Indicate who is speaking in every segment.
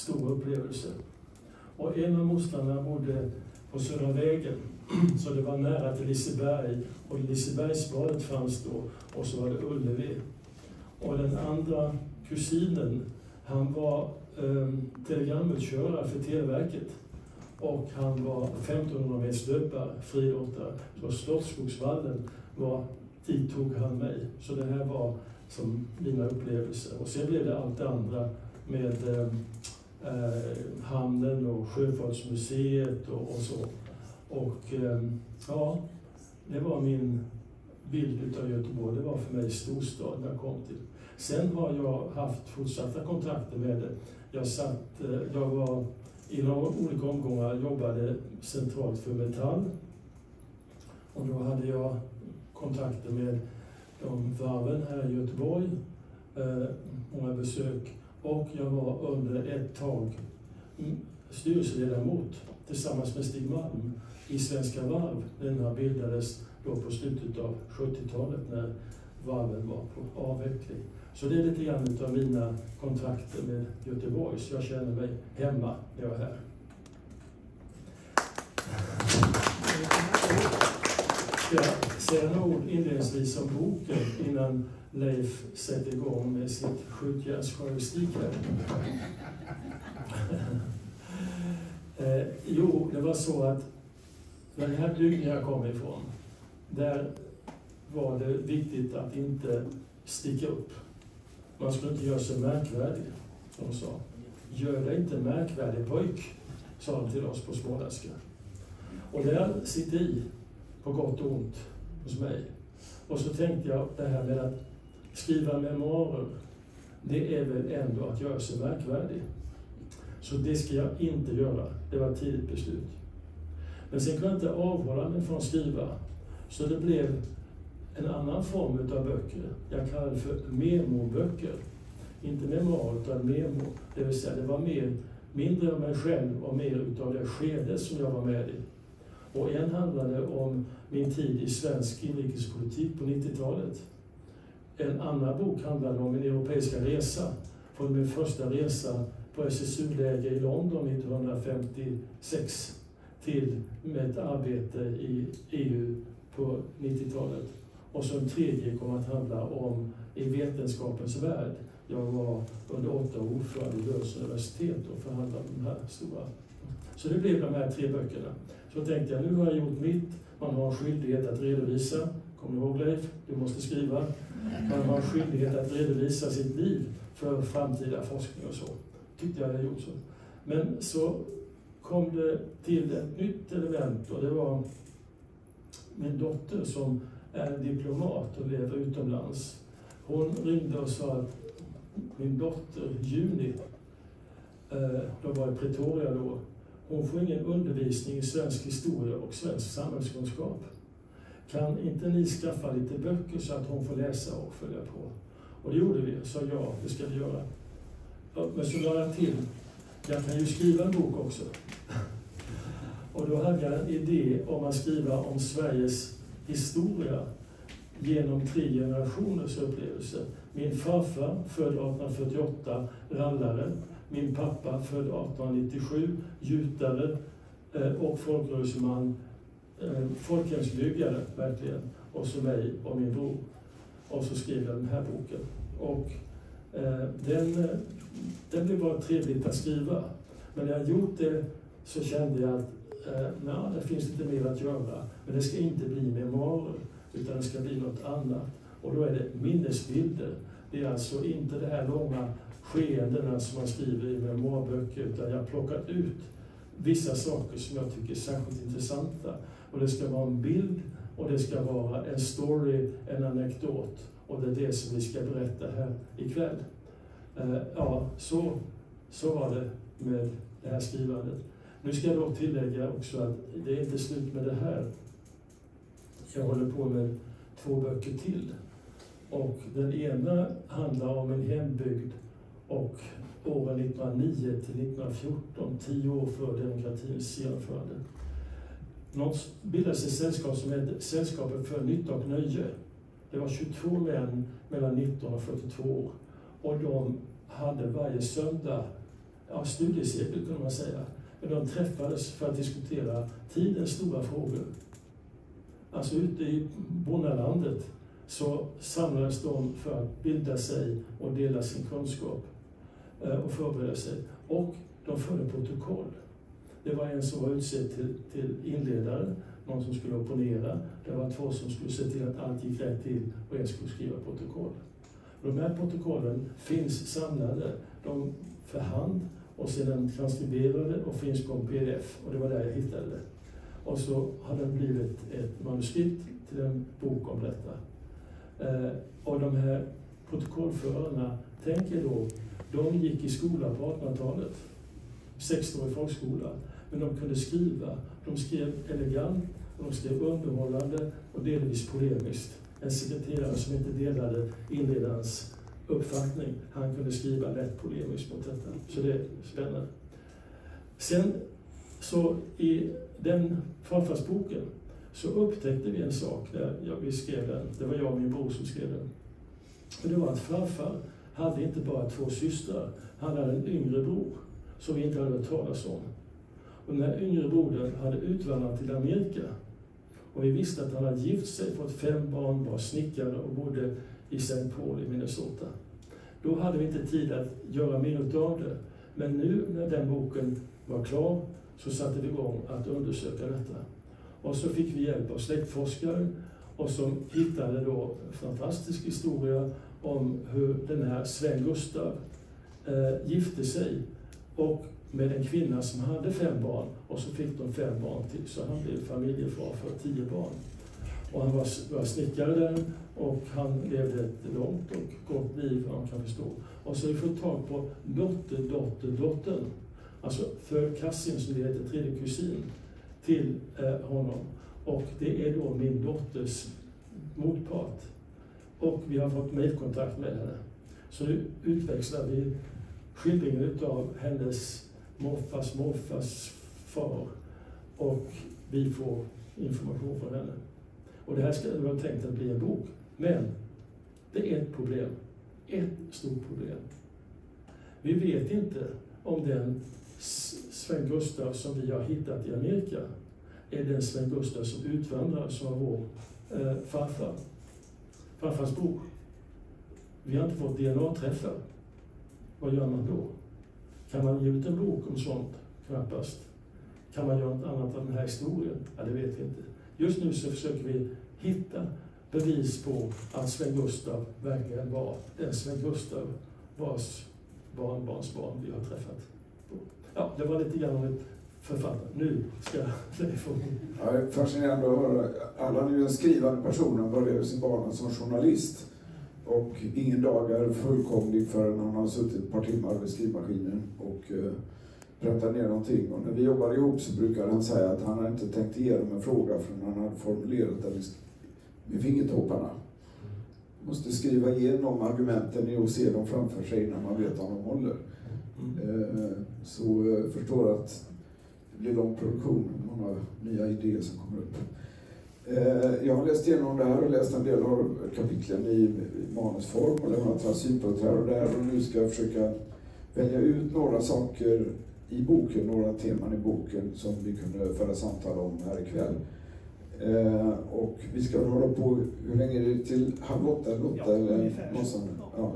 Speaker 1: stor upplevelse. Och en av mostrarna bodde på Södra vägen, så det var nära till Liseberg. Och Lisebergsbadet fanns då, och så var det Ullevi. Och den andra kusinen, han var telegramutkörare för Televerket. Och han var 1500 meters löpare, friidrottare. Så Slottsskogsvallen var, dit tog han mig. Så det här var som mina upplevelser. Och sen blev det allt det andra med hamnen och Sjöfartsmuseet och så. Och ja, det var min bild av Göteborg. Det var för mig storstad när jag kom till. Sen har jag haft fortsatta kontakter med det. Jag var i några olika omgångar, jobbade centralt för Metall. Och då hade jag kontakter med de varven här i Göteborg, många besök. Och jag var under ett tag styrelseledamot tillsammans med Stig Malm i Svenska Varv. Den här bildades då på slutet av 70-talet när varven var på avveckling. Så det är lite grann av mina kontakter med Göteborg, så jag känner mig hemma när jag är här. Ska jag säga några ord inledningsvis om boken innan Leif sätter igång med sitt skjutjärnsjournalistik här? Jo, det var så att den här bygden jag kom ifrån, där var det viktigt att inte sticka upp. Man skulle inte göra sig märkvärdig, som de sa. Gör dig inte märkvärdig pojk, sa de till oss på småländska. Och där sitter i, på gott och ont, hos mig. Och så tänkte jag det här med att skriva memoarer, det är väl ändå att göra sig märkvärdig. Så det ska jag inte göra. Det var ett tidigt beslut. Men sen kunde jag inte avhålla mig från att skriva. Så det blev en annan form av böcker. Jag kallar det för memoböcker. Inte memoarer utan memo. Det vill säga det var mindre av mig själv och mer utav det skede som jag var med i. Och en handlade om min tid i svensk inrikespolitik på 90-talet. En annan bok handlade om min europeiska resa. Från min första resa på SSU-läger i London 1956 till med ett arbete i EU på 90-talet. Och så en tredje kom att handla om i vetenskapens värld. Jag var under 8 år ordförande i Lunds universitet och förhandlade de här stora. Så det blev de här 3 böckerna. Så tänkte jag, nu har jag gjort mitt. Man har en skyldighet att redovisa. Kommer du ihåg Leif? Du måste skriva. Man har en skyldighet att redovisa sitt liv för framtida forskning och så. Tyckte jag hade gjort så. Men så kom det till ett nytt element och det var min dotter som är diplomat och lever utomlands. Hon ringde och sa att min dotter Juni, de var i Pretoria då, hon får ingen undervisning i svensk historia och svensk samhällskunskap. Kan inte ni skaffa lite böcker så att hon får läsa och följa på? Och det gjorde vi, sa ja, det ska vi göra. Men så la jag till, jag kan ju skriva en bok också. Och då hade jag en idé om att skriva om Sveriges historia genom 3 generationers upplevelser. Min farfar, född 1848, rallare. Min pappa, född 1897, gjutare och folkrörelseman. Folkhemsbyggare, verkligen. Och så mig och min bror. Och så skrev jag den här boken. Och den blev bara trevligt att skriva. Men när jag gjort det så kände jag att det finns lite mer att göra. Men det ska inte bli memoarer, utan det ska bli något annat. Och då är det minnesbilder. Det är alltså inte det här långa skeendena som man skriver i memoarböcker, utan jag har plockat ut vissa saker som jag tycker är särskilt intressanta. Och det ska vara en bild och det ska vara en story, en anekdot. Och det är det som vi ska berätta här ikväll. Så var det med det här skrivandet. Nu ska jag då tillägga också att det är inte slut med det här. Jag håller på med 2 böcker till. Och den ena handlar om en hembygd och åren 1909 till 1914, 10 år före demokratins genomförande. Bildades ett sällskap som hette Sällskapet för nytta och nöje. Det var 22 män mellan 19 och 42 år. Och de hade varje söndag studiecirkel kunde man säga. Men de träffades för att diskutera tidens stora frågor. Alltså ute i bondelandet så samlades de för att bilda sig och dela sin kunskap och förbereda sig. Och de förde protokoll. Det var en som var utsedd till inledare, någon som skulle opponera. Det var 2 som skulle se till att allt gick rätt till och en skulle skriva protokoll. De här protokollen finns samlade, de för hand och sedan transkriberade och finns på en pdf. Och det var där jag hittade det. Och så har den blivit ett manuskript till en bok om detta. Och de här protokollförarna, tänk er då, de gick i skola på 1800-talet, 16-årig folkskola, men de kunde skriva. De skrev elegant, och de skrev underhållande och delvis polemiskt. En sekreterare som inte delade inledarens uppfattning, han kunde skriva lätt polemiskt mot detta. Så det är spännande. Sen så i den farfarsboken så upptäckte vi en sak där vi skrev den. Det var jag och min bror som skrev den. Och det var att farfar hade inte bara 2 systrar, han hade en yngre bror som vi inte hade hört talas om. Och den här yngre brodern hade utvandrat till Amerika. Och vi visste att han hade gift sig, fått 5 barn, var snickare och bodde i St. Paul i Minnesota. Då hade vi inte tid att göra mer av det. Men nu när den boken var klar så satte vi igång att undersöka detta. Och så fick vi hjälp av släktforskare och som hittade då en fantastisk historia om hur den här Sven Gustav gifte sig och med en kvinna som hade 5 barn och så fick de 5 barn till, så han blev familjefar för 10 barn. Och han var snickare där och han levde ett långt och gott liv, vad man kan förstå. Och så har vi fått tag på dottern, alltså för Kassim som det heter, tredje kusin till honom. Och det är då min dotters motpart. Och vi har fått mejlkontakt med henne. Så nu utväxlar vi skildringen av hennes morfars far och vi får information från henne. Och det här ska vara tänkt att bli en bok. Men det är ett problem. Ett stort problem. Vi vet inte om den Sven Gustav som vi har hittat i Amerika är den Sven Gustav som utvandrar som var vår farfars bror. Vi har inte fått DNA-träffar. Vad gör man då? Kan man ge ut en bok om sånt? Knappast. Kan man göra något annat av den här historien? Ja, det vet vi inte. Just nu så försöker vi hitta bevis på att Sven Gustav verkligen var den Sven Gustav vars barnbarnsbarn vi har träffat. Ja, det var lite grann om ett författare. Nu ska jag få...
Speaker 2: Ja, det är fascinerande att höra. Allan är ju en skrivande person, han började sin bana som journalist. Och ingen dag är fullkomlig förrän han har suttit ett par timmar vid skrivmaskinen och präntat ner någonting. Och när vi jobbar ihop så brukar han säga att han har inte tänkt igenom en fråga förrän han har formulerat den med fingertopparna. Man måste skriva igenom argumenten och se dem framför sig innan man vet om de håller. Så jag förstår att det blir lång produktion och många nya idéer som kommer upp. Jag har läst igenom det här och läst en del av kapitlen i manusform och lämnat några synpunkter här och där, och nu ska jag försöka välja ut några saker i boken, några teman i boken som vi kunde föra samtal om här ikväll. Och vi ska hålla på, hur länge är det till 7:30 eller 8 eller någonstans? Ja.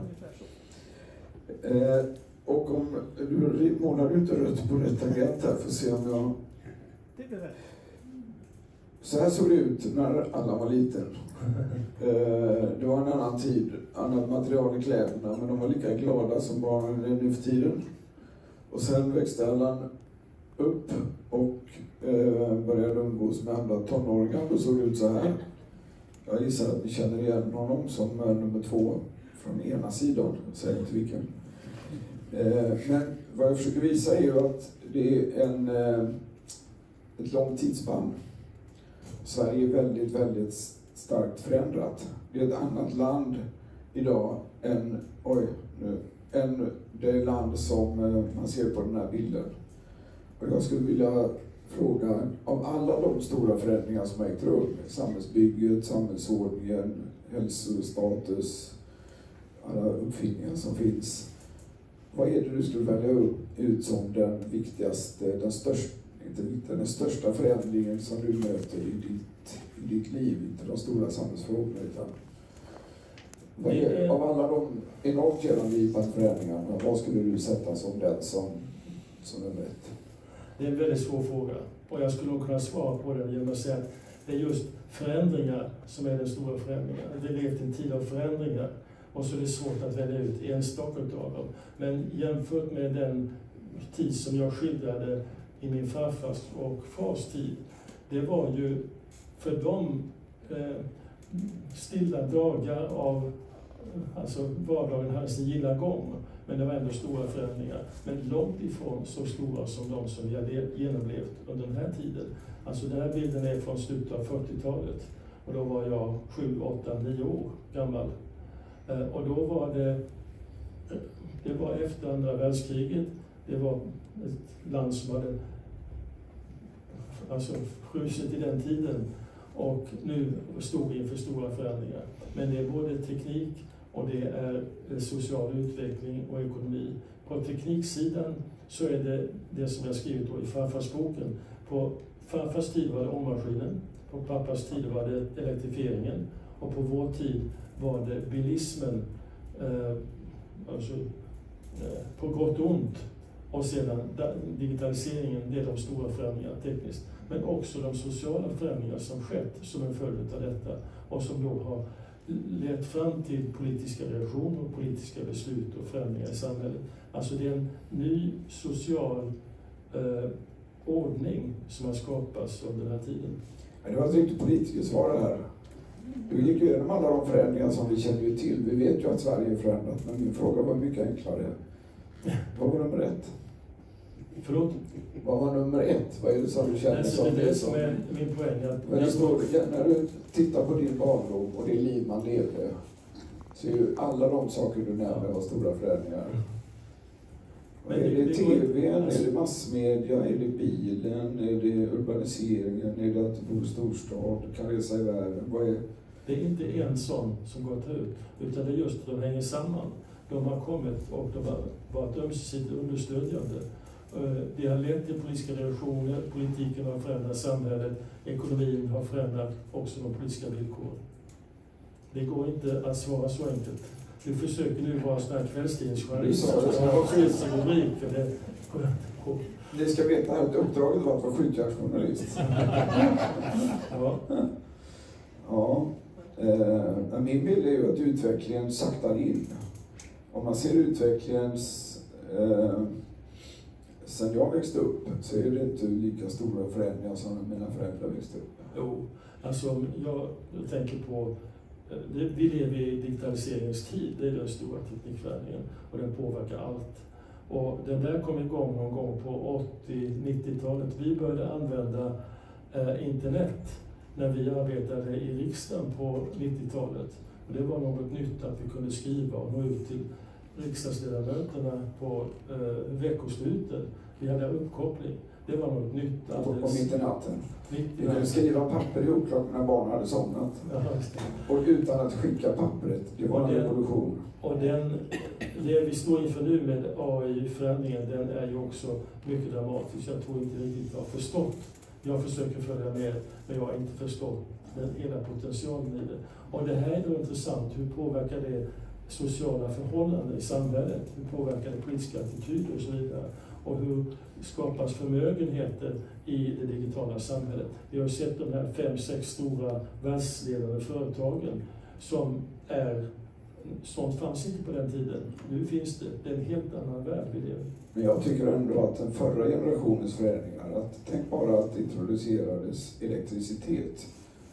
Speaker 2: Och om du målar du inte rött på rätt tangent här för att se om jag...
Speaker 3: Det är rätt.
Speaker 2: Så här såg det ut när alla var liten. Det var en annan tid, annat material i kläderna, men de var lika glada som barnen är nu för tiden. Och sen växte Allan upp och började umgås med andra tonåringar och såg ut så här. Jag gissar att ni känner igen honom som nummer 2 från ena sidan, jag säger inte vilken. Men vad jag försöker visa är ju att det är ett långt tidsspann. Sverige är väldigt, väldigt starkt förändrat. Det är ett annat land idag än det land som man ser på den här bilden. Och jag skulle vilja fråga, av alla de stora förändringar som har ägt rum, samhällsbygget, samhällsordningen, hälsostatus, alla uppfinningar som finns, Vad är det du skulle välja ut som den viktigaste, den största förändringen som du möter i ditt liv, inte de stora samhällsfrågorna, utan av alla de enormt genomgripande förändringarna, vad skulle du sätta som den som nummer ett?
Speaker 1: Det är en väldigt svår fråga, och jag skulle nog kunna svara på den genom att säga att det är just förändringar som är den stora förändringen. Vi lever i en tid av förändringar, och så är det svårt att välja ut enstaka av dem. Men jämfört med den tid som jag skildrade i min farfars och fars tid, det var ju för dem stilla dagar av, alltså vardagen hade sin gilla gång, men det var ändå stora förändringar. Men långt ifrån så stora som de som vi hade genomlevt under den här tiden. Alltså den här bilden är från slutet av 40-talet, och då var jag 7, 8, 9 år gammal. Och då var det var efter andra världskriget. Det var ett land som hade frusit i den tiden, och nu stod vi inför stora förändringar. Men det är både teknik och det är social utveckling och ekonomi. På tekniksidan så är det som jag skrivit då i farfarsboken. På farfars tid var det ångmaskinen, på pappas tid var det elektrifieringen, och på vår tid var det bilismen, på gott och ont. Och sedan digitaliseringen, det är de stora förändringarna tekniskt. Men också de sociala förändringar som skett som en följd av detta, och som då har lett fram till politiska reaktioner och politiska beslut och förändringar i samhället. Alltså det är en ny social ordning som har skapats under den här tiden.
Speaker 2: Men det var ett riktigt politikersvar det här. Du gick igenom alla de förändringar som vi känner ju till. Vi vet ju att Sverige är förändrat, men min fråga var mycket enklare. Vad var nummer ett?
Speaker 1: Förlåt?
Speaker 2: Vad var nummer ett? Vad är det som du känner som
Speaker 1: det? Det som är min poäng.
Speaker 2: När du tittar på din barndom och det liv man levde, så är ju alla de saker du nämner var stora förändringar. Men är det tvn, är det massmedia, är det bilen, är det urbaniseringen, är det att du bor i storstad, kan resa i världen? Vad är...
Speaker 1: Det är inte en sån som gått ut, utan det är just att de hänger samman. De har kommit och de har varit ömsesidigt understödjande. Det har lett till politiska reaktioner, politiken har förändrat samhället, ekonomin har förändrat också de politiska villkoren. Det går inte att svara så enkelt. Du försöker nu vara sån här kvällstidningsjournalist.
Speaker 2: Ni ska veta att uppdraget var att vara skjutjärnsjournalist.
Speaker 1: Ja.
Speaker 2: Ja. Min bild är ju att utvecklingen saktar in. Om man ser utvecklingen sen jag växte upp, så är det inte lika stora förändringar som när mina föräldrar växte upp.
Speaker 1: Jo, alltså jag tänker på, vi lever i digitaliseringens tid, det är den stora teknikförändringen, och den påverkar allt. Och den där kom igång någon gång på 80-90-talet. Vi började använda internet när vi arbetade i riksdagen på 90-talet. Och det var något nytt att vi kunde skriva och nå ut till riksdagsledamöterna på veckosluten. Vi hade uppkoppling. Det var något nytt.
Speaker 2: På mitt i natten. Vi kunde skriva papper ihop när barn hade somnat.
Speaker 1: Ja,
Speaker 2: och utan att skicka pappret. Det var en revolution.
Speaker 1: Och det vi står inför nu med AI-förändringen, den är ju också mycket dramatisk. Jag tror inte riktigt jag har förstått. Jag försöker följa med, men jag har inte förstått hela potentialen i det. Och det här är då intressant. Hur påverkar det sociala förhållanden i samhället? Hur påverkar det politiska attityder och så vidare? Och hur skapas förmögenheter i det digitala samhället? Vi har sett de här 5-6 stora världsledande företagen som är, sånt fanns inte på den tiden. Nu finns det. Det är en helt annan värld vi lever.
Speaker 2: Men jag tycker ändå att den förra generationens förändringar, tänk bara att det introducerades elektricitet,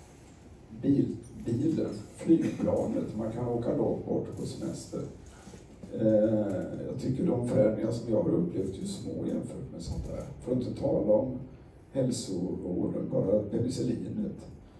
Speaker 2: bilen, flygplanet, man kan åka långt bort på semester. Jag tycker de förändringar som jag har upplevt är små jämfört med sånt här. För att inte tala om hälsovården, bara penicillinet.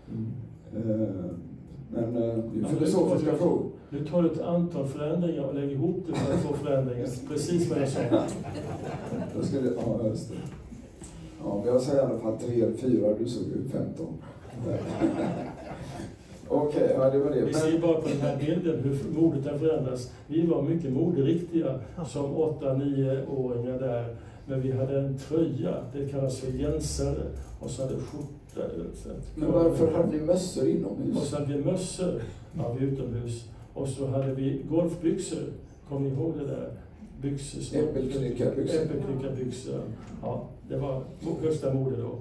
Speaker 2: Men det är filosofiska frågor.
Speaker 1: Nu tar du ett antal förändringar och lägger ihop det för att få förändringar. Precis vad jag sa.
Speaker 2: Då ska det, ja, just det. Ja, men jag säger i alla fall 3 eller 4, du såg ut 15. Okej, ja, det var det.
Speaker 1: Vi ser bara på den här bilden hur modet har förändrats. Vi var mycket moderiktiga som 8-9-åringar där. Men vi hade en tröja, det kallas för jensare, och så hade skjorta.
Speaker 2: Men varför hade ni mössor inomhus?
Speaker 1: Och så hade vi mössor utomhus. Och så hade vi golfbyxor. Kommer ni ihåg det där? Byxor. Äppelknyckarbyxor. Ja, det var högsta mode då.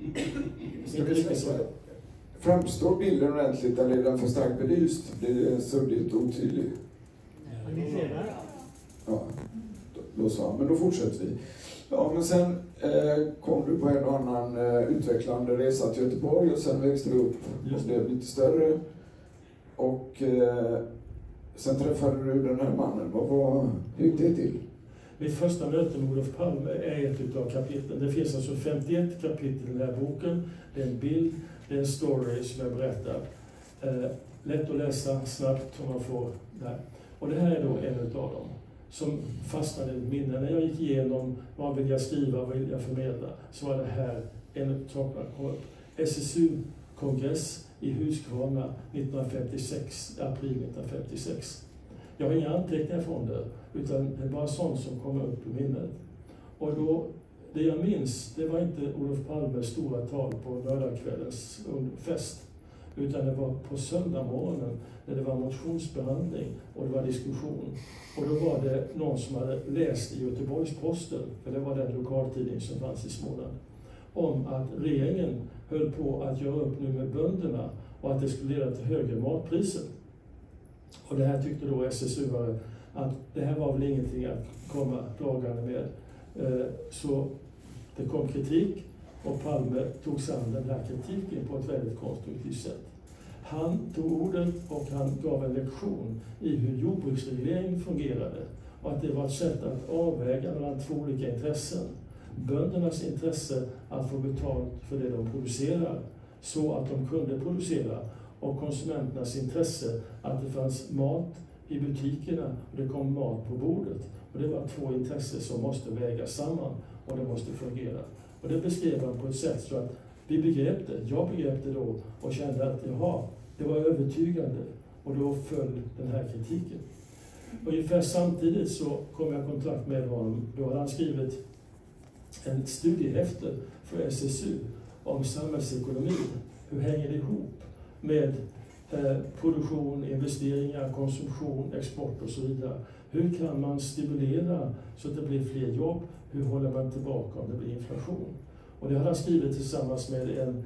Speaker 2: Framstår bilden ordentligt eller är den för starkt belyst? Blir det suddigt och otydligt? Ja, då så. Men då fortsätter vi. Ja, men sen kom du på en och annan utvecklande resa till Göteborg och sen växte du upp och blev lite större. Och sen träffade du den här mannen. Hur gick det till?
Speaker 1: Mitt första möte med Olof Palme är ett av kapitlen. Det finns alltså 51 kapitel i den här boken. Det är en bild, det är en story som jag berättar. Lätt att läsa, snabbt om man får där. Och det här är då en av dem som fastnade i ett minne. När jag gick igenom vad vill jag skriva, vad vill jag förmedla, så var det här en sak som kom upp. SSU-kongress i Huskvarna 1956, april 1956. Jag har inga anteckningar från det, utan det är bara sånt som kommer upp i minnet. Och då, det jag minns, det var inte Olof Palmes stora tal på lördagskvällens fest, utan det var på söndagmorgonen när det var motionsbehandling och det var diskussion. Och då var det någon som hade läst i Göteborgs-Posten, för det var den lokaltidning som fanns i Småland, om att regeringen höll på att göra upp nu med bönderna och att det skulle leda till högre matpriser. Och det här tyckte då SSU-are att det här var väl ingenting att komma dragande med. Så det kom kritik och Palme tog sig an den här kritiken på ett väldigt konstruktivt sätt. Han tog ordet och han gav en lektion i hur jordbruksreglering fungerade och att det var ett sätt att avväga mellan två olika intressen. Böndernas intresse att få betalt för det de producerar så att de kunde producera, och konsumenternas intresse att det fanns mat i butikerna och det kom mat på bordet. Och det var två intressen som måste vägas samman och det måste fungera. Och det beskrev han på ett sätt så att vi begrep det. Jag begrep det då och kände att det var övertygande, och då föll den här kritiken. Ungefär samtidigt så kom jag i kontakt med honom. Då hade han skrivit en studiehäfte för SSU om samhällsekonomi. Hur hänger det ihop med produktion, investeringar, konsumtion, export och så vidare. Hur kan man stimulera så att det blir fler jobb? Hur håller man tillbaka om det blir inflation? Och det hade han skrivit tillsammans med en,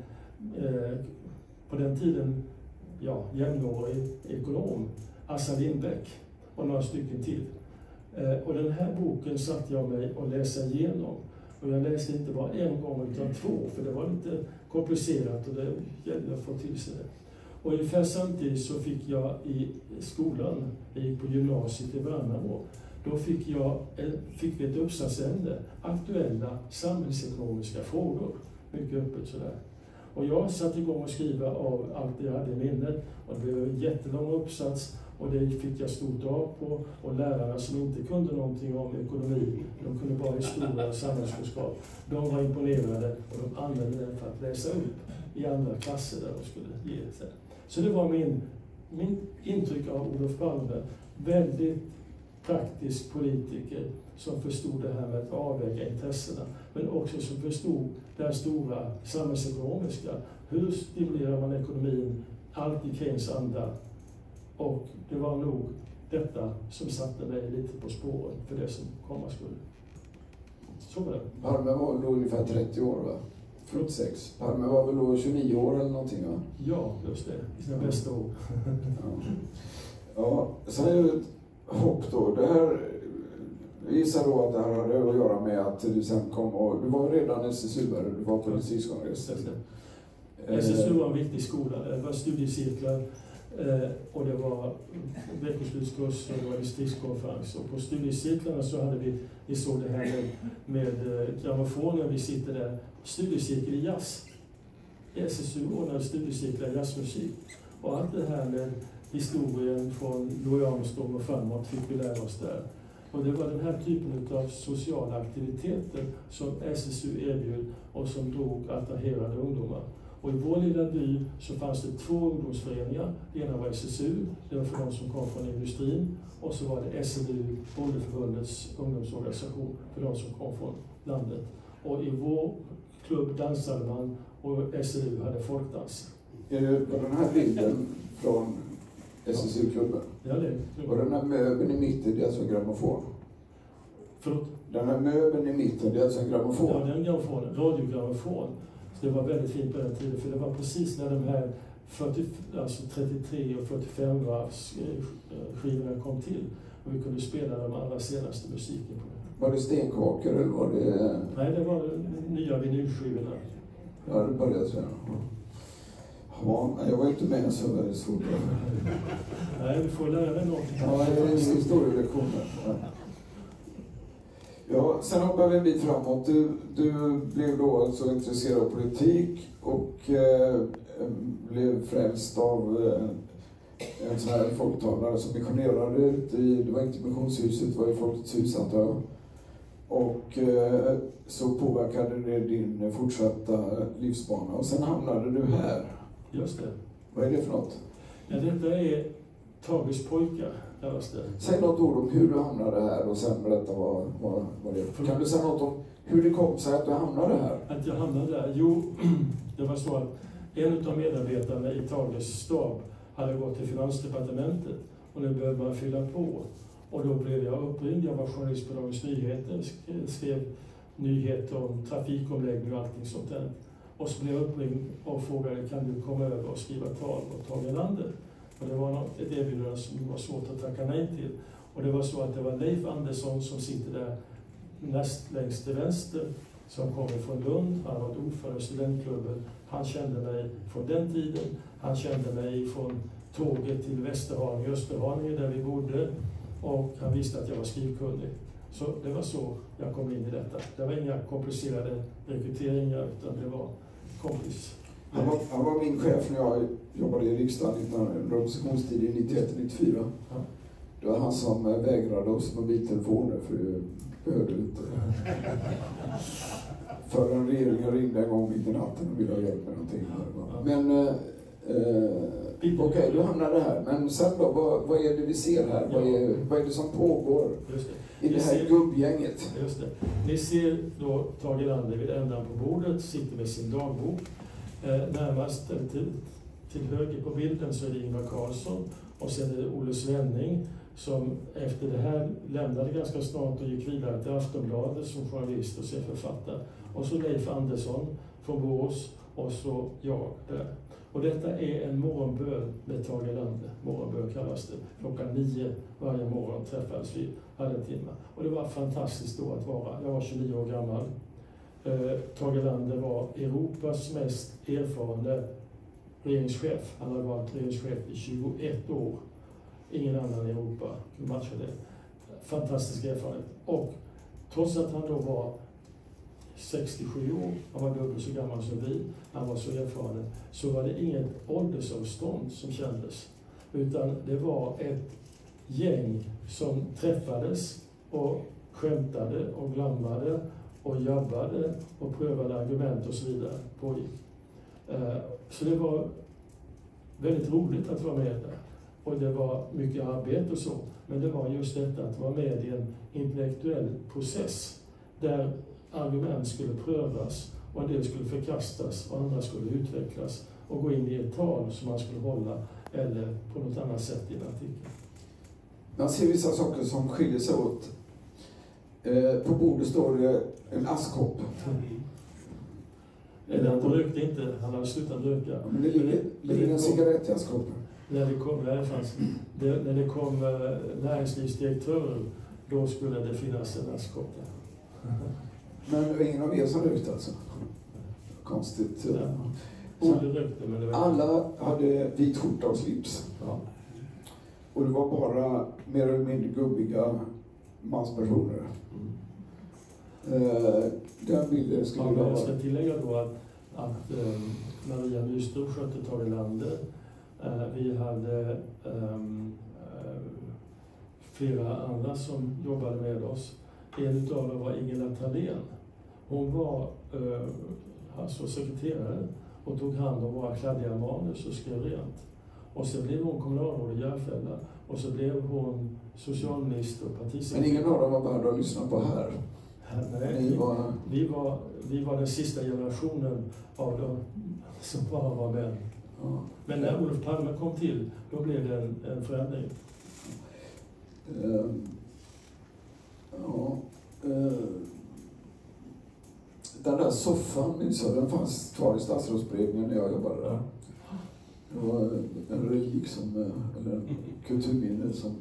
Speaker 1: på den tiden, jämnårig ekonom, Assar Lindbeck, och några stycken till. Och den här boken satt jag mig och läste igenom. Och jag läste inte bara en gång utan två, för det var lite komplicerat och det gällde att få till sig det. Och ungefär samtidigt så fick jag i skolan, jag gick på gymnasiet i Värnamo, då fick vi ett uppsatsämne, aktuella samhällsekonomiska frågor, mycket öppet sådär. Och jag satte igång och skriva av allt det jag hade i minnet, och det blev en jättelång uppsats och det fick jag stort av på, och lärarna som inte kunde någonting om ekonomi, de kunde bara historia och samhällskunskap, de var imponerade och de använde den för att läsa upp i andra klasser där de skulle ge sig. Så det var min intryck av Olof Palme, väldigt praktisk politiker som förstod det här med att avväga intressena, men också som förstod den stora samhällsekonomiska. Hur stimulerar man ekonomin? Allt i Keynes anda. Och det var nog detta som satte mig lite på spåren för det som komma skulle. Så var det.
Speaker 2: Palme var då ungefär 30 år, va? 46. Palme var väl då 29 år eller någonting, va?
Speaker 1: Ja, just det. I sina bästa år.
Speaker 2: Ja, sen är det ett hopp då. Det här visar då att det här hade att göra med att du sen kom och... Du var redan SSU-are, du var på distriktskongressen.
Speaker 1: SSU var en viktig skola. Det var studiecirklar och det var veckoslutskurser och det var distriktskonferens. Och på studiecirklarna så hade vi såg det här med grammofonen, vi sitter där. Studiecirkel i jazz. SSU ordnade studiecirklar i jazzmusik. Och allt det här med historien från Louis Armstrong och framåt fick vi lära oss där. Och det var den här typen av sociala aktiviteter som SSU erbjöd och som attraherade ungdomar. Och i vår lilla by så fanns det 2 ungdomsföreningar. Det ena var SSU, det var för de som kom från industrin. Och så var det SLU, Bondeförbundets ungdomsorganisation, för de som kom från landet. Och i vår klubb dansade man och SLU hade folkdans.
Speaker 2: Är det på den här bilden från SSU-klubben?
Speaker 1: Ja, det.
Speaker 2: Och den här möbeln i mitten, det är alltså en grammofon?
Speaker 1: Förlåt?
Speaker 2: Den här möbeln i mitten, det är alltså en grammofon?
Speaker 1: Ja, det är en grammofon, radiogrammofon. Så det var väldigt fint på den tiden, för det var precis när de här 33 och 45 varvs skivorna kom till. Och vi kunde spela de allra senaste musiken på det.
Speaker 2: Var det stenkakor eller var det...
Speaker 1: Nej, det var de nya vinylskivorna.
Speaker 2: Ja, det började så. Ja, jag var inte med så väldigt svårt.
Speaker 1: Nej, vi får lära dig något.
Speaker 2: Ja, det är en historielektion. Ja, sen hoppar vi en bit framåt. Du blev då alltså intresserad av politik och blev frälst av en sån här folktalare som missionerade ut i, det var inte missionshuset, det var i Folkets hus antar jag. Och så påverkade det din fortsatta livsbana och sen hamnade du här.
Speaker 1: Just det.
Speaker 2: Vad är det för något?
Speaker 1: Ja, detta är Tages pojkar, kallas det.
Speaker 2: Säg något ord om hur du hamnade här och sen berätta vad det är. Kan du säga något om hur det kom sig att du hamnade här?
Speaker 1: Att jag hamnade där? Jo, det var så att en av medarbetarna i Tages stab hade gått till Finansdepartementet och nu behövde man fylla på. Och då blev jag uppringd, jag var journalist på Dagens Nyheter, skrev nyheter om trafikomläggning och allting sånt där. Och så blev jag uppringd och frågade, kan du komma över och skriva tal åt Tage Erlander? Och det var ett erbjudande som var svårt att tacka nej till. Och det var så att det var Leif Andersson som sitter där näst längst till vänster, som kommer från Lund. Han var ordförande i studentklubben. Han kände mig från den tiden. Han kände mig från tåget till Västerhaninge, Österhaninge där vi bodde. Och han visste att jag var skrivkunnig. Så det var så jag kom in i detta. Det var inga komplicerade rekryteringar, utan det var kompis.
Speaker 2: Han var min chef när jag jobbade i riksdagen under oppositionstiden 91-94.
Speaker 1: Ja.
Speaker 2: Det var han som vägrade oss mobiltelefoner för det behövde inte. För en regering ringde en gång mitt i natten och ville ha hjälp med någonting. Ja. Men okej, du hamnade här. Men sen då, vad är det vi ser här? Ja. Vad är det som pågår i det här gubbgänget?
Speaker 1: Just det. Ni ser då Tage Erlander vid ändan på bordet, sitter med sin dagbok. Närmast till höger på bilden så är det Ingvar Carlsson och sen är det Olle Svenning som efter det här lämnade ganska snart och gick vidare till Aftonbladet som journalist och sen författare. Och så Leif Andersson från Borås och så jag där. Och detta är en morgonbön med Tage Erlander. Morgonbön kallas det. Klockan 9 varje morgon träffades vi, hade en timme. Och det var fantastiskt då att vara. Jag var 29 år gammal. Tage Erlander var Europas mest erfarne regeringschef. Han hade varit regeringschef i 21 år. Ingen annan i Europa matchade. Fantastisk erfarenhet. Och trots att han då var 67 år, han var dubbelt så gammal som vi, han var så erfaren, så var det inget åldersavstånd som kändes. Utan det var ett gäng som träffades och skämtade och glammade och jabbade och prövade argument och så vidare. Så det var väldigt roligt att vara med där. Och det var mycket arbete och så. Men det var just detta att vara med i en intellektuell process där argument skulle prövas och en del skulle förkastas och andra skulle utvecklas och gå in i ett tal som man skulle hålla eller på något annat sätt i en artikel.
Speaker 2: Man ser vissa saker som skiljer sig åt. På bordet står det en askkopp.
Speaker 1: Eller han rökte inte, han hade slutat röka.
Speaker 2: Men det ligger en cigarett i askkoppen.
Speaker 1: När det kom näringslivsdirektörer, då skulle det finnas en askkopp där.
Speaker 2: Men ingen av er som rökte alltså? Konstigt.
Speaker 1: Ja. Rökte, men det var...
Speaker 2: Alla hade vit skjorta och slips.
Speaker 1: Ja.
Speaker 2: Och det var bara mer eller mindre gubbiga manspersoner. Den bilden skulle
Speaker 1: jag ska tillägga då att Maria Nyström skötte Tage Erlander. Vi hade flera andra som jobbade med oss. En utav dem var Ingela Thalén. Hon var alltså sekreterare och tog hand om våra kladdiga manus och skrev rent. Och så blev hon kommunalråd i Järfälla och så blev hon socialminister och partisekreterare.
Speaker 2: Men ingen av dem var värd att lyssna på här?
Speaker 1: Nej, vi var den sista generationen av dem som bara var män.
Speaker 2: Ja.
Speaker 1: Men när Olof Palme kom till, då blev det en förändring.
Speaker 2: Den där soffan, minns jag, den fanns kvar i statsrådsberedningen när jag jobbade där. Det var en relik eller en kulturminne som...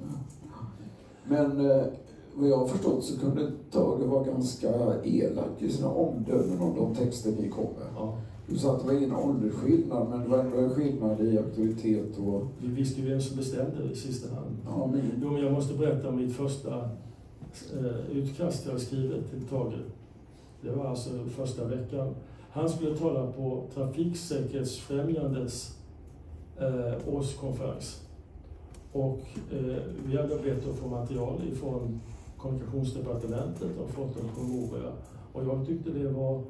Speaker 2: Men vad jag har förstått så kunde Tage vara ganska elak i sina omdömen om de texter ni kom med.
Speaker 1: Ja.
Speaker 2: Du sa att det var ingen åldersskillnad, men det var ändå en skillnad i auktoritet och...
Speaker 1: Vi visste ju vem som bestämde i sista hand.
Speaker 2: Ja, men
Speaker 1: jag måste berätta om mitt första utkast jag skrivit till Tage. Det var alltså första veckan. Han skulle tala på Trafiksäkerhetsfrämjandets årskonferens. Och vi hade bett att få material ifrån kommunikationsdepartementet och fått en promemoria. Och jag tyckte det var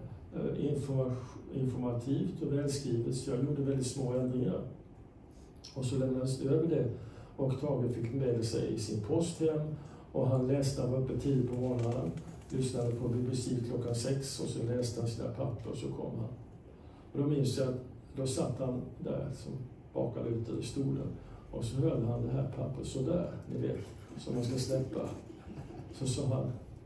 Speaker 1: informativt och välskrivet, så jag gjorde väldigt små ändringar. Och så lämnades det över det och Tage fick med sig i sin post hem och han läste, han var uppe tidigt på morgonen, lyssnade på BBC klockan 6 och så läste han sina papper och så kom han. Och då minns jag att då satt han där som bakade ute i stolen och så höll han det här pappret så där, ni vet, som man ska släppa. Så sa han,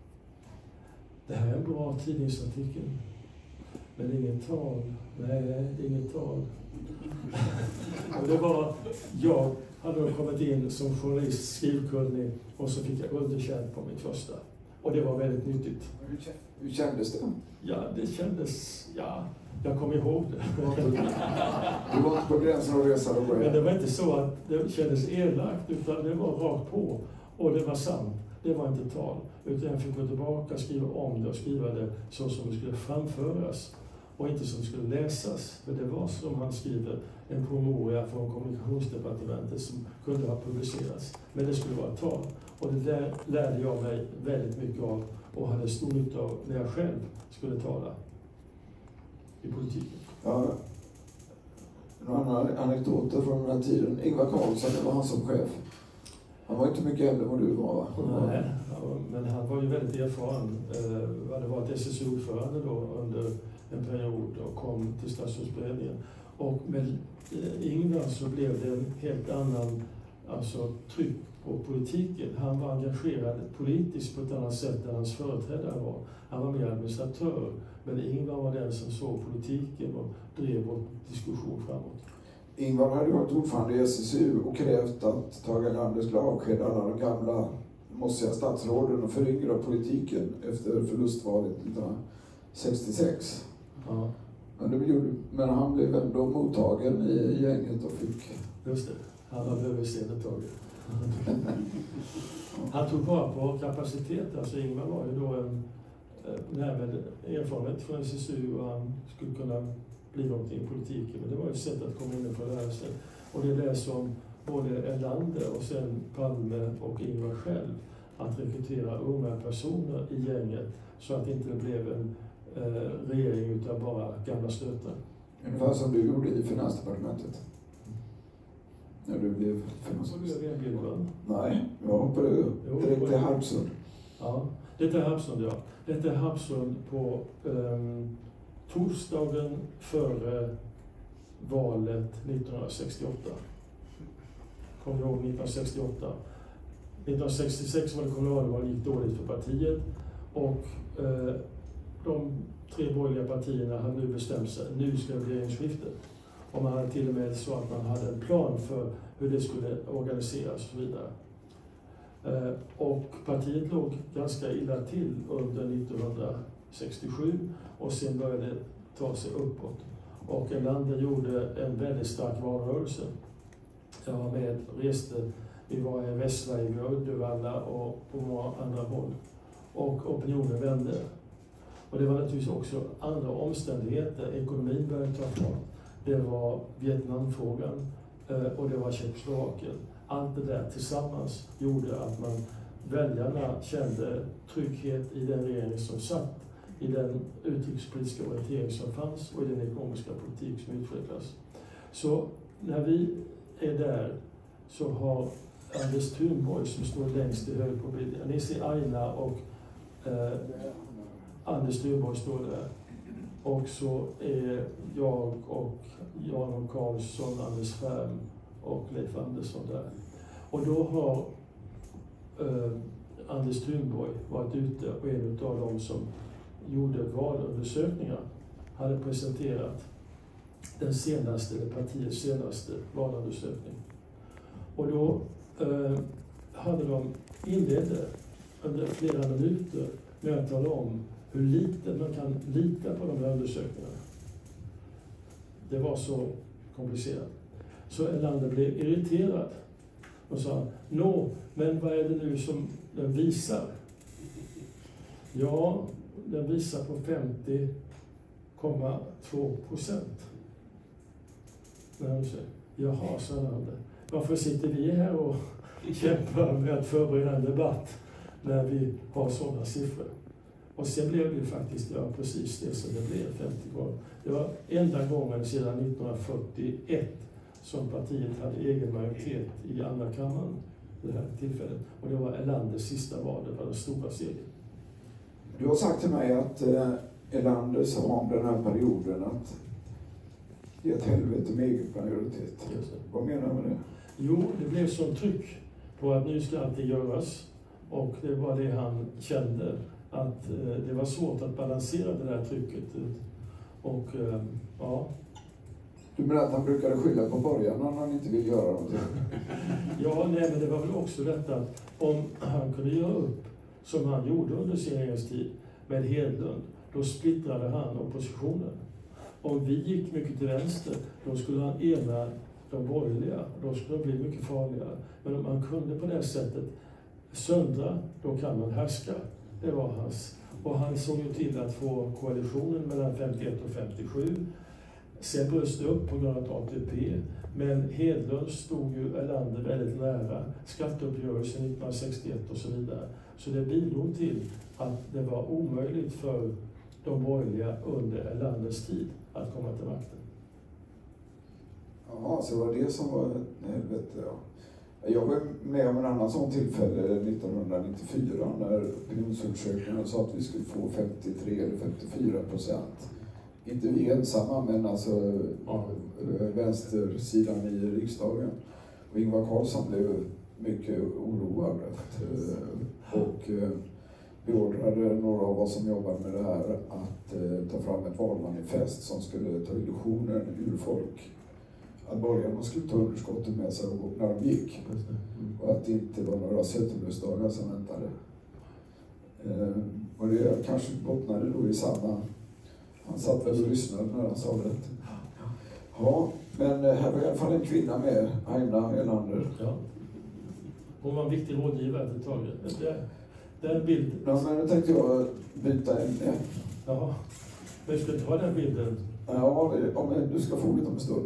Speaker 1: det här är en bra tidningsartikel, men inget tal. Nej, inget tal. Och det var, jag hade kommit in som journalist, skrivkunnig och så fick jag underkänt på mitt första. Och det var väldigt nyttigt.
Speaker 2: Hur kändes det?
Speaker 1: Ja, det kändes, jag kommer ihåg det.
Speaker 2: Du var inte på gränsen att resa och
Speaker 1: Men det var inte så att det kändes elakt, utan det var rakt på. Och det var sant. Det var inte tal. Utan jag fick gå tillbaka, skriva om det och skriva det så som det skulle framföras. Och inte som det skulle läsas. För det var som han skriver, en promemoria från kommunikationsdepartementet som kunde ha publicerats. Men det skulle vara tal. Och det där lärde jag mig väldigt mycket av och hade stor nytta av när jag själv skulle tala i politiken.
Speaker 2: Ja, några anekdoter från den här tiden. Ingvar Carlsson, det var han som chef. Han var inte mycket äldre än vad du var, va?
Speaker 1: Nej, men han var ju väldigt erfaren. Han hade varit SSU-ordförande då under en period och kom till statsrådsberedningen. Och med Ingvar så blev det en helt annan tryck på politiken. Han var engagerad politiskt på ett annat sätt än hans företrädare var. Han var mer administratör, men Ingvar var den som såg politiken och drev vår diskussion framåt.
Speaker 2: Ingvar hade varit ordförande i SSU och krävt att Tage Erlander skulle avskeda alla de gamla mossiga statsråden och föryngra politiken efter förlustvalet 1966.
Speaker 1: Ja.
Speaker 2: Men han blev ändå mottagen i gänget och fick...
Speaker 1: Just det, han hade överseende Tage. Han tog bara på kapacitet. Alltså Ingvar var ju då en erfarenhet från SSU och han skulle kunna bli någonting i politiken. Men det var ett sätt att komma in och få lära sig. Och det är det som både Erlander och sen Palme och Ingvar själv, att rekrytera unga personer i gänget så att det inte blev en regering utan bara gamla stötar.
Speaker 2: Ungefär som du gjorde i Finansdepartementet. När du blev finansminister. Nej, jag hoppade direkt till Harpsund.
Speaker 1: Ja, detta är Harpsund, ja. Detta är Harpsund på torsdagen före valet 1968. Kommer du ihåg 1968? 1966 var det kommunalval, gick dåligt för partiet och de tre borgerliga partierna hade nu bestämt sig, nu ska det bli regeringsskifte. Och man hade till och med så att man hade en plan för hur det skulle organiseras och så vidare. Och partiet låg ganska illa till under 1967 och sen började det ta sig uppåt. Och Erlander gjorde en väldigt stark valrörelse. Jag var med, vi var i Västsverige, Uddevalla och på många andra håll. Och opinionen vände. Och det var naturligtvis också andra omständigheter. Ekonomin började ta fart. Det var Vietnamfrågan och det var Tjeckoslovakien. Allt det där tillsammans gjorde att väljarna kände trygghet i den regering som satt i den utrikespolitiska orientering som fanns och i den ekonomiska politik som utvecklas. Så när vi är där så har Anders Thunborg, som står längst till höger på bilden, ni ser Aina och Anders Thunborg står där. Och så är jag och Jan Karlsson, Anders Färm och Leif Andersson där. Och då har Anders Thunborg varit ute och en av dem som gjorde valundersökningar hade presenterat partiets senaste valundersökning. Och då hade de inledde under flera minuter med att tala om hur lite man kan lita på de här undersökningarna. Det var så komplicerat. Så Erlander blev irriterad och sa, men vad är det nu som den visar? Ja, den visar på 50,2%. Jaha, sa Erlander. Varför sitter vi här och kämpar med att förbereda en debatt när vi har sådana siffror? Och sen blev det faktiskt precis det som det blev, 50 gånger. Det var enda gången sedan 1941 som partiet hade egen majoritet i andra kammaren det här tillfället. Och det var Erlanders sista val, det var den stora serien.
Speaker 2: Du har sagt till mig att Erlander sa om den här perioden att det är ett helvete med egen majoritet. Vad menar du med det?
Speaker 1: Jo, det blev sån tryck på att nu ska allting göras. Och det var det han kände, att det var svårt att balansera det där trycket. Och ja.
Speaker 2: Du menar att han brukade skylla på början när han inte vill göra någonting?
Speaker 1: Ja, nej, men det var väl också detta att om han kunde göra upp som han gjorde under sin regeringstid med Hedlund, då splittrade han oppositionen. Om vi gick mycket till vänster, då skulle han ena de borgerliga, då skulle det bli mycket farligare. Men om man kunde på det sättet söndra, då kan man härska. Det var hans. Och han såg ju till att få koalitionen mellan 51 och 57. Sen bröst det upp på grund av ATP. Men Hedlund stod ju Erlander väldigt nära. Skatteuppgörelsen 1961 och så vidare. Så det bidrog till att det var omöjligt för de borgerliga under Erlanders tid att komma till makten.
Speaker 2: Ja, så var det som var helvete, ja. Jag var med om en annan sån tillfälle 1994 när opinionsundersökningen sa att vi skulle få 53 eller 54%. Inte vi ensamma, men alltså vänstersidan i riksdagen. Och Ingvar Carlsson blev mycket oroad och beordrade några av oss som jobbar med det här att ta fram ett valmanifest som skulle ta illusionen ur folk. Att borgarna skulle ta underskottet med sig när de gick. Och att det inte var några sötebrödsdagar som väntade. Och det kanske bottnade då i samma... Han satt väl och lyssnade när han sa det. Ja, men här var i alla fall en kvinna med, Aina Erlander.
Speaker 1: Ja. Hon var en viktig rådgivare ett tag. Det är en bild.
Speaker 2: Ja, men nu tänkte jag byta ämne.
Speaker 1: Jaha. Men ska du ta den bilden?
Speaker 2: Ja, du ska få lite om en stund.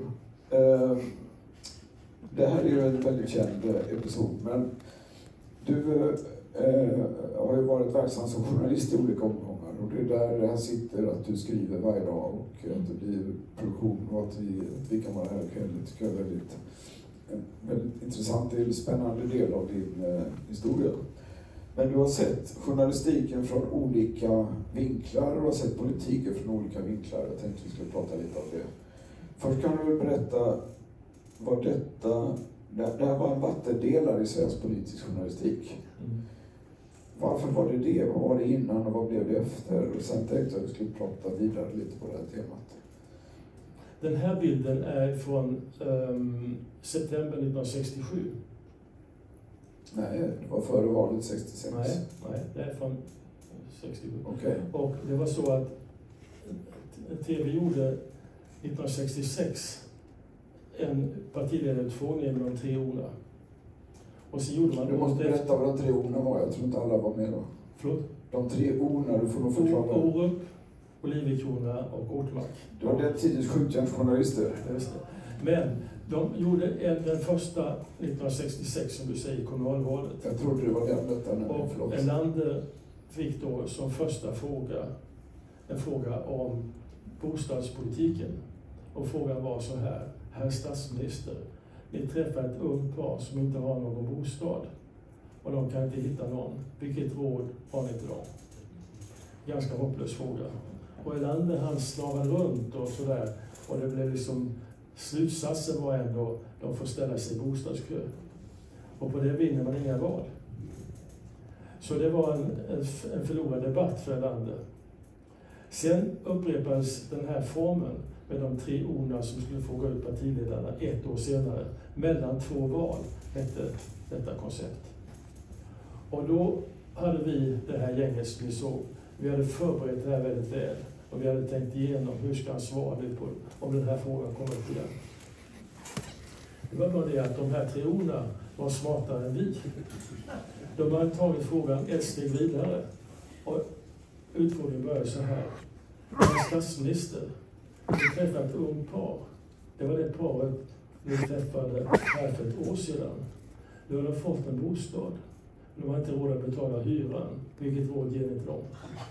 Speaker 2: Det här är ju en väldigt känd episod, men du har ju varit verksam som journalist i olika omgångar och det är där det här sitter att du skriver varje dag och att det blir produktion och att vi kan vara här ikväll. Det tycker jag är en väldigt intressant och spännande del av din historia. Men du har sett journalistiken från olika vinklar och du har sett politiken från olika vinklar. Jag tänkte vi skulle prata lite om det. Först kan du väl berätta vad det här var en vattendelare i svensk politisk journalistik.
Speaker 1: Mm.
Speaker 2: Varför var det? Vad var det innan och vad blev det efter? Och sen tänkte jag att vi skulle prata vidare lite på det här temat.
Speaker 1: Den här bilden är från september 1967.
Speaker 2: Nej, det var före valet 66.
Speaker 1: Nej, det är från 67.
Speaker 2: Okay.
Speaker 1: Och det var så att TV gjorde 1966 en partiledarutfrågning med de 3 orna. Och så gjorde man...
Speaker 2: Du måste berätta vad de 3 orna var, jag tror inte alla var med då.
Speaker 1: Förlåt?
Speaker 2: De 3 orna, du får nog förklara.
Speaker 1: Orup, Olivikrona och Ortmark.
Speaker 2: Det var den tidens skjutjärnsjournalister.
Speaker 1: Just det. Men de gjorde den första 1966, som du säger, kommunalvalet.
Speaker 2: Jag trodde det var den detta nu.
Speaker 1: Och Erlander fick då som första fråga en fråga om bostadspolitiken. Och frågan var så här: herr statsminister, ni träffar ett ungt par som inte har någon bostad och de kan inte hitta någon. Vilket råd har ni till dem? Ganska hopplös fråga. Och Erlander, han slavade runt och sådär, och det blev liksom, slutsatsen var ändå, de får ställa sig i bostadskö. Och på det vinner man inga val. Så det var en förlorad debatt för Erlander. Sen upprepades den här formen med de 3 orden som skulle fråga ut partiledarna 1 år senare. Mellan 2 val hette detta koncept. Och då hade vi, det här gänget som vi såg, vi hade förberett det här väldigt väl. Och vi hade tänkt igenom hur ska han svara på om den här frågan kommer upp igen. Det var bara det att de här 3 orden var smartare än vi. De hade tagit frågan ett steg vidare. Och utfrågningen började så här: herr statsminister, vi träffade ett ungt par. Det var det paret vi träffade här för ett år sedan. Nu har de fått en bostad. De har inte råd att betala hyran. Vilket råd ger ni till dem?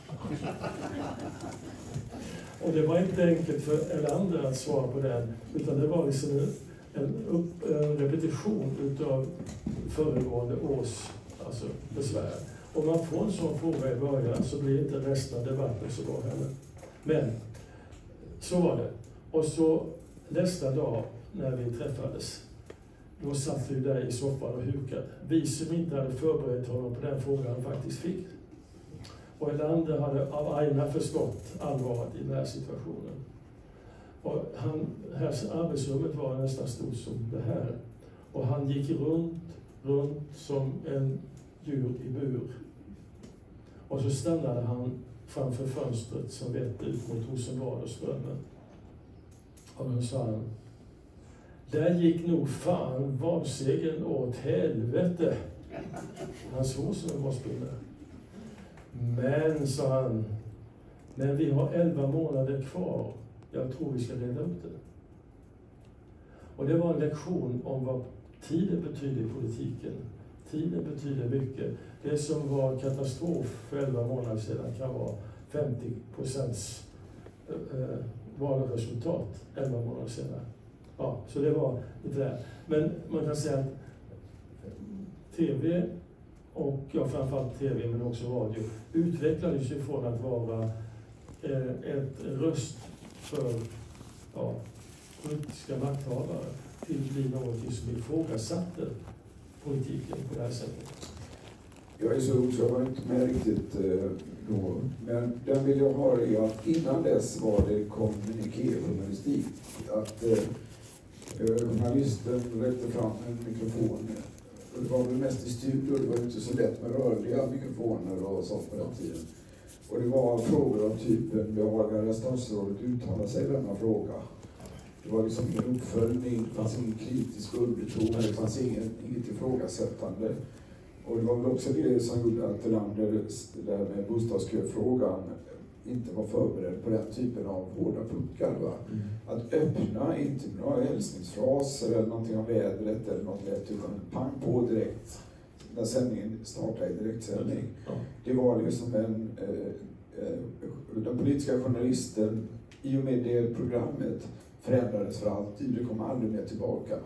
Speaker 1: Och det var inte enkelt för Erlander att svara på den, utan det var liksom en repetition utav föregående års besvär. Om man får en sån fråga i början så blir inte resten av debatten så bra heller. Men så var det. Och så nästa dag när vi träffades, då satt vi där i soffan och hukade. Vi som inte hade förberett honom på den frågan han faktiskt fick. Och Erlander hade av Aina förstått allvaret i den här situationen. Och arbetsrummet var nästan stort som det här. Och han gick runt som en djur i bur. Och så stannade han framför fönstret som vette ut mot Rosenbad och Strömmen. Och då sa han: där gick nog fan valsegern åt helvete. Han såg som en valspinne. Men, sa han, men vi har 11 månader kvar. Jag tror vi ska reda upp det. Och det var en lektion om vad tiden betyder i politiken. Tiden betyder mycket. Det som var katastrof för 11 månader sedan kan vara 50% valresultat 11 månader senare. Ja, så det var lite där. Men man kan säga att tv och framförallt tv men också radio utvecklades ju från att vara ett röst för politiska makthavare till att bli något som ifrågasatte politiken på det här sättet.
Speaker 2: Jag är så ung så jag var inte med riktigt då. Men den vill jag ha är att innan dess var det kommunikéjournalistik. Att journalisten räckte fram en mikrofon. Och det var väl mest i studior, det var inte så lätt med rörliga mikrofoner och sånt på den tiden. Och det var frågor av typen: behagar statsrådet uttala sig i denna fråga? Det var liksom ingen uppföljning, det fanns ingen kritisk underton, det fanns inget ifrågasättande. Och det var väl också det som gjorde att Erlander, det där med bostadsköfrågan, inte var förberedd på den typen av hårda puckar. Va? Att öppna, inte med några hälsningsfraser eller någonting om vädret eller något lätt, utan pang på direkt när sändningen startade i direktsändning. Det var liksom den politiska journalisten, i och med det programmet, förändrades för alltid. Det kom aldrig mer tillbaka.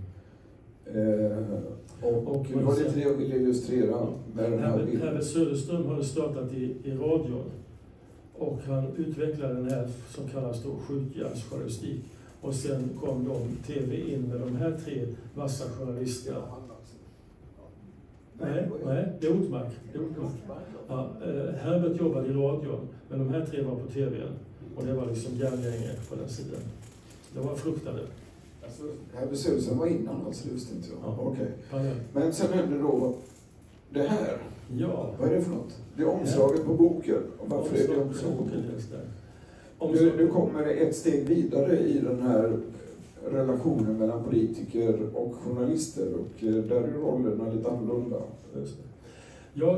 Speaker 2: Och det var lite det jag ville illustrera med den här bilden.
Speaker 1: Herbert Söderström hade startat i radion. Och han utvecklade den här som kallas då skjutjärnsjournalistik. Och sen kom tv in med de här 3 vassa journalisterna. Nej, det är Otmark. Ja, Herbert jobbade i radion, men de här 3 var på tvn. Och det var liksom järngänget på den sidan. Det var fruktade.
Speaker 2: Alltså, Herbert Söderström var innan, alltså, just inte jag.
Speaker 1: Ja.
Speaker 2: Okej.
Speaker 1: Okay.
Speaker 2: Men sen hände då det här.
Speaker 1: Ja.
Speaker 2: Vad är det för något? Det är omslaget på boken. Och varför är det omslaget på boken? Nu kommer det ett steg vidare i den här relationen mellan politiker och journalister. Och där är rollerna lite annorlunda.
Speaker 1: Jag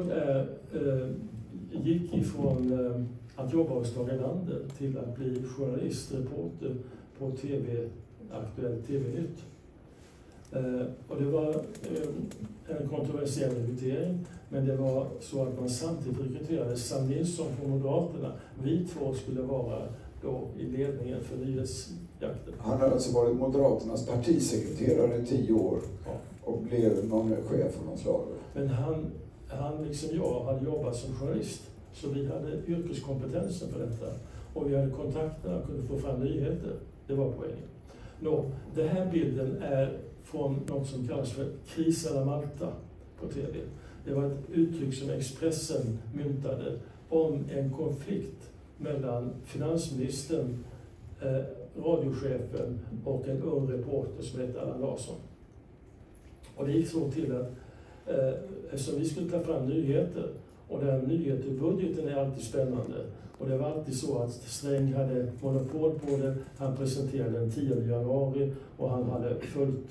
Speaker 1: gick ifrån att jobba hos Tage Erlander till att bli journalist, reporter på TV, Aktuellt TV-nytt. Och det var en kontroversiell rekrytering, men det var så att man samtidigt rekryterade Sam Nilsson från Moderaterna. Vi två skulle vara då i ledningen för nyhetsjakten.
Speaker 2: Han har alltså varit Moderaternas partisekreterare i 10 år och blev någon chef för någon slag.
Speaker 1: Men han liksom jag hade jobbat som journalist, så vi hade yrkeskompetensen för detta. Och vi hade kontakterna och kunde få fram nyheter. Det var poängen. Den här bilden är från något som kallas för Kris à la Malta på TV. Det var ett uttryck som Expressen myntade om en konflikt mellan finansministern, radiochefen och en ung reporter som heter Allan Larsson. Och det gick så till att eftersom vi skulle ta fram nyheter, och den nyhetsbudgeten är alltid spännande. Och det var alltid så att Sträng hade monopol på det. Han presenterade den 10 januari och han hade fullt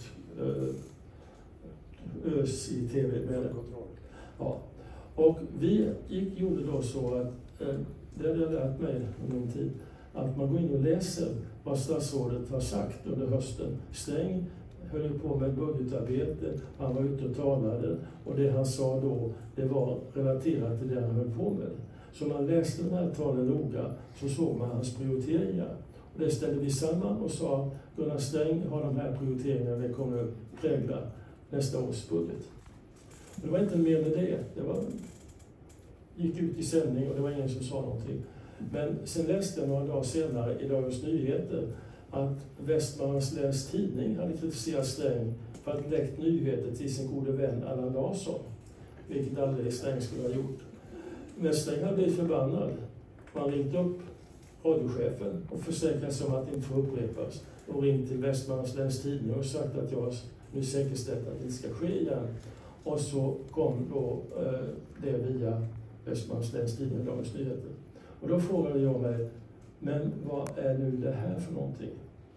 Speaker 1: ös i TV med det. Ja. Och vi gjorde då så att, det hade jag lärt mig under en tid, att man går in och läser vad statsrådet har sagt under hösten. Sträng höll på med budgetarbete, han var ute och talade, och det han sa då, det var relaterat till det han höll på med. Så man läste den här talen noga, så såg man hans prioriteringar. Och det ställde vi samman och sa, Gunnar Sträng har de här prioriteringarna, det kommer att prägla nästa års budget. Det var inte mer med det. Gick ut i sändning och det var ingen som sa någonting. Men sen läste jag några dagar senare i Dagens Nyheter att Västmanlands Läns Tidning hade kritiserat Sträng för att läckt nyheter till sin gode vän Allan Larsson, vilket aldrig Sträng skulle ha gjort. Men Sträng hade blivit förbannad. Man ringde upp radiochefen och försäkrade sig om att det inte får upprepas, och ringt till Västmanlands Läns Tidning och sagt att jag nu säkerställt att det inte ska ske igen. Och så kom då det via Västmanlands Läns Tidning och Dagens Nyheter. Och då frågade jag mig, men vad är nu det här för någonting?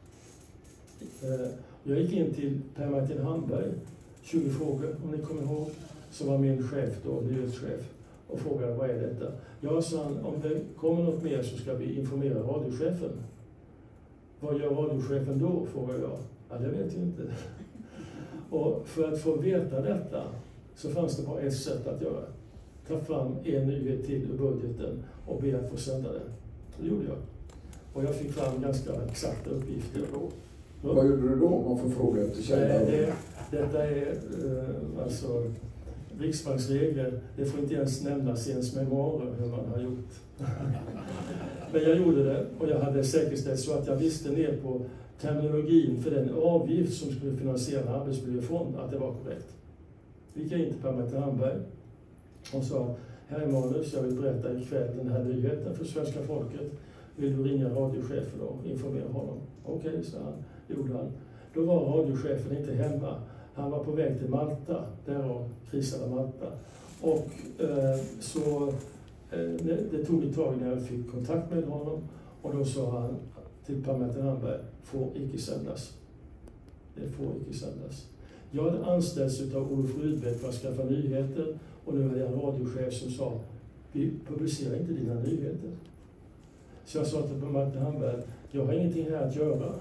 Speaker 1: Jag gick in till Per-Martin Hamberg, 20 frågor om ni kommer ihåg, som var min chef då, nyhetschef, och frågade vad är detta? Jag sa, om det kommer något mer så ska vi informera radiochefen. Vad gör radiochefen då, frågade jag. Ja, det vet jag inte. Och för att få veta detta så fanns det bara ett sätt att göra. Ta fram en nyhet till ur budgeten och be att få sända den. Det gjorde jag. Och jag fick fram ganska exakta uppgifter då.
Speaker 2: Vad gjorde du då om man får fråga efter källa?
Speaker 1: Detta är alltså riksbanksregler. Det får inte ens nämnas i ens memoarer hur man har gjort. Men jag gjorde det, och jag hade säkerställt så att jag visste ner på terminologin för den avgift som skulle finansiera en arbetsmiljöfond, att det var korrekt. Vi gick in till Per-Martin Hamberg och sa, här är manus, jag vill berätta ikväll den här nyheten för svenska folket. Vill du ringa radiochefen och informera honom? Okej, så han. Gjorde han. Då var radiochefen inte hemma. Han var på väg till Malta, därav Kris à la Malta. Och det tog ett tag när jag fick kontakt med honom, och då sa han till Per-Martin Hamberg, får icke sändas. Det får icke sändas. Jag hade anställts av Olof Rydbeck för att skaffa nyheter, och nu var det en radiochef som sa, vi publicerar inte dina nyheter. Så jag sa till Per-Martin Hamberg, jag har ingenting här att göra.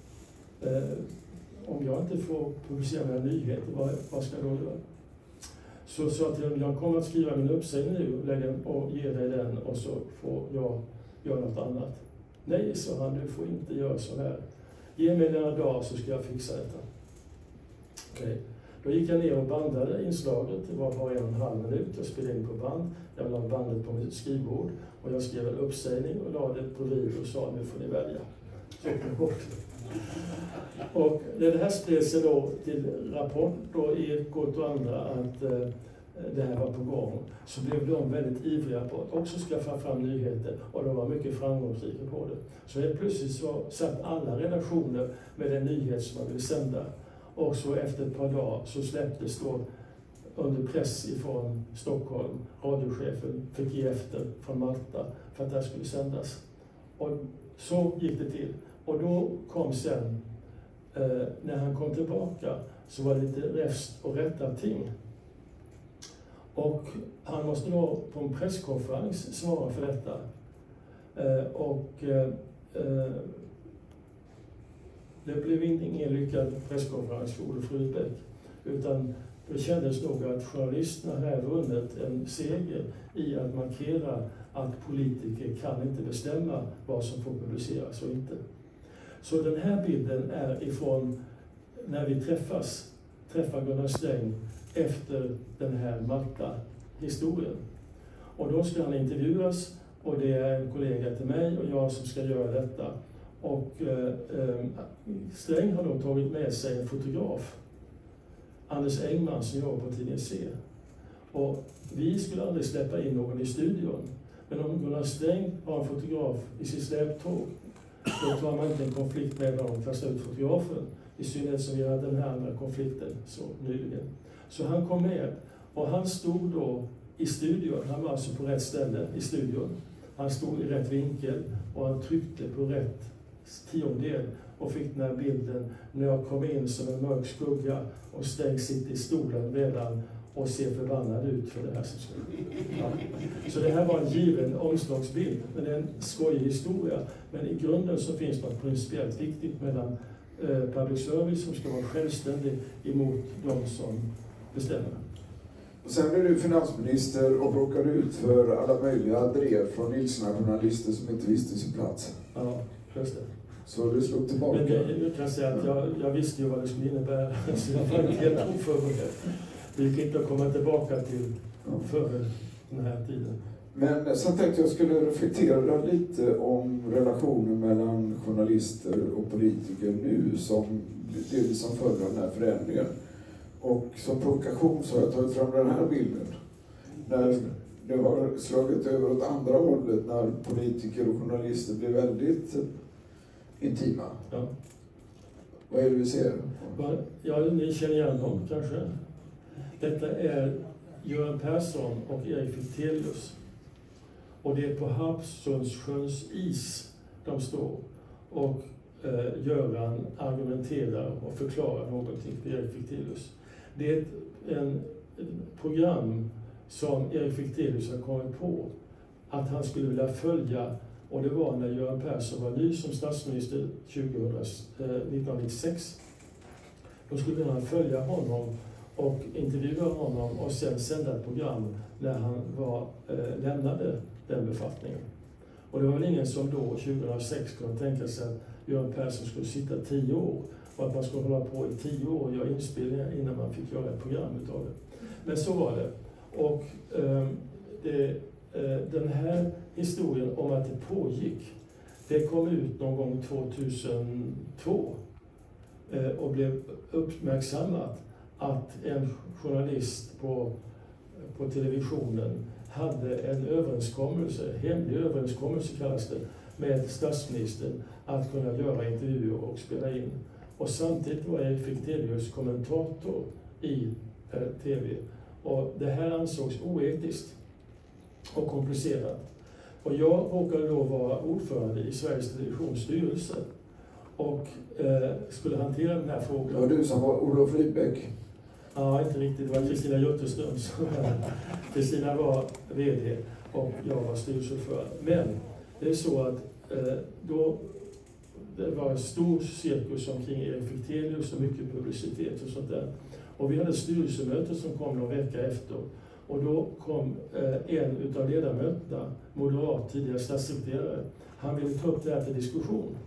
Speaker 1: Om jag inte får publicera mina nyheter, vad ska jag då göra? Så sa jag till honom, jag kommer att skriva min uppsägning nu och ge dig den, och så får jag göra något annat. Nej, sa han, du får inte göra så här. Ge mig några dagar så ska jag fixa detta. Okej. Då gick jag ner och bandade inslaget. Det var bara 1,5 minut. Jag spelade in på band. Jag la bandet på mitt skrivbord. Och jag skrev en uppsägning och la det bredvid och sa, nu får ni välja. Så bort. Och det här spred sig då till Rapport och Ekot och andra att det här var på gång. Så blev de väldigt ivriga på att också skaffa fram nyheter, och de var mycket framgångsrika på det. Så helt plötsligt så satt alla redaktioner med den nyhet som man ville sända. Och så efter ett par dagar så släpptes då under press ifrån Stockholm, radiochefen fick ge efter från Malta för att det här skulle sändas. Och så gick det till. Och då kom sen, när han kom tillbaka, så var det lite räfst och rättarting. Och han måste då på en presskonferens svara för detta. det blev ingen lyckad presskonferens för Olof Rydbeck. Utan det kändes nog att journalisterna här vunnit en seger i att markera att politiker kan inte bestämma vad som får publiceras och inte. Så den här bilden är ifrån när vi träffar Gunnar Sträng efter den här Malta-historien. Och då ska han intervjuas och det är en kollega till mig och jag som ska göra detta. Och Sträng har då tagit med sig en fotograf, Anders Engman, som jobbar på tidningen C. Och vi skulle aldrig släppa in någon i studion. Men om Gunnar Sträng har en fotograf i sitt släptåg, då tar man inte en konflikt med dem och kastar ut fotografen. I synnerhet som vi hade den här andra konflikten så nyligen. Så han kom med och han stod då i studion. Han var alltså på rätt ställe i studion. Han stod i rätt vinkel och han tryckte på rätt tiondel och fick den här bilden när jag kom in som en mörk skugga och Sträng sitter i stolen redan och ser förbannad ut för det här som skulle. Ja. Så det här var en given omslagsbild, men det är en skojig historia. Men i grunden så finns något principiellt viktigt mellan public service som ska vara självständig emot de som bestämmer.
Speaker 2: Sen är du finansminister och råkade ut för alla möjliga drev från ilskna journalister som inte visste sin plats.
Speaker 1: Ja, just det.
Speaker 2: Så du slog tillbaka.
Speaker 1: Men jag kan säga att jag visste ju vad det skulle innebära, så jag var inte helt oförberedd. Det gick inte att komma tillbaka till före den här tiden.
Speaker 2: Men sen tänkte jag skulle reflektera lite om relationen mellan journalister och politiker nu som det som följer den här förändringen. Och som provokation så har jag tagit fram den här bilden. När det har slagit över åt andra hållet när politiker och journalister blir väldigt intima.
Speaker 1: Ja.
Speaker 2: Vad är det vi ser?
Speaker 1: Ja, ni känner igen dem kanske. Detta är Göran Persson och Erik Fichtelius. Och det är på Harpsundssjöns is de står. Och Göran argumenterar och förklarar någonting för Erik Fichtelius. Det är ett program som Erik Fichtelius har kommit på att han skulle vilja följa. Och det var när Göran Persson var ny som statsminister 1996. Då skulle han följa honom och intervjua honom och sen sända ett program när han lämnade den befattningen. Och det var väl ingen som då 2006 kunde tänka sig att Göran Persson skulle sitta 10 år och att man skulle hålla på i 10 år och göra inspelningar innan man fick göra ett program utav det. Men så var det. Och den här historien om att det pågick, det kom ut någon gång 2002 och blev uppmärksammat att en journalist på televisionen hade en överenskommelse, hemlig överenskommelse kallas det, med statsministern att kunna göra intervjuer och spela in. Och samtidigt var Erik Fichtelius kommentator i TV. Och det här ansågs oetiskt och komplicerat. Och jag råkade då vara ordförande i Sveriges Televisions styrelse och skulle hantera den här frågan.
Speaker 2: Det var du som var Olof Rydbeck?
Speaker 1: Ja, inte riktigt. Det var Kristina Jutterström som Kristina var vd och jag var styrelseordförande. Men det är så att då det var en stor cirkus omkring Erik Fichtelius och mycket publicitet och sånt där. Och vi hade ett styrelsemöte som kom någon vecka efter. Och då kom en utav ledamöterna, moderat tidigare statssekreterare, han ville ta upp det här till diskussion.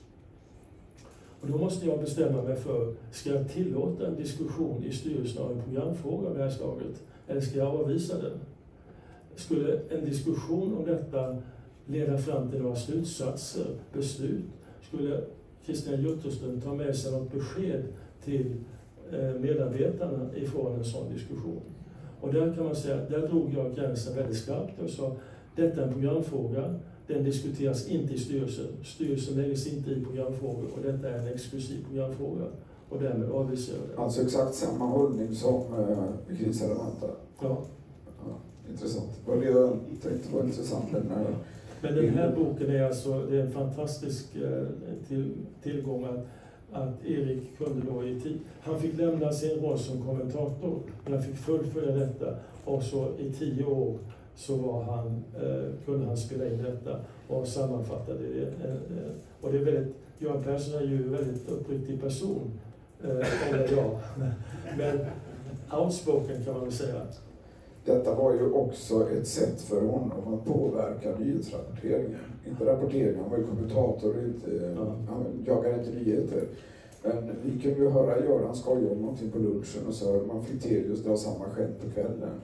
Speaker 1: Och då måste jag bestämma mig för, ska jag tillåta en diskussion i styrelsen av en programfråga av det här slaget? Eller ska jag avvisa den? Skulle en diskussion om detta leda fram till några slutsatser, beslut? Skulle Kristina Jutterström ta med sig något besked till medarbetarna ifrån en sån diskussion? Och där kan man säga, där drog jag gränsen väldigt skarpt och sa, detta är en programfråga, den diskuteras inte i styrelsen. Styrelsen lägger sig inte i programfrågor och detta är en exklusiv programfråga. Och därmed avvisar jag det.
Speaker 2: Alltså exakt samma hållning som Krisa Ramanta.
Speaker 1: Ja.
Speaker 2: Intressant. Vad det jag tänkte var intressant.
Speaker 1: Men den här boken är alltså, det är en fantastisk tillgång att Erik kunde då i tid. Han fick lämna sin roll som kommentator, men han fick fullfölja detta. Och så i 10 år så kunde han spela in detta och sammanfattade det Och det är väldigt, Göran Persson är ju en väldigt uppriktig person, eller jag. Men outspoken kan man väl säga.
Speaker 2: Detta var ju också ett sätt för honom att påverka nyhetsrapporteringen. Inte rapporteringen, han var ju kommentator och han jagade inte nyheter. Men vi kunde ju höra Göran skoja om någonting på lunchen och så hörde man Fichtelius dra samma skämt på kvällen.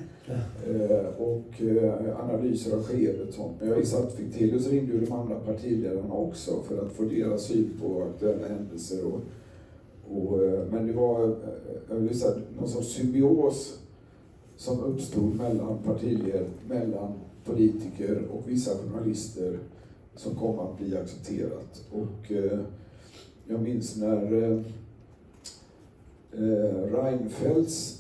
Speaker 2: Analyser av skeendet och sånt. Men jag visste att Fichtelius ringde ju de andra partiledarna också för att få deras syn på aktuella händelser. Men det var någon sorts symbios som uppstod mellan partier, mellan politiker och vissa journalister som kom att bli accepterat. Och jag minns när Reinfeldts,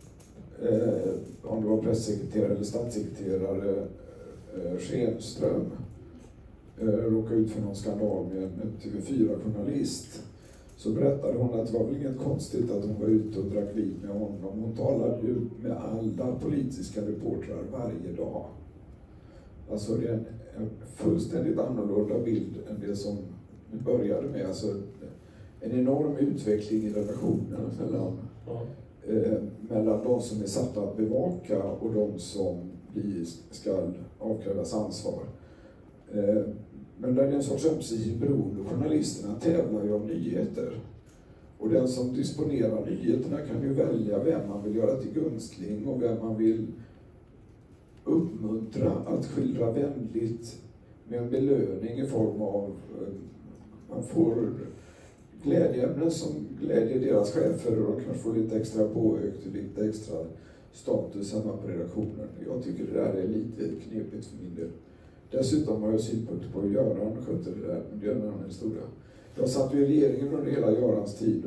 Speaker 2: om det var pressekreterare eller statssekreterare, Schenström råkade ut för någon skandal med en TV4-journalist, så berättade hon att det var väl inget konstigt att hon var ute och drack vin med honom. Hon talade ju med alla politiska reportrar varje dag. Alltså det är en fullständigt annorlunda bild än det som vi började med. Alltså en enorm utveckling i relationen mellan de som är satta att bevaka och de som ska avkrävas ansvar. Men där är en sorts ömsesidigt beroende. Journalisterna tävlar ju om nyheter. Och den som disponerar nyheterna kan ju välja vem man vill göra till gunstling och vem man vill uppmuntra att skildra vänligt med en belöning i form av man får glädjeämnen som glädjer deras chefer och de kan få lite extra påökt och lite extra status hemma på redaktionen. Jag tycker det där är lite knepigt för min del. Dessutom har jag synpunkter på hur Göran skötte det där, men det är en annan historia. Jag satt ju i regeringen under hela Görans tid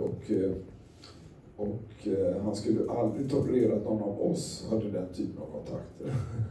Speaker 2: och han skulle aldrig tolerera att någon av oss hade den typen av kontakter.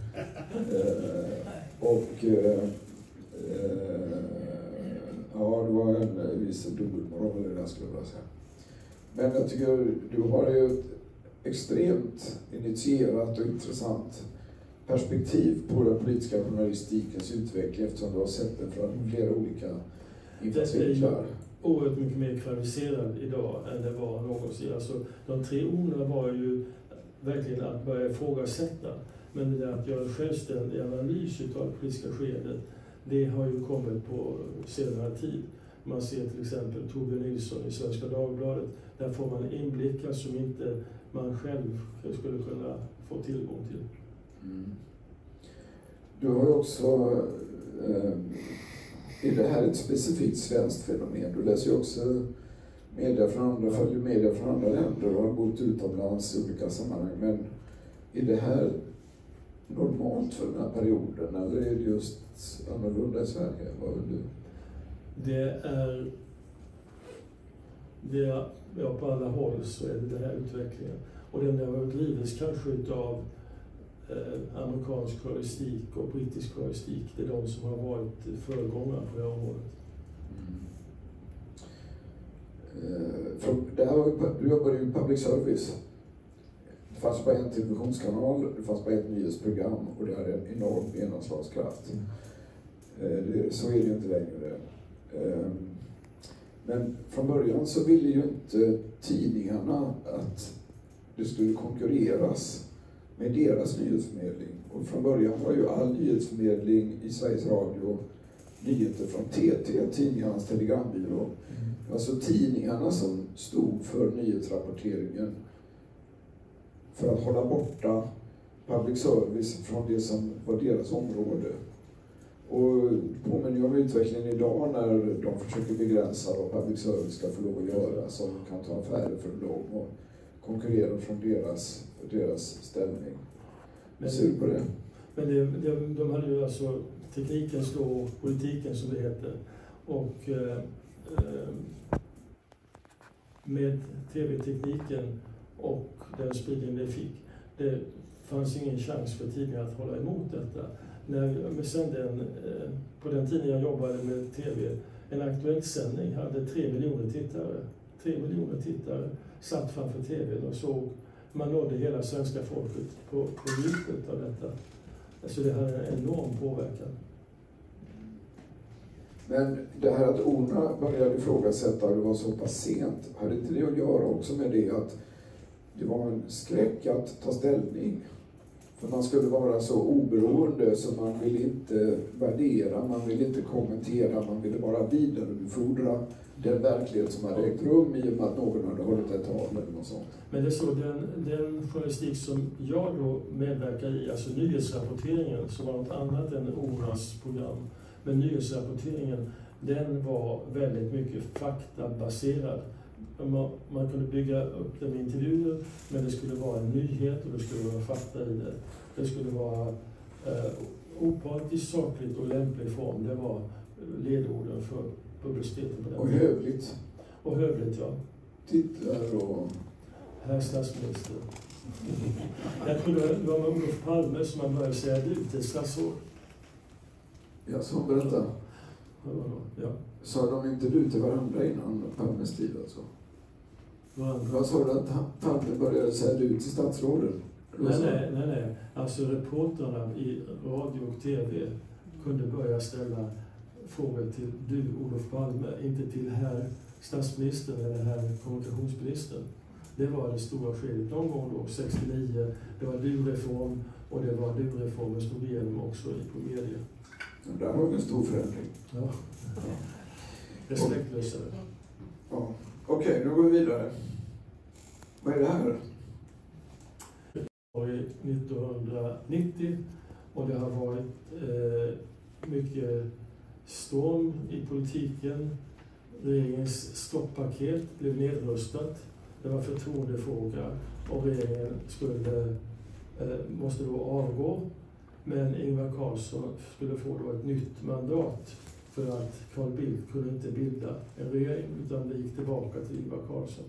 Speaker 2: Ja, det var en viss dubbelmoral i det där skulle jag vilja säga. Men jag tycker du har ju ett extremt initierat och intressant perspektiv på den politiska journalistikens utveckling eftersom du har sett den från flera olika infallsvinklar.
Speaker 1: Det är ju oerhört mycket mer kvalificerad idag än det var någonsin. Alltså, de 3 orden var ju verkligen att börja ifrågasätta. Men det där att göra en självständig analys av det politiska skeendet, det har ju kommit på senare tid. Man ser till exempel Torbjörn Nilsson i Svenska Dagbladet. Där får man inblickar som inte man själv skulle kunna få tillgång till.
Speaker 2: Mm. Du har ju också, är det här ett specifikt svenskt fenomen? Du läser ju också media från andra, följer media från andra länder och har bott utomlands i olika sammanhang. Men är det här normalt för den här perioden eller är det just annorlunda i Sverige? Vad vill du?
Speaker 1: På alla håll så är det den här utvecklingen. Och den har drivits kanske utav amerikansk journalistik och brittisk journalistik. Det är de som har varit föregångare på det här området.
Speaker 2: Du jobbade ju i public service. Det fanns bara en televisionskanal, det fanns bara ett nyhetsprogram och det hade en enorm genomslagskraft. Så är det ju inte längre. Men från början så ville ju inte tidningarna att det skulle konkurreras med deras nyhetsförmedling. Och från början var ju all nyhetsförmedling i Sveriges Radio nyheter från TT, tidningarnas telegrambyrå. Alltså tidningarna som stod för nyhetsrapporteringen för att hålla borta public service från det som var deras område. Och påminner om utvecklingen idag när de försöker begränsa vad public service ska få lov att göra, som kan ta affärer för dem och konkurrera från deras ställning. Men ser du på det?
Speaker 1: Men de hade ju alltså tekniken slår politiken som det heter. Och med tv-tekniken och den spridning det fick, det fanns ingen chans för tidningar att hålla emot detta. När vi sände på den tiden jag jobbade med tv, en aktuellt sändning hade 3 miljoner tittare. 3 miljoner tittare satt framför tvn och såg, man nådde hela svenska folket på djupet av detta. Alltså det hade en enorm påverkan.
Speaker 2: Men det här att Orna började ifrågasätta och det var så pass sent, hade inte det att göra också med det att det var en skräck att ta ställning? För man skulle vara så oberoende så man ville inte värdera, man ville inte kommentera, man ville bara vidarebefordra den verklighet som hade ägt rum i och med att någon hade hållit ett tal eller något sånt.
Speaker 1: Men det är så, den journalistik som jag då medverkar i, alltså nyhetsrapporteringen, som var något annat än Ornas program. Men nyhetsrapporteringen, den var väldigt mycket faktabaserad. Man kunde bygga upp det med intervjuer, men det skulle vara en nyhet och det skulle vara fakta i det. Det skulle vara opartiskt, sakligt och lämplig form. Det var ledorden för publiciteten på den.
Speaker 2: Och hövligt.
Speaker 1: Och hövligt, ja.
Speaker 2: Titlar och...
Speaker 1: Herr statsminister. Jag tror det var med Olof Palme som man började säga du till statsråd.
Speaker 2: Ja, så berätta.
Speaker 1: Ja.
Speaker 2: Sa de inte du till varandra innan Palmes tid alltså? Vad sa du att Palme började säga du till statsråden?
Speaker 1: Nej. Alltså reportrarna i radio och tv kunde börja ställa frågor till du, Olof Palme, inte till herr statsministern eller herr kommunikationsministern. Det var det stora skedet någon gång då, 69. Det var du-reform och det var du-reformen stod igenom också på media.
Speaker 2: Ja, där har vi en stor förändring.
Speaker 1: Ja. Respektlösare.
Speaker 2: Ja. Okej, nu går vi vidare. Vad är det här?
Speaker 1: Det var 1990 och det har varit mycket storm i politiken. Regeringens stoppaket blev nedröstat. Det var förtroendefråga och regeringen måste då avgå. Men Ingvar Carlsson skulle få då ett nytt mandat för att Carl Bildt kunde inte bilda en regering utan det gick tillbaka till Ingvar Carlsson.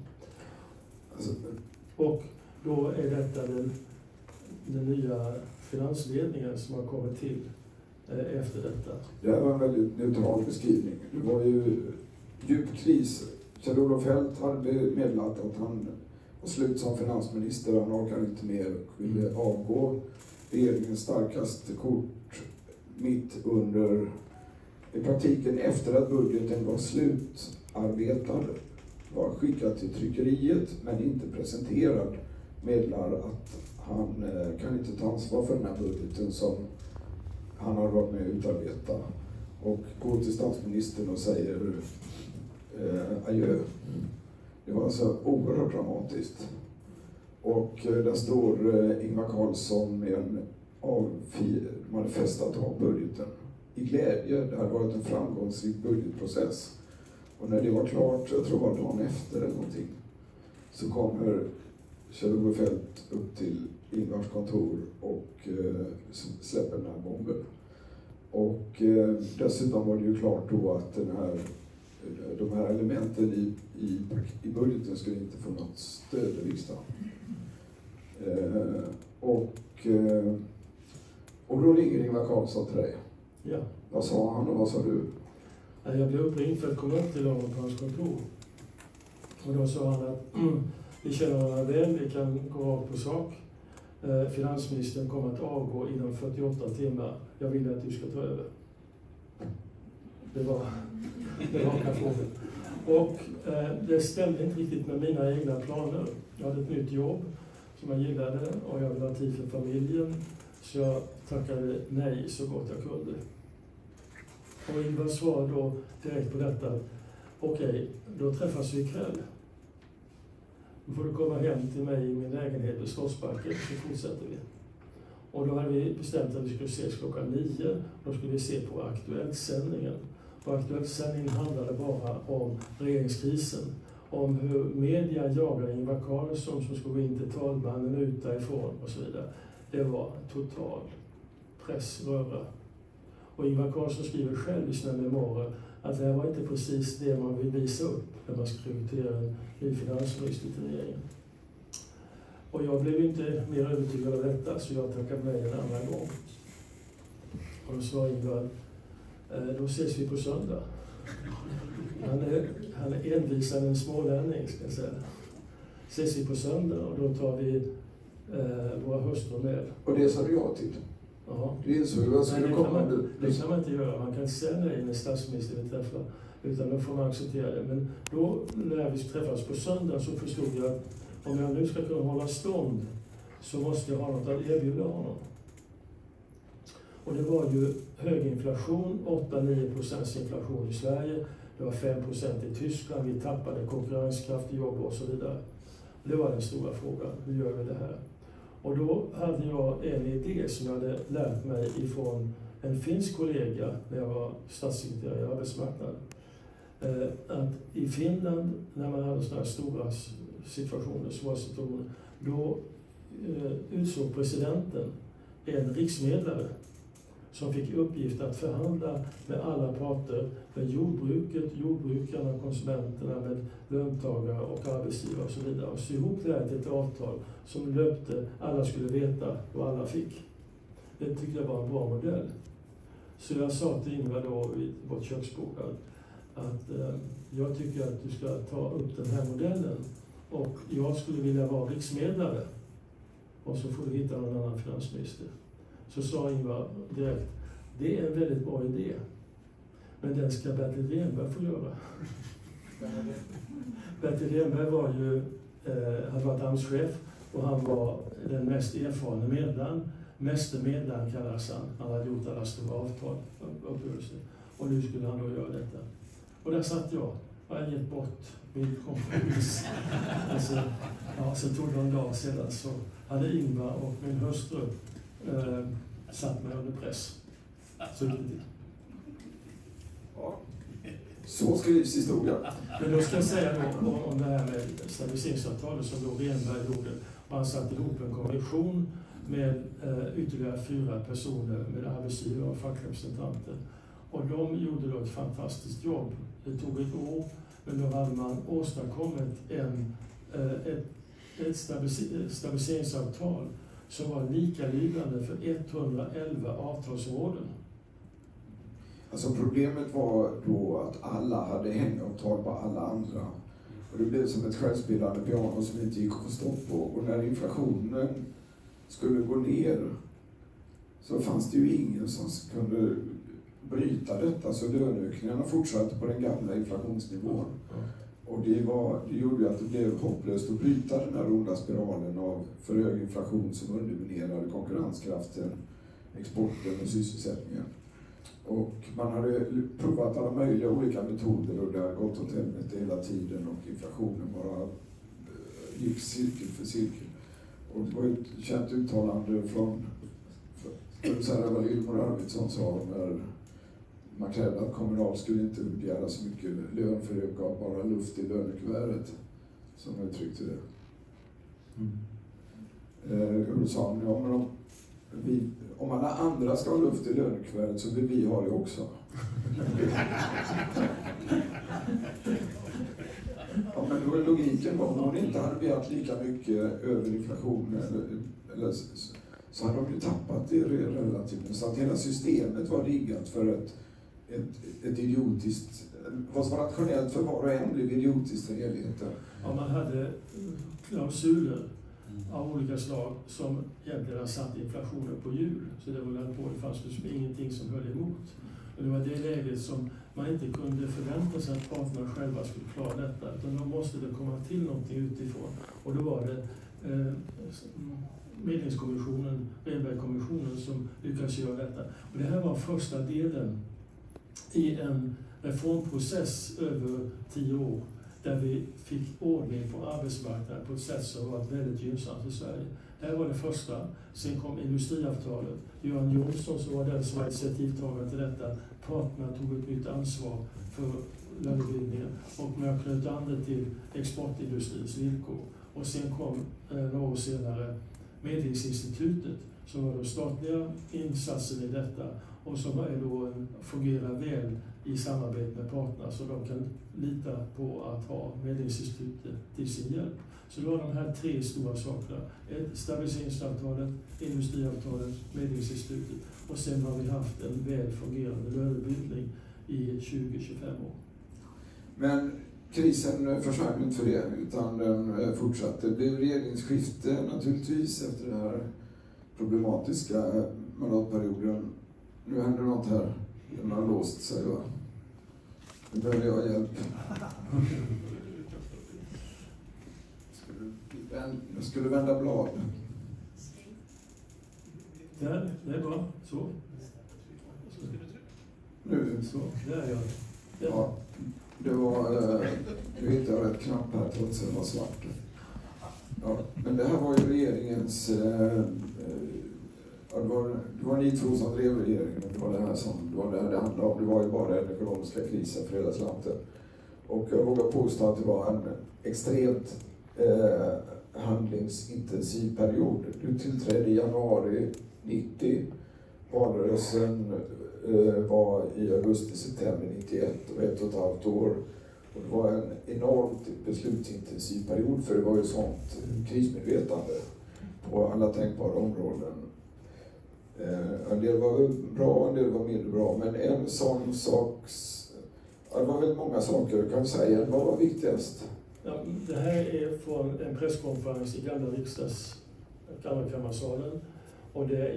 Speaker 1: Och då är detta den nya finansledningen som har kommit till efter detta.
Speaker 2: Det här var en väldigt neutral beskrivning. Det var ju djup kris. Kjell-Olof Feldt hade meddelat att han var slut som finansminister, han orkade inte mer och ville avgå. Regeringens starkaste kort mitt under, i praktiken efter att budgeten var slutarbetad, var skickad till tryckeriet men inte presenterad, meddelar att han kan inte ta ansvar för den här budgeten som han har varit med att utarbeta och går till statsministern och säger adjö. Det var alltså oerhört dramatiskt. Och där står Ingvar Carlsson med en manifestat av budgeten i glädje. Det hade varit en framgångsrik budgetprocess. Och när det var klart, jag tror det var dagen efter eller någonting, så kommer Kjell-Olof Feldt upp till Ingvars kontor och släpper den här bomben. Och dessutom var det ju klart då att de här elementen i budgeten skulle inte få något stöd i riksdagen. Och då ringer Ingvar Carlsson till dig.
Speaker 1: Ja.
Speaker 2: Vad sa han och vad sa du?
Speaker 1: Jag blev uppringd för att komma upp till honom på hans kontor. Och då sa han att vi känner varandra väl, vi kan gå rakt på sak. Finansministern kommer att avgå inom 48 timmar. Jag vill att du ska ta över. Det var raka frågan. Och det stämde inte riktigt med mina egna planer. Jag hade ett nytt jobb som jag gillade och jag ville ha tid för familjen. Så jag tackade nej så gott jag kunde. Och Ingvar svarade då direkt på detta. Okej, då träffas vi ikväll. Då får du komma hem till mig i min lägenhet vid Slottsbacken så fortsätter vi. Och då hade vi bestämt att vi skulle ses klockan 9. Då skulle vi se på Aktuellt-sändningen. Och Aktuellt-sändningen handlade bara om regeringskrisen. Om hur media jagar Ingvar Carlsson som skulle gå in till talmannen ut därifrån och så vidare. Det var total pressröra. Och Ingvar Carlsson skriver själv i sina memoarer att det här var inte precis det man vill visa upp när man ska rekrytera en ny finansminister till regeringen. Och jag blev inte mer övertygad av detta så jag tackade mig en annan gång. Och då sa Ingvar, då ses vi på söndag. Han är envisad en smålänning ska jag säga. Ses vi på söndag och då tar vi våra hustrur med.
Speaker 2: Och det sa du ja till?
Speaker 1: Ja.
Speaker 2: Det insåg ju vad skulle komma.
Speaker 1: Det kan man inte göra. Man kan inte säga nej när statsministern vill träffa, utan då får man acceptera det. Men då, när vi träffades på söndag, så förstod jag att om jag nu ska kunna hålla stånd så måste jag ha något att erbjuda honom. Och det var ju hög inflation, 8-9% inflation i Sverige. Det var 5% i Tyskland. Vi tappade konkurrenskraft, jobb och så vidare. Det var den stora frågan. Hur gör vi det här? Och då hade jag en idé som jag hade lärt mig ifrån en finsk kollega när jag var statssekreterare i arbetsmarknaden. Att i Finland, när man hade sådana här stora situationer, svåra situationer, då utsåg presidenten en riksmedlare som fick uppgift att förhandla med alla parter, med jordbruket, jordbrukarna, konsumenterna, med löntagare och arbetsgivare och så vidare. Och så ihop det här till ett avtal som löpte, alla skulle veta vad alla fick. Det tyckte jag var en bra modell. Så jag sa till Ingvar då vid vårt köksbord att jag tycker att du ska ta upp den här modellen och jag skulle vilja vara riksmedlare och så får du hitta någon annan finansminister. Så sa Ingvar direkt, det är en väldigt bra idé, men den ska Bertil Rehnberg få göra. Bertil Rehnberg var ju, hade varit AMS-chef och han var den mest erfarna medlaren. Mästermedlaren kallas han. Han hade gjort alla stora avtal, uppgörelser. Och nu skulle han då göra detta. Och där satt jag. Jag hade gett bort min kompromiss. Alltså, ja, så tog det en dag sedan så hade Ingvar och min hustru satt mig under press. Så gick det till.
Speaker 2: Ja. Så skrivs historia.
Speaker 1: Men då ska jag säga då om det här med stabiliseringsavtalet som då Rehnberg gjorde. Man satte ihop en kommission med ytterligare 4 personer med arbetsgivare och fackrepresentanter. Och de gjorde då ett fantastiskt jobb. Det tog ett år, men då hade man åstadkommit ett stabiliseringsavtal som var likalydande för 111 avtalsområden.
Speaker 2: Alltså problemet var då att alla hade hängavtal på alla andra. Och det blev som ett självspelande piano som inte gick att få stopp på. Och när inflationen skulle gå ner så fanns det ju ingen som kunde bryta detta. Så löneökningarna fortsatte på den gamla inflationsnivån. Och det gjorde ju att det blev hopplöst att bryta den här onda spiralen av för hög inflation som underminerade konkurrenskraften, exporten och sysselsättningen. Och man hade provat alla möjliga olika metoder och det hade gått åt helvete hela tiden och inflationen bara gick cirkel för cirkel. Och det var ett känt uttalande från vad Ylmor Arvidsson sa när man krävde att Kommunal skulle inte begära så mycket lön för det gav bara luft i lönekuvertet, som jag uttryckte det. Och då sa han, ja, men om alla andra ska ha luft i lönekuvertet så vill vi ha det också. Ja, men då är logiken var om hon inte hade begärt lika mycket över inflationen eller så hade de ju tappat det relativt. Så att hela systemet var riggat för ett idiotiskt, vad som var rationellt för var och en blev idiotiskt i helheten.
Speaker 1: Ja, man hade klausuler av olika slag som egentligen har satt inflationen på hjul. Så det var på, det fanns liksom ingenting som höll emot. Och det var det läget som man inte kunde förvänta sig att parterna själva skulle klara detta. Utan då måste det komma till någonting utifrån. Och då var det medlingskommissionen, Rehnbergkommissionen, som lyckades göra detta. Och det här var första delen i en reformprocess över 10 år. Där vi fick ordning på arbetsmarknaden på ett sätt som var väldigt gynnsamt i Sverige. Det här var det första. Sen kom industriavtalet. Göran Jonsson som var den som var initiativtagare till detta. Parterna tog ett nytt ansvar för lönebildningen och man knöt an det till exportindustrins villkor. Och sen kom några år senare Medlingsinstitutet som var den statliga insatsen i detta och som är då fungerar väl i samarbete med parterna så de kan lita på att ha Medlingsinstitutet till sin hjälp. Så det var de här 3 stora sakerna. Stabiliseringsavtalet, industriavtalet, Medlingsinstitutet och sen har vi haft en väl fungerande lönebildning i 20-25 år.
Speaker 2: Men krisen försvann inte för det utan den fortsatte. Det blev regeringsskifte naturligtvis efter det här problematiska mandatperioden. Nu händer något här. Den har låst sig, va? Nu behöver jag hjälp. Jag skulle vända blad.
Speaker 1: Där, det är bra. Så.
Speaker 2: Nu.
Speaker 1: Så, där är jag.
Speaker 2: Ja, det var... Nu hittade jag rätt knapp här trots att det var svart. Ja, men det här var ju regeringens... Ja, det var ni två som drev regeringen. Det var det här det handlade om. Det var ju bara den ekonomiska krisen för hela slanten. Och jag vågar påstå att det var en extremt handlingsintensiv period. Du tillträdde i januari 90. Valrörelsen var i augusti-september 91 och 1,5 år. Och det var en enormt beslutsintensiv period, för det var ju sånt krismedvetande på alla tänkbara områden. En del var bra, en del var mindre bra, men en sån sak, det var väldigt många saker kan vi säga. Vad var viktigast?
Speaker 1: Ja, det här är från en presskonferens i gamla kammarsalen, och det är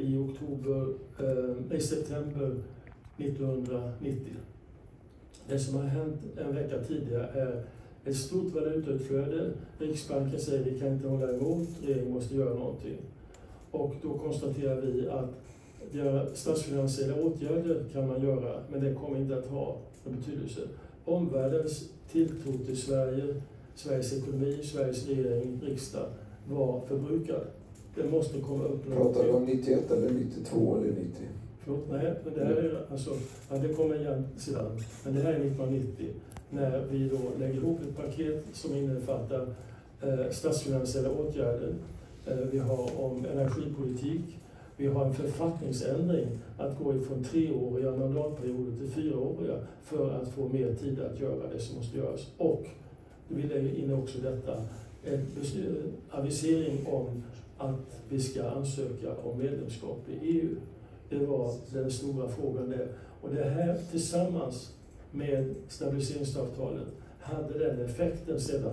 Speaker 1: i september 1990. Det som har hänt en vecka tidigare är ett stort valutautflöde. Riksbanken säger att vi kan inte hålla emot, regeringen måste göra någonting. Och då konstaterar vi att statsfinansiella åtgärder kan man göra, men det kommer inte att ha en betydelse. Omvärldens tilltro till Sveriges ekonomi, Sveriges regering, riksdag var förbrukad. Det måste komma upp något.
Speaker 2: Pratar du om 91 eller 92 eller 90?
Speaker 1: Förlåt, nej, men det här är alltså, ja, det kommer igen sedan. Men det här är 1990, när vi då lägger ihop ett paket som innefattar statsfinansiella åtgärder. Vi har om energipolitik, vi har en författningsändring att gå ifrån 3-åriga mandatperioder till 4-åriga för att få mer tid att göra det som måste göras. Och vi lägger in också detta, en avisering om att vi ska ansöka om medlemskap i EU. Det var den stora frågan där. Och det här tillsammans med stabiliseringsavtalet hade den effekten sedan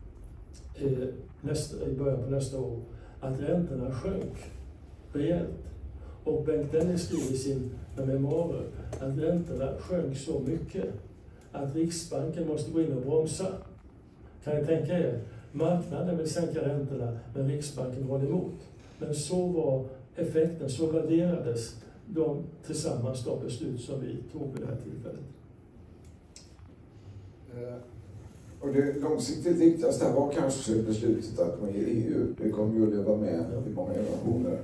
Speaker 1: i början på nästa år att räntorna sjönk rejält. Och Bengt Dennis skriver i sina memoarer att räntorna sjönk så mycket att Riksbanken måste gå in och bromsa. Kan ni tänka er? Marknaden vill sänka räntorna, men Riksbanken håller emot. Men så var effekten, så värderades de tillsammans de beslut som vi tog vid det här tillfället.
Speaker 2: Och det långsiktigt viktigaste här var kanske beslutet att gå med i EU. Det kommer ju att leva med i många generationer.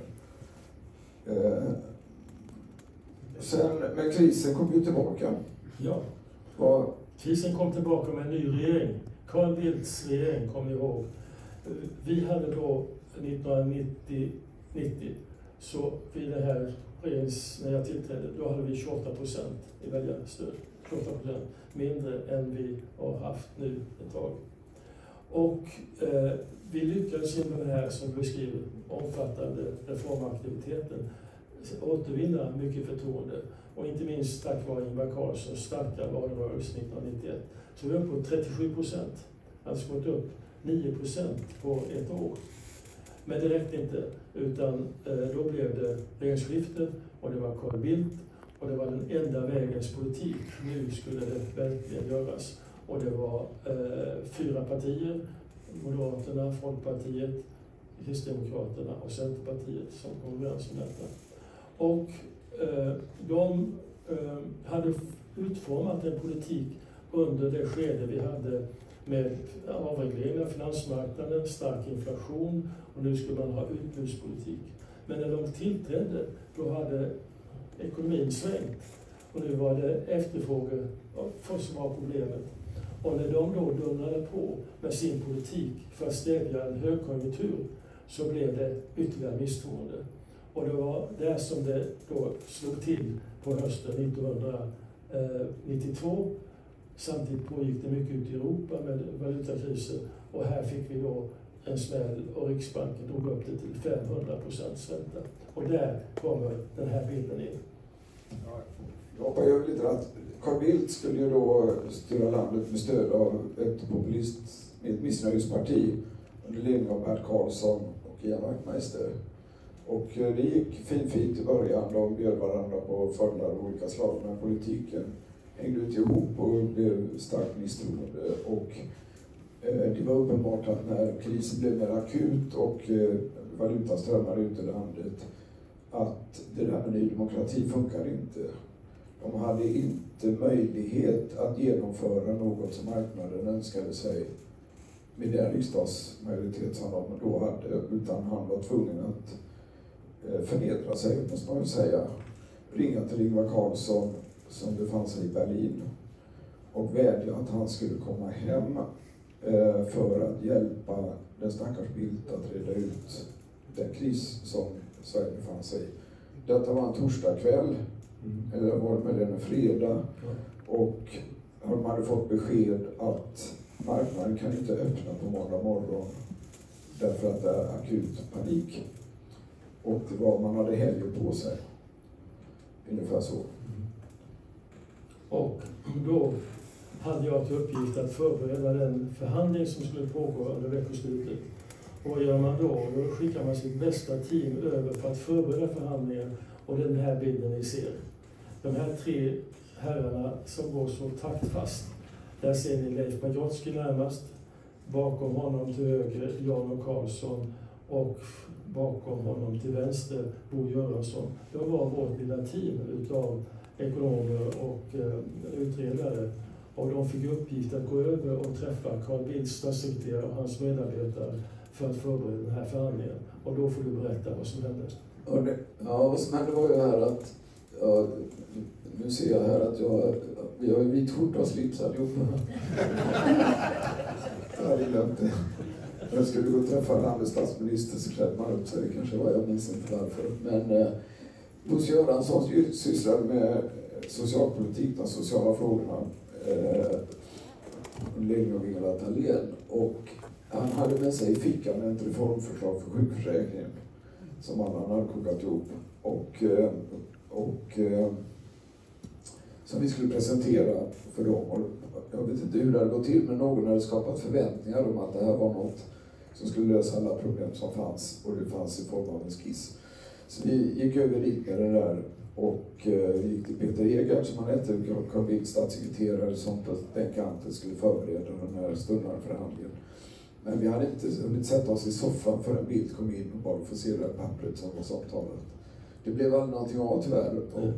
Speaker 2: Men krisen kom ju tillbaka.
Speaker 1: Ja. Krisen kom tillbaka med en ny regering. Carl Bildts regering, kommer ni ihåg. Vi hade då 1990 så vid det här när jag tillträdde, då hade vi 28% i väljarstöd. 28%, mindre än vi har haft nu ett tag. Och vi lyckades genom den här, som vi beskriver, omfattande reformaktiviteten återvinna mycket förtroende. Och inte minst tack vare Ingvar Carlssons starka valrörelse 1991. Så vi är uppe på 37%, alltså gått upp 9% på ett år. Men det räckte inte, utan då blev det regeringsskifte och det var Carl Bildt och det var den enda vägens politik. Nu skulle det verkligen göras. Och det var 4 partier, Moderaterna, Folkpartiet, Kristdemokraterna och Centerpartiet som kom överens om detta. Och de hade utformat en politik under det skede vi hade med avreglering av finansmarknaden, stark inflation, och nu skulle man ha utbudspolitik. Men när de tillträdde, då hade ekonomin svängt och nu var det efterfrågan som var problemet. Och när de då dundrade på med sin politik för att stävja en högkonjunktur så blev det ytterligare misstroende. Och det var där som det då slog till på hösten 1992. Samtidigt pågick det mycket ute i Europa med valutakriser och här fick vi då en smäll och Riksbanken drog upp det till 500% ränta. Och där kommer den här bilden in.
Speaker 2: Jag hoppar över lite att Carl Bildt skulle ju då styra landet med stöd av ett missnöjesparti under ledning av Bert Karlsson och Ian Wachtmeister. Och det gick fint i början. De bjöd varandra på fördelar av olika slag, men politiken hängde ut ihop och blev starkt misstroende. Och det var uppenbart att när krisen blev mer akut och valutan strömmade ut i landet, att det där med Ny Demokrati funkar inte. De hade inte möjlighet att genomföra något som marknaden önskade sig med den riksdagsmajoritet som de då hade, utan han var tvungen att förnedra sig, måste man ju säga. Ringa till Ingvar Carlsson som befann sig i Berlin och vädja att han skulle komma hem för att hjälpa den stackars Bildt att reda ut den kris som Sverige befann sig i. Detta var en torsdagkväll, eller var det möjligen en fredag, och de hade fått besked att marknaden kan inte öppna på måndag morgon därför att det är akut panik. Och det var, man hade helgen på sig. Ungefär så.
Speaker 1: Och då hade jag till uppgift att förbereda den förhandling som skulle pågå under veckoslutet. Och vad gör man då? Då skickar man sitt bästa team över för att förbereda förhandlingen. Och den här bilden ni ser. De här tre herrarna som går så taktfast. Där ser ni Leif Pagrotsky närmast. Bakom honom till höger Jan Karlsson och bakom honom till vänster Bo Göransson. Det var vårt lilla team utav ekonomer och utredare. Och de fick uppgift att gå över och träffa Carl Bildts statssekreterare och hans medarbetare för att förbereda den här förhandlingen. Och då får du berätta vad som hände.
Speaker 2: Vad som hände var ju här att, nu ser jag här att vi har ju vit skjorta och slips allihopa. Jag hade glömt det. Jag skulle gå och träffa landets statsminister så klädde man upp sig, det kanske var, jag minns inte varför. Men Bosse Göransson sysslade med socialpolitik, de sociala frågorna, länge av Ingela Thalén. Och han hade med sig i fickan ett reformförslag för sjukförsäkringen som han hade kokat ihop. Och som vi skulle presentera för dem. Och jag vet inte hur det hade gått till, men någon hade skapat förväntningar om att det här var något som skulle lösa alla problem som fanns. Och det fanns i form av en skiss. Så vi gick över dit med det där och gick till Peter Egard som han hette, Carl Bildts statssekreterare, som på den kanten skulle förbereda den här stundande förhandlingen. Men vi hade inte hunnit sätta oss i soffan förrän Bildt kom in och bara få se det här pappret som var samtalet. Det blev aldrig någonting av tyvärr.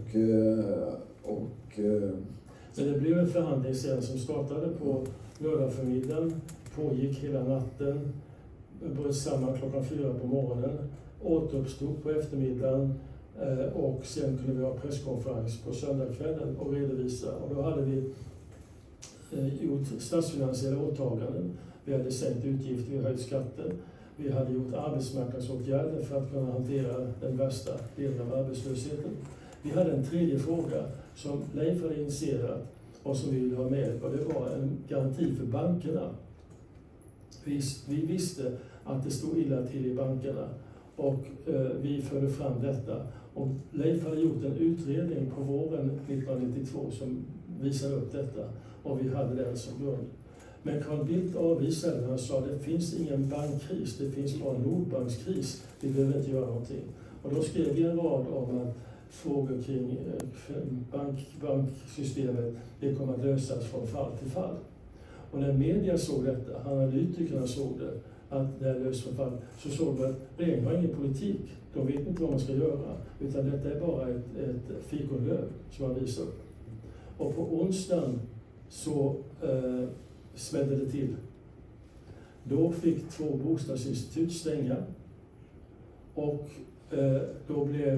Speaker 1: Men det blev en förhandling sen som startade på lördag förmiddagen, pågick hela natten, bröt samman klockan 4 på morgonen, återuppstod på eftermiddagen och sen kunde vi ha presskonferens på söndagskvällen och redovisa. Och då hade vi gjort statsfinansiella åtaganden. Vi hade sänkt utgifter, vi hade höjt skatter. Vi hade gjort arbetsmarknadsåtgärder för att kunna hantera den värsta delen av arbetslösheten. Vi hade en tredje fråga som Leif hade initierat och som vi ville ha med, och det var en garanti för bankerna. Vi visste att det stod illa till i bankerna och vi förde fram detta. Och Leif hade gjort en utredning på våren 1992 som visade upp detta och vi hade den som grund. Men Carl Bildt avvisade den och sa att det finns ingen bankkris, det finns bara en Nordbankskris, vi behöver inte göra någonting. Och då skrev vi en rad om att frågor kring banksystemet, det kommer att lösas från fall till fall. Och när media såg detta, analytikerna såg det, att det är löst från fall, så såg de att regeringen har ingen politik, de vet inte vad man ska göra, utan detta är bara ett fikonlöv som man visar upp. Och på onsdagen så smällde det till. Då fick 2 bostadsinstitut stänga och då blev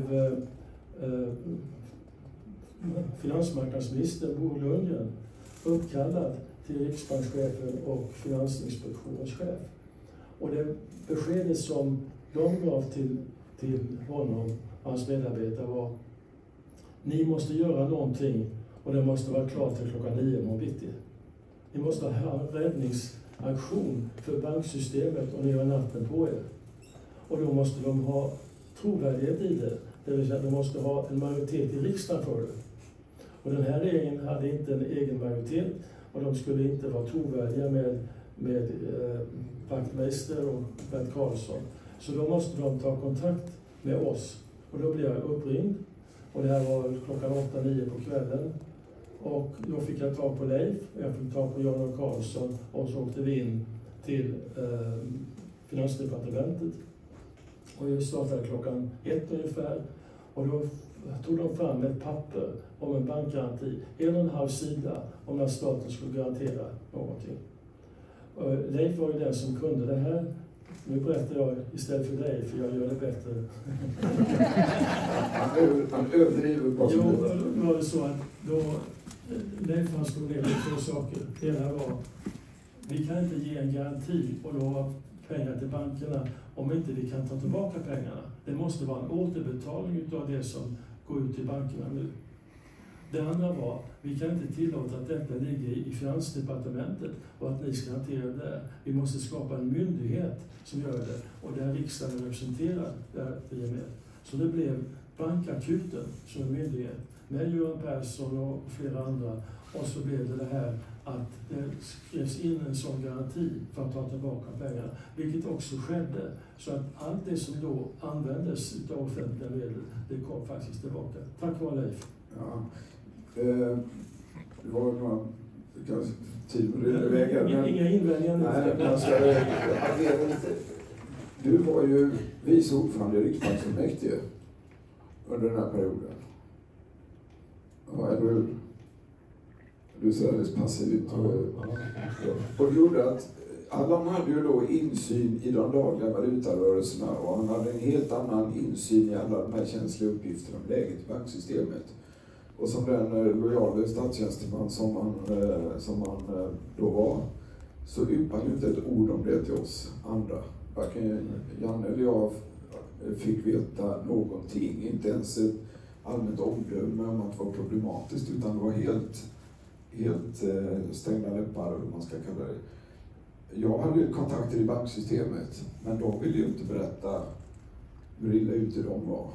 Speaker 1: finansmarknadsminister Bo Lundgren uppkallad till riksbankschefen och finansinspektionens chef. Och det beskedet som de gav till honom och hans medarbetare var: ni måste göra någonting och det måste vara klart till klockan 9 imorgon bitti. Ni måste ha en räddningsaktion för banksystemet och ni har natten på er. Och då måste de ha trovärdighet i det. Det vill säga att de måste ha en majoritet i riksdagen för det. Och den här regeringen hade inte en egen majoritet och de skulle inte vara trovärdiga med Wachtmeister och Bert Karlsson. Så då måste de ta kontakt med oss. Och då blev jag uppringd. Och det här var klockan 8-9 på kvällen. Och då fick jag tag på Leif, jag fick tag på Jan och Karlsson och så åkte vi in till Finansdepartementet. Och vi startade klockan 1 ungefär. Och då tog de fram ett papper om en bankgaranti, 1,5 sida, om att staten skulle garantera någonting. Och Leif var ju den som kunde det här. Nu berättar jag istället för dig, för jag gör det bättre.
Speaker 2: Han överdriver bara.
Speaker 1: Jo, då var det så att då Leif han slog ner 2 saker. Det ena var, vi kan inte ge en garanti och lova pengar till bankerna om inte vi kan ta tillbaka pengarna. Det måste vara en återbetalning av det som går ut till bankerna nu. Det andra var, vi kan inte tillåta att detta ligger i Finansdepartementet och att ni ska hantera det. Vi måste skapa en myndighet som gör det och där riksdagen representerar där vi är med. Så det blev Bankakuten som en myndighet med Göran Persson och flera andra. Och så blev det här att det skrevs in en sån garanti för att ta tillbaka pengarna. Vilket också skedde. Så att allt det som då användes av offentliga medel, det kom faktiskt tillbaka. Tack vare Leif.
Speaker 2: Ja. Det var några tid på vägen.
Speaker 1: Inga invändningar nu.
Speaker 2: Du var ju vice ordförande i Riksbanksfullmäktige under den här perioden. Ja, eller hur? Du ser alldeles passiv ut. Och det gjorde att Allan hade ju då insyn i de dagliga valutarörelserna och han hade en helt annan insyn i alla de här känsliga uppgifterna om läget i banksystemet. Och som den lojala statstjänsteman som han då var, så yppade han inte ett ord om det till oss andra. Varken Janne eller jag fick veta någonting, inte ens ett allmänt omdöme om att det var problematiskt, utan det var helt stängda läppar, hur man ska kalla det. Jag hade kontakter i banksystemet, men de ville ju inte berätta hur illa ute de var.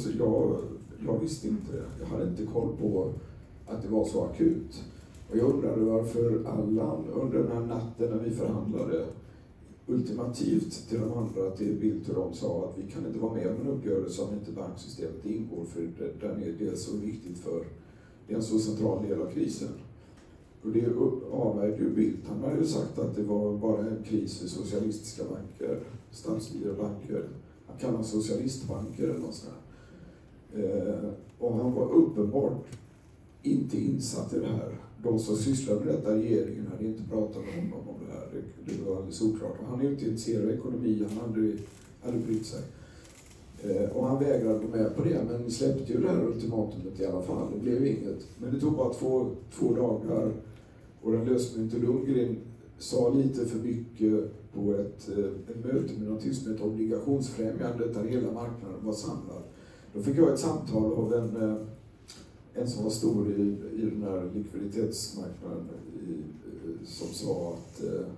Speaker 2: Jag visste inte det. Jag hade inte koll på att det var så akut. Och jag undrade varför Allan under den här natten när vi förhandlade ultimativt till de andra, till Bildt och de sa att vi kan inte vara med om en uppgörelse om inte banksystemet ingår, för det är så viktigt för, det är en så central del av krisen. Och det avvärjde ju Bildt. Han hade ju sagt att det var bara en kris för socialistiska banker, statsstyrda banker. Han kallar dem socialistbanker eller något sånt där. Och han var uppenbart inte insatt i det här. De som sysslade med detta, regeringen, hade inte pratat med honom om det här. Det var alldeles oklart. Och han är ju inte intresserad av ekonomi, han hade brytt sig. Och han vägrade gå med på det, men släppte ju det här ultimatumet i alla fall. Det blev inget. Men det tog bara två dagar och den lösmynte Lundgren sa lite för mycket på ett möte med något som heter Obligationsfrämjandet där hela marknaden var samlad. Då fick jag ett samtal av en som var stor i den här likviditetsmarknaden som sa att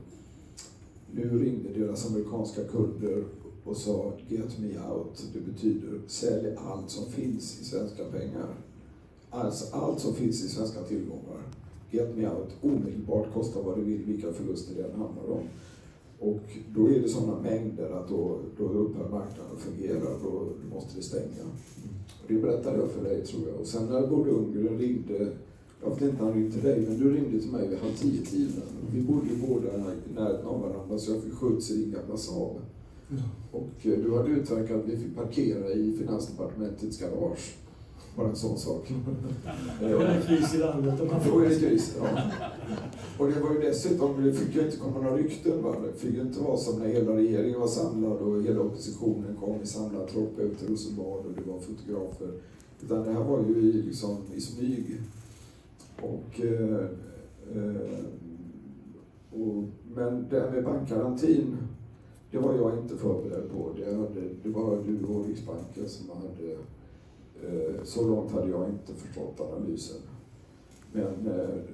Speaker 2: nu ringde deras amerikanska kunder och sa get me out. Det betyder sälj allt som finns i svenska pengar. Alltså allt som finns i svenska tillgångar. Get me out. Omedelbart, kostar vad det vill, vilka förluster det än handlar om. Och då är det sådana mängder att då upphör marknaden att fungera. Då måste det stänga. Och det berättade jag för dig, tror jag. Och sen när Bo Lundgren ringde, jag vet inte när han ringde till dig, men du ringde till mig vid 10:30. Vi bodde båda i närheten av varandra, så jag fick skjuts i din gamla Saab. Och du hade utverkat att vi fick parkera i Finansdepartementets garage. Bara en sån sak.
Speaker 1: Det var en kris i landet.
Speaker 2: Då är det kris, ja. Och det var ju dessutom, det fick ju inte komma några rykten. Va? Det fick ju inte vara som när hela regeringen var samlad och hela oppositionen kom i samlad tropp ut till Rosenbad och det var fotografer. Utan det här var ju i smyg. Men det här med bankgarantin, det var jag inte förberedd på. Det var du och Riksbanken som hade... Så långt hade jag inte förstått analysen. Men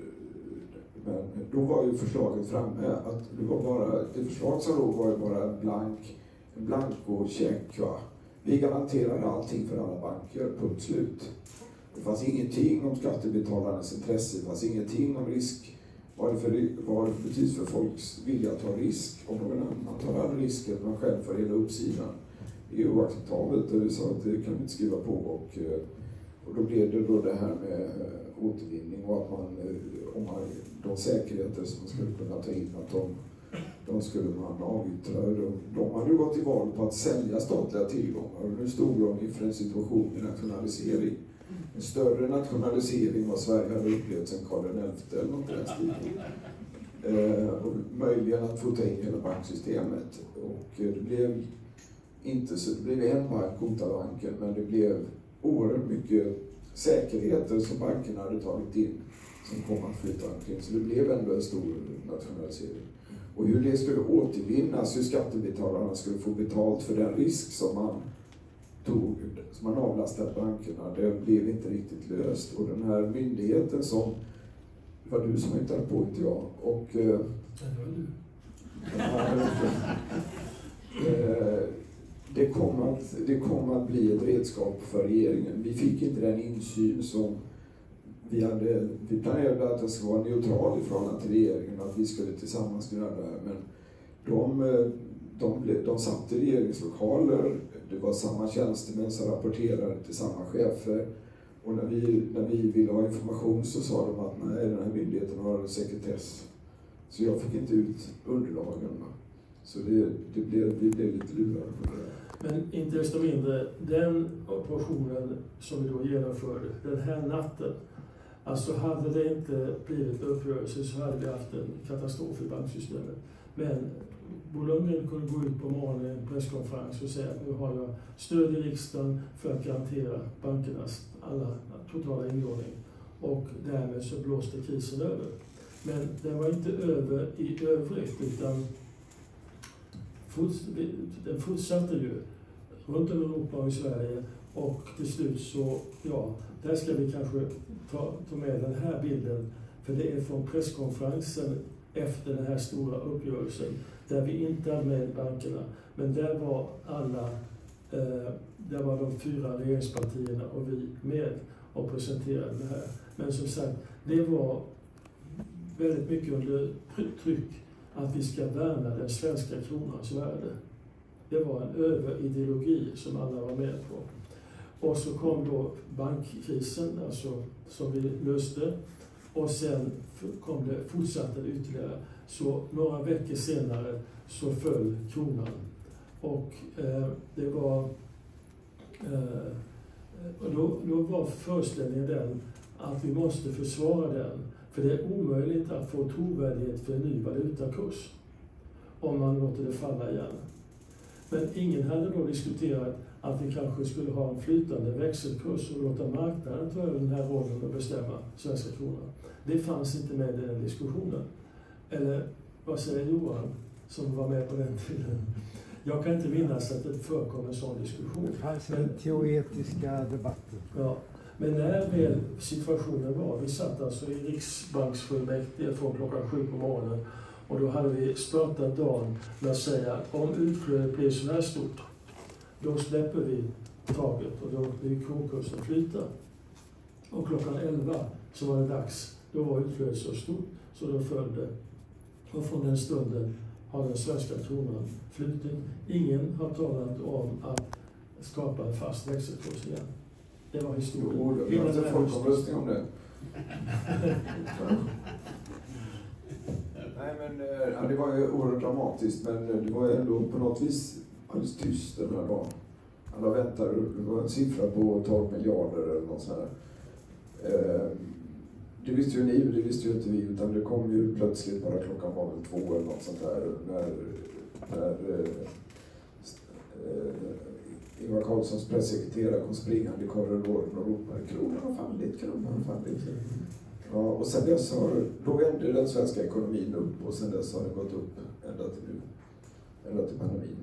Speaker 2: då var ju förslaget framme att det förslag som då var ju bara en blankocheck. Vi garanterar allting för alla banker, punkt slut. Det fanns ingenting om skattebetalarnas intresse, det fanns ingenting om risk. Vad det betyder för folks vilja att ta risk. Om någon annan tar all risken, man själv får hela uppsidan. är oacceptabelt. Och vi sa att det kan vi inte skriva på. Och då blev det då det här med återvinning och att de säkerheter som man skulle kunna ta in, att de skulle man avyttra. De hade ju gått till val på att sälja statliga tillgångar och nu stod de inför en situation med nationalisering. En större nationalisering vad Sverige hade upplevt sedan Karl XI eller något den stilen. Och möjligen att få ta in hela banksystemet. Och det blev inte så, det blev en bank, Gotabanken, men det blev oerhört mycket säkerheter som bankerna hade tagit in som kom att flytta omkring. Så det blev ändå en stor nationalisering. Och hur det skulle återvinnas, hur skattebetalarna skulle få betalt för den risk som man tog, som man avlastade bankerna, det blev inte riktigt löst. Och den här myndigheten som, det var du som hittade på, inte jag. Och,
Speaker 1: det var du.
Speaker 2: Det kom att bli ett redskap för regeringen. Vi fick inte den insyn som vi hade. Vi planerade att det skulle vara neutral i förhållande till regeringen, att vi skulle tillsammans göra det här. Men de satt i regeringslokaler, det var samma tjänstemän som rapporterade till samma chefer. Och när vi ville ha information så sa de att nej, den här myndigheten har sekretess. Så jag fick inte ut underlagen. Så vi blev lite lurade på det.
Speaker 1: Men inte desto mindre, den operationen som vi då genomförde den här natten, alltså hade det inte blivit uppgörelse så hade vi haft en katastrof i banksystemet. Men Bo Lundgren kunde gå ut på morgonen i en presskonferens och säga att nu har jag stöd i riksdagen för att garantera bankernas alla totala inlåning. Och därmed så blåste krisen över. Men den var inte över i övrigt, utan den fortsatte ju runt om Europa och i Sverige. Och till slut så, där ska vi kanske ta med den här bilden. För det är från presskonferensen efter den här stora uppgörelsen, där vi inte hade med bankerna. Men där var de 4 regeringspartierna och vi med och presenterade det här. Men som sagt, det var väldigt mycket under tryck att vi ska värna den svenska kronans värde. Det var en överideologi som alla var med på. Och så kom då bankkrisen, alltså, som vi löste. Och sen fortsatte det ytterligare. Så några veckor senare så föll kronan. Och då var föreställningen den att vi måste försvara den. För det är omöjligt att få trovärdighet för en ny valutakurs om man låter det falla igen. Men ingen hade då diskuterat att vi kanske skulle ha en flytande växelkurs och låta marknaden ta över den här rollen och bestämma svenska kronan. Det fanns inte med i den diskussionen. Eller vad säger Johan som var med på den tiden? Jag kan inte minnas att det förekom en sån diskussion.
Speaker 3: Det fanns en teoretiska debatter.
Speaker 1: Ja, men när väl situationen var, vi satt alltså i Riksbanksfullmäktige från klockan 7 på morgonen och då hade vi startat dagen med att säga att om utflödet blir så här stort, då släpper vi taget och då blir kronkursen flyta. Och klockan 11 så var det dags, då var utflödet så stort så då föll det. Och från den stunden har den svenska kronan flutit. Ingen har talat om att skapa en fast växelkurs igen. Det var historien.
Speaker 2: Jo, det var en folkomröstning om det. Nej, men det var ju oerhört dramatiskt, men det var ju ändå på något vis alldeles tyst den här dagen. Alla väntade, det var en siffra på 12 miljarder eller något sånt här. Det visste ju ni, det visste ju inte vi, utan det kom ju plötsligt bara klockan var väl 2 eller något sånt där när Ingvar Carlssons pressekreterare kom springande i korridoren och ropade kronan har fallit. Ja, och sen dess då vände den svenska ekonomin upp och sen dess har det gått upp ända till pandemin.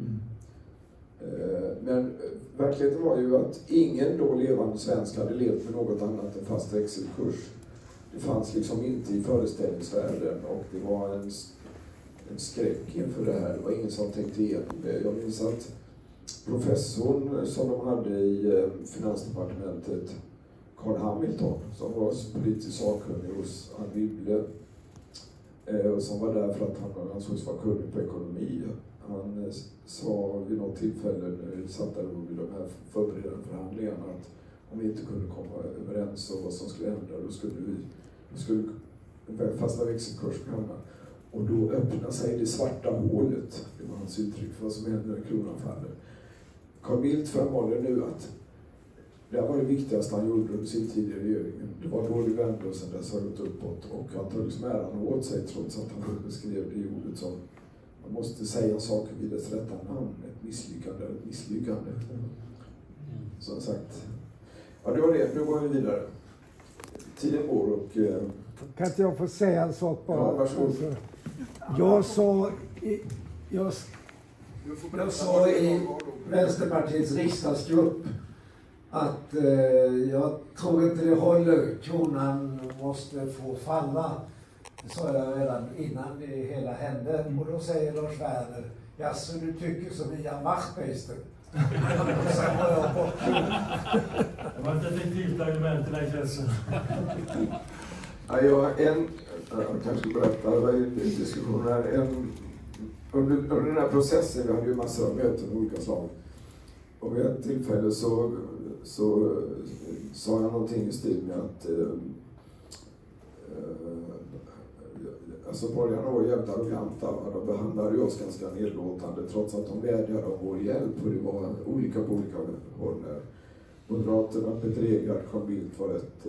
Speaker 2: Men verkligheten var ju att ingen då levande svensk hade levt med något annat än fast växelkurs. Det fanns liksom inte i föreställningsvärlden och det var en skräck inför det här. Det var ingen som tänkte igenom det. Jag minns att professorn som de hade i Finansdepartementet, Carl Hamilton, som var politisk sakkunnig hos Anne Wibble, Och som var där för att han ansågs vara kunnig på ekonomi. Han sa vid något tillfälle när vi satt där vid de här förberedande förhandlingarna att om vi inte kunde komma överens om vad som skulle hända, då skulle fasta växelkursprogramma. Och då öppnar sig det svarta hålet, det var hans uttryck för vad som händer när kronan faller. Carl Bildt framhåller nu att det var det viktigaste han gjorde under sin tid i regeringen. Det var då det vände och sen dess har gått uppåt. Och han tog liksom äran åt sig trots att han beskrev det i ordet som man måste säga saker vid dess rätta namn. Ett misslyckande är ett misslyckande. Som sagt. Ja, det var det. Nu går vi vidare. Tiden går och...
Speaker 3: Kan inte jag få säga en sak bara?
Speaker 2: Ja, varsågod.
Speaker 3: Jag sa i Vänsterpartiets riksdagsgrupp att jag tror inte det håller. Kronan måste få falla. Det sa jag redan innan det hela hände. Och då säger Lars Werner, jaså du tycker som Ian Wachtmeister? Och sen var jag bortgjord.
Speaker 1: Det var ett effektivt argument i den kretsen.
Speaker 2: Ja, jag kanske ska berätta, det var en diskussion här. Under den här processen, vi hade ju massor av möten av olika slag. Och vid ett tillfälle så sa jag någonting i stil med att alltså borgarna var jävligt arroganta. De behandlade oss ganska nedlåtande trots att de vädjade om vår hjälp. Och det var olika på olika håll där. Moderaterna, Peter Egard, Carl Bildt var rätt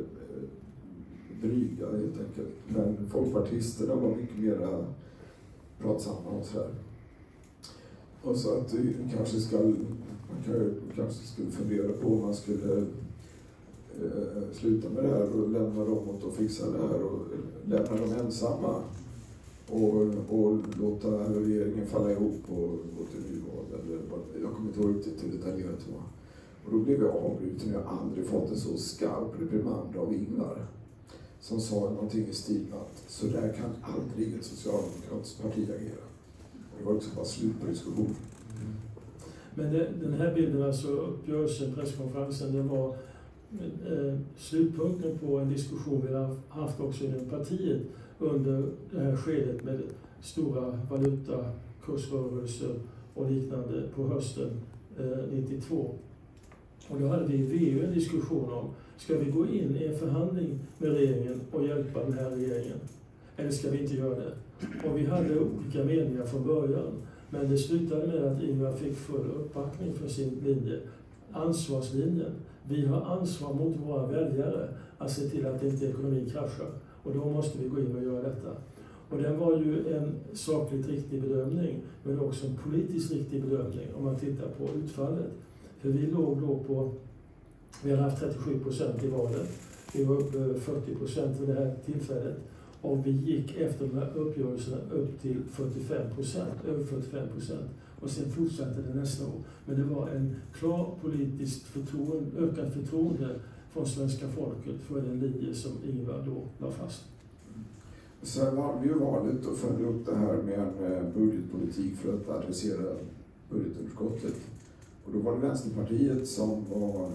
Speaker 2: dryga helt enkelt. Men folkpartisterna var mycket mer pratsamma och sådär. Och så att man kanske skulle fundera på om man skulle sluta med det här och lämna dem åt att fixa det här och lämna dem ensamma och låta regeringen falla ihop och gå till nyval. Jag kommer inte ihåg riktigt hur detaljerat det var. Och då blev jag avbruten. Jag har aldrig fått en så skarp reprimand av Ingvar som sa någonting i stil att så där kan aldrig ett socialdemokratiskt parti agera. Och det var också bara slut på diskussionen.
Speaker 1: Men den här bilden, alltså uppgörelsen, presskonferensen, det var slutpunkten på en diskussion vi har haft också inom partiet under det här skedet med stora valutakursrörelser och liknande på hösten 92. Och då hade vi i VU en diskussion om, ska vi gå in i en förhandling med regeringen och hjälpa den här regeringen? Eller ska vi inte göra det? Och vi hade olika meningar från början. Men det slutade med att Ingvar fick full uppbackning för sin linje. Ansvarslinjen. Vi har ansvar mot våra väljare att se till att inte ekonomin kraschar. Och då måste vi gå in och göra detta. Och den var ju en sakligt riktig bedömning, men också en politiskt riktig bedömning om man tittar på utfallet. För vi låg då på, vi hade haft 37% i valet. Vi var uppe över 40% vid det här tillfället. Och vi gick efter de här uppgörelserna upp till 45%, över 45%. Och sen fortsatte det nästa år. Men det var en klar politisk ökat förtroende från svenska folket för den linje som Ingvar då la fast.
Speaker 2: Sen var vi ju valet och följde upp det här med en budgetpolitik för att adressera budgetunderskottet. Och då var det Vänsterpartiet som var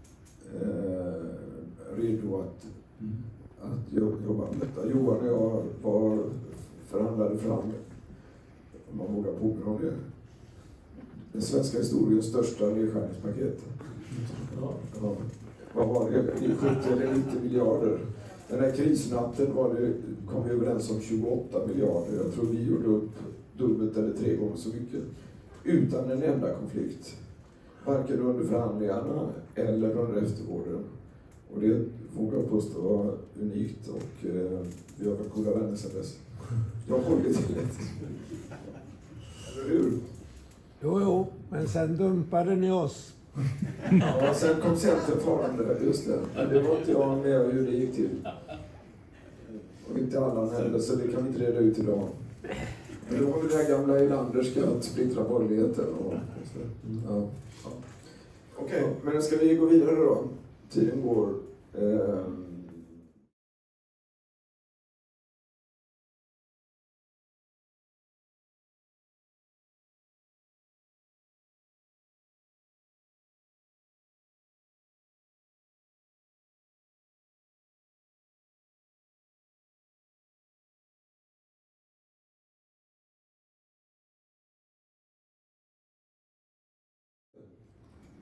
Speaker 2: redo att jobba med detta. Johan och jag förhandlade fram, om man vågar påminna om det, den svenska historiens största nedskärningspaket. Ja. Vad var det? 70 eller 90 miljarder. Den här krisnatten kom vi överens om 28 miljarder. Jag tror vi gjorde upp dubbelt eller 3 gånger så mycket. Utan en enda konflikt. Varken under förhandlingarna eller under eftervården. Och det vågar jag påstå var unikt och vi har varit goda vänner sedan dess. Jag håller till det. Eller hur?
Speaker 3: Jo, men sen dumpade ni oss.
Speaker 2: Ja, sen kom Centern farande, just det. Men det var inte jag med och hur det gick till. Och inte alla heller, så det kan vi inte reda ut idag. Men då var det där gamla Erlanderska att splittra borgerligheten. Ja. Okej, men ska vi gå vidare då? Tiden går.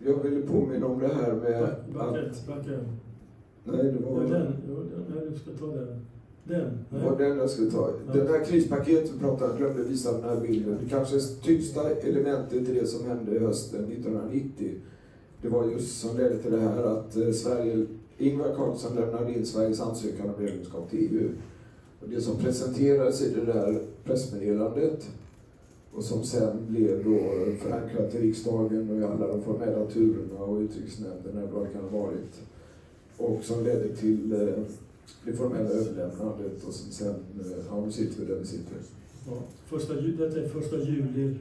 Speaker 2: Jag ville påminna om det här med
Speaker 1: Backa.
Speaker 2: Nej, det var...
Speaker 1: Nej, du ska ta den. Det
Speaker 2: var den jag skulle ta. Den här krispaketet glömde visa den här bilden. Det kanske tyngsta elementet i det som hände hösten 1990. Det var just som ledde till det här att Ingvar Carlsson lämnade in Sveriges ansökan om medlemskap till EU. Och det som presenterades i det där pressmeddelandet och som sen blev då förankrat i riksdagen och i alla de formella turerna och utrikesnämnden eller vad det kan ha varit. Och som ledde till det formella överlämnandet och sen nu sitter vi där vi sitter.
Speaker 1: Ja, detta är 1 juli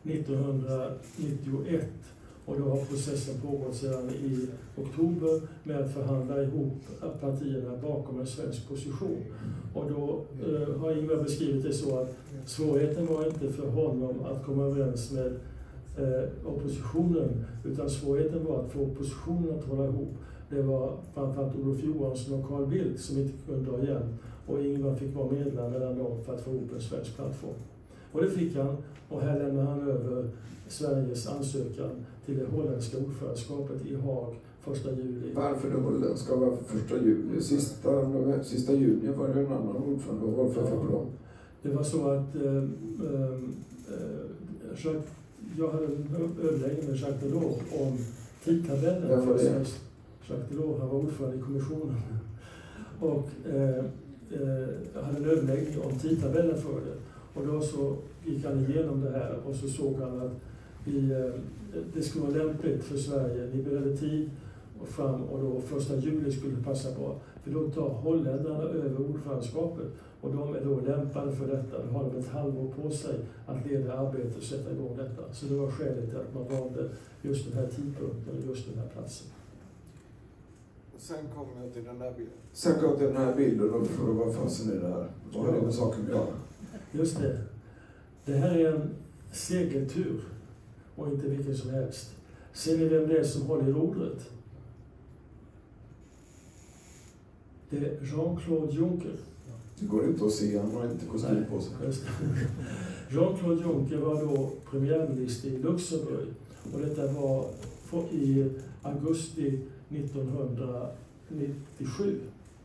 Speaker 1: 1991 och då har processen pågått sedan i oktober med att förhandla ihop partierna bakom en svensk position. Och då har Ingvar beskrivit det så att svårigheten var inte för honom att komma överens med oppositionen, utan svårigheten var att få oppositionen att hålla ihop. Det var framförallt Olof Johansson och Carl Bildt som inte kunde dra igen. Och Ingvar fick vara medlem mellan dem för att få ihop en svensk plattform. Och det fick han. Och här lämnar han över Sveriges ansökan till det holländska ordförandeskapet i Haag 1 juli.
Speaker 2: Varför det holländska var för 1 juli? Sista juni var det en annan ordförande. Varför för dem?
Speaker 1: Det var så att jag hade en överläggning med Jacques Delors om tidtabellen.
Speaker 2: Vem var det?
Speaker 1: Jacques Delors, han var ordförande i kommissionen. Och jag hade en överläggning om tidtabellen för det. Och då så gick han igenom det här och så såg han att det skulle vara lämpligt för Sverige. Ni behöver tid fram och då 1 juli skulle passa bra. För då tar holländarna över ordförandeskapet och de är då lämpade för detta. Då har de ett halvår på sig att leda arbetet och sätta igång detta. Så det var skälet till att man valde just den här tidpunkten och just den här platsen.
Speaker 2: Sen kom jag till den här bilden och frågade vad fasen är det här? Vad har det med saken att göra?
Speaker 1: Just det. Det här är en segeltur och inte vilken som helst. Ser ni vem det är som håller i rodret? Det är Jean-Claude Juncker.
Speaker 2: Det går inte att se, han har inte kostym på sig.
Speaker 1: Jean-Claude Juncker var då premiärminister i Luxemburg och detta var i augusti 1997.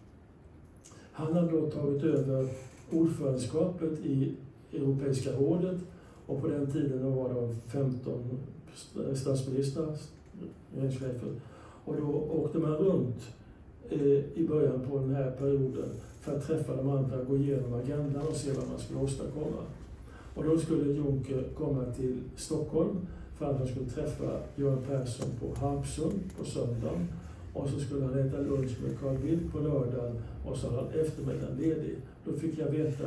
Speaker 1: Han har då tagit över ordförandeskapet i Europeiska rådet och på den tiden var det 15 statsministrar, regeringschefer. Och då åkte man runt i början på den här perioden för att träffa de andra, gå igenom agendan och se vad man skulle åstadkomma. Och då skulle Juncker komma till Stockholm för att han skulle träffa Göran Persson på Harpsund på söndagen. Och så skulle han äta lunch med Carl Bildt på lördagen och så hade han eftermiddagen ledig. Då fick jag veta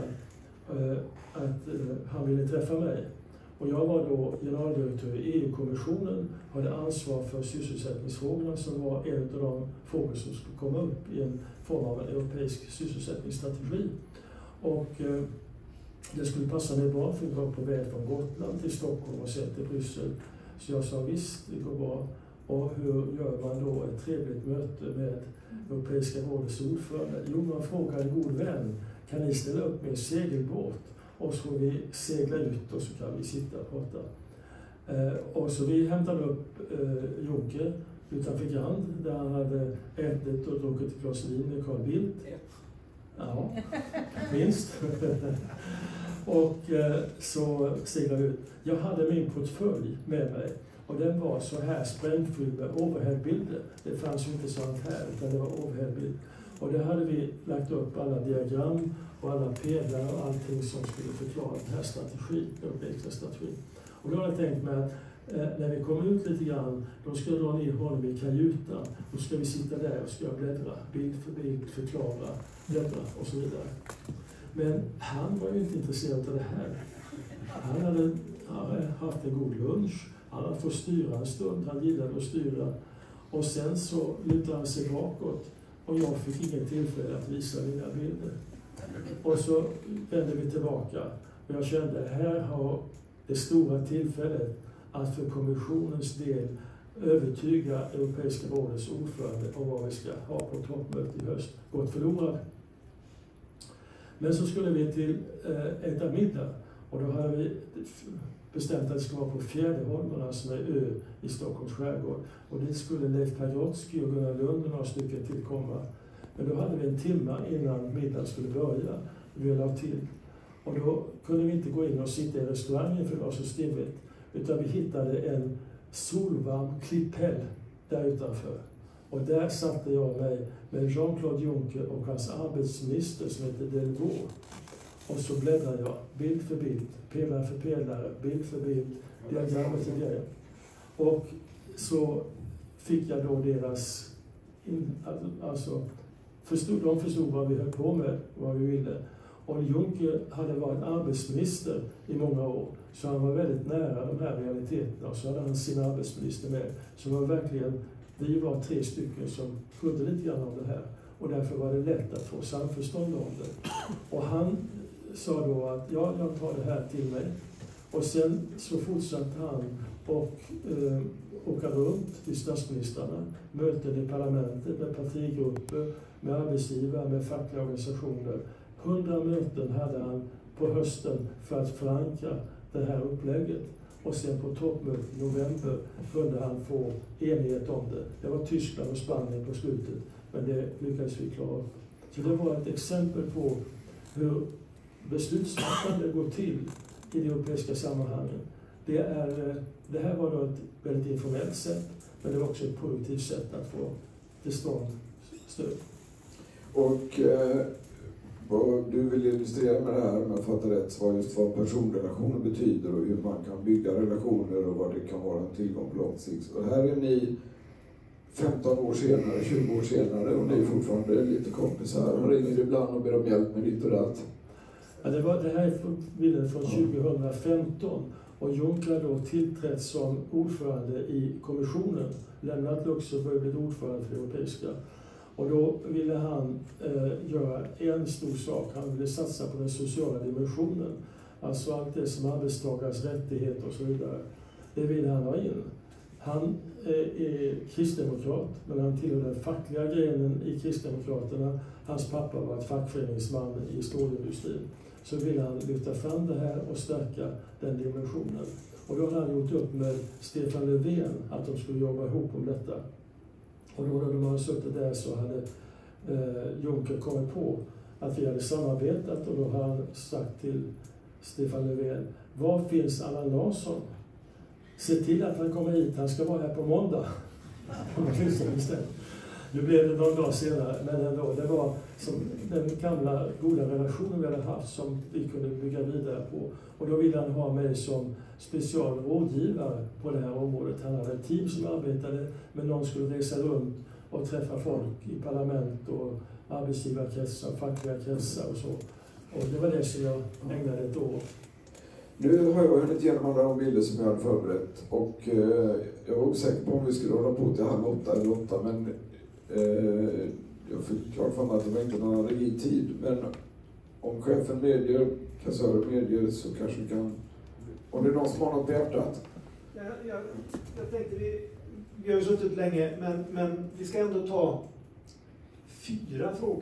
Speaker 1: att han ville träffa mig. Och jag var då generaldirektör i EU-kommissionen, hade ansvar för sysselsättningsfrågorna som var en av de frågor som skulle komma upp i en form av en europeisk sysselsättningsstrategi. Och det skulle passa mig bra för jag var på väg från Gotland till Stockholm och sen till Bryssel. Så jag sa visst, det går bra. Och hur gör man då ett trevligt möte med Europeiska rådets ordförande? Jo, man frågar en god vän, kan ni ställa upp med en segelbåt? Och så får vi segla ut och så kan vi sitta och prata. Och så vi hämtade upp Juncker utanför Grand där han hade ätit och druckit ett glas vin med Carl Bildt. Ja, minst. Och så seglade vi ut. Jag hade min portfölj med mig. Och den var så här sprängfylld med overheadbilder. Det fanns ju inte sånt här, utan det var overheadbild. Och där hade vi lagt upp alla diagram och alla pelare och allting som skulle förklara den här strategin, den europeiska strategin. Och då hade jag tänkt mig att när vi kom ut lite grann, då ska jag dra ner honom i kajutan. Då ska vi sitta där och ska bläddra, bild för bild, förklara, bläddra och så vidare. Men han var ju inte intresserad av det här. Han hade haft en god lunch. Han hade fått styra en stund, han gillade att styra. Och sen så lutade han sig bakåt och jag fick ingen tillfälle att visa mina bilder. Och så vände vi tillbaka och jag kände här har det stora tillfället att för kommissionens del övertyga Europeiska rådets ordförande om vad vi ska ha på toppmötet i höst gått förlorad. Men så skulle vi till äta middag Och då hade vi bestämt att det skulle vara på Fjäderholmarna som är ö i Stockholms skärgård. Och dit skulle Leif Pagrotsky och Gunnar Lund och några stycken tillkomma. Men då hade vi en timme innan middagen skulle börja. Vi la till. Och då kunde vi inte gå in och sitta i restaurangen för det var så stimmigt. Utan vi hittade en solvarm klipphäll där utanför. Och där satte jag mig med Jean-Claude Juncker och hans arbetsminister som heter Delvaux. Och så bläddrade jag bild för bild, pelare för pelare, bild för bild, diagram för diagram. Och så fick jag då deras, de förstod vad vi höll på med, vad vi ville. Och Juncker hade varit arbetsminister i många år, så han var väldigt nära de här realiteterna. Och så hade han sin arbetsminister med. Så var verkligen, vi var 3 stycken som kunde lite grann om det här. Och därför var det lätt att få samförstånd om det. Och han sa då att ja, jag tar det här till mig. Och sen så fortsatte han och åka runt till statsministrarna, möten i parlamentet med partigrupper, med arbetsgivare, med fackliga organisationer. 100 möten hade han på hösten för att förankra det här upplägget. Och sen på toppmötet i november kunde han få enighet om det. Det var Tyskland och Spanien på slutet, men det lyckades vi klara upp. Så det var ett exempel på hur beslutsfattande går till i det europeiska sammanhanget. Det här var då ett väldigt informellt sätt, men det var också ett produktivt sätt att få till stånd stöd.
Speaker 2: Och vad du vill illustrera med det här, om jag fattar rätt, var just vad personrelationer betyder och hur man kan bygga relationer och vad det kan vara en tillgång på lång sikt. Och här är ni 15 år senare, 20 år senare och ni är fortfarande lite kompisar och ringer ibland och ber om hjälp med ditt och datt.
Speaker 1: Ja, det här är bilden från 2015 och Juncker då tillträtt som ordförande i kommissionen, lämnat Luxemburg och blivit ordförande för det europeiska. Och då ville han göra en stor sak. Han ville satsa på den sociala dimensionen. Alltså allt det som arbetstagares rättigheter och så vidare. Det ville han ha in. Han är kristdemokrat, men han tillhör den fackliga grenen i Kristdemokraterna. Hans pappa var ett fackföreningsman i stålindustrin. Så ville han lyfta fram det här och stärka den dimensionen. Och då hade han gjort upp med Stefan Löfven att de skulle jobba ihop om detta. Och då när de hade suttit där så hade Juncker kommit på att vi hade samarbetat och då har han sagt till Stefan Löfven: var finns Allan Larsson? Se till att han kommer hit, han ska vara här på måndag. Nu blev det några dagar senare, men ändå, det var som den gamla goda relationen vi hade haft som vi kunde bygga vidare på. Och då ville han ha mig som specialrådgivare på det här området. Han hade ett team som arbetade, men någon skulle resa runt och träffa folk i parlament och arbetsgivarkretsar, fackliga kretsar och så. Och det var det som jag ägnade ett år.
Speaker 2: Nu har jag hunnit igenom alla de bilder som jag hade förberett och jag var osäker på om vi skulle hålla på till 7:30 eller 8, men jag fick klart för mig att det var inte någon rigid tid. Men om chefen medger, kassören medger, så kanske vi kan... Om det är någon som har något på hjärtat?
Speaker 4: Jag tänkte, vi har ju suttit länge, men vi ska ändå ta 4 frågor.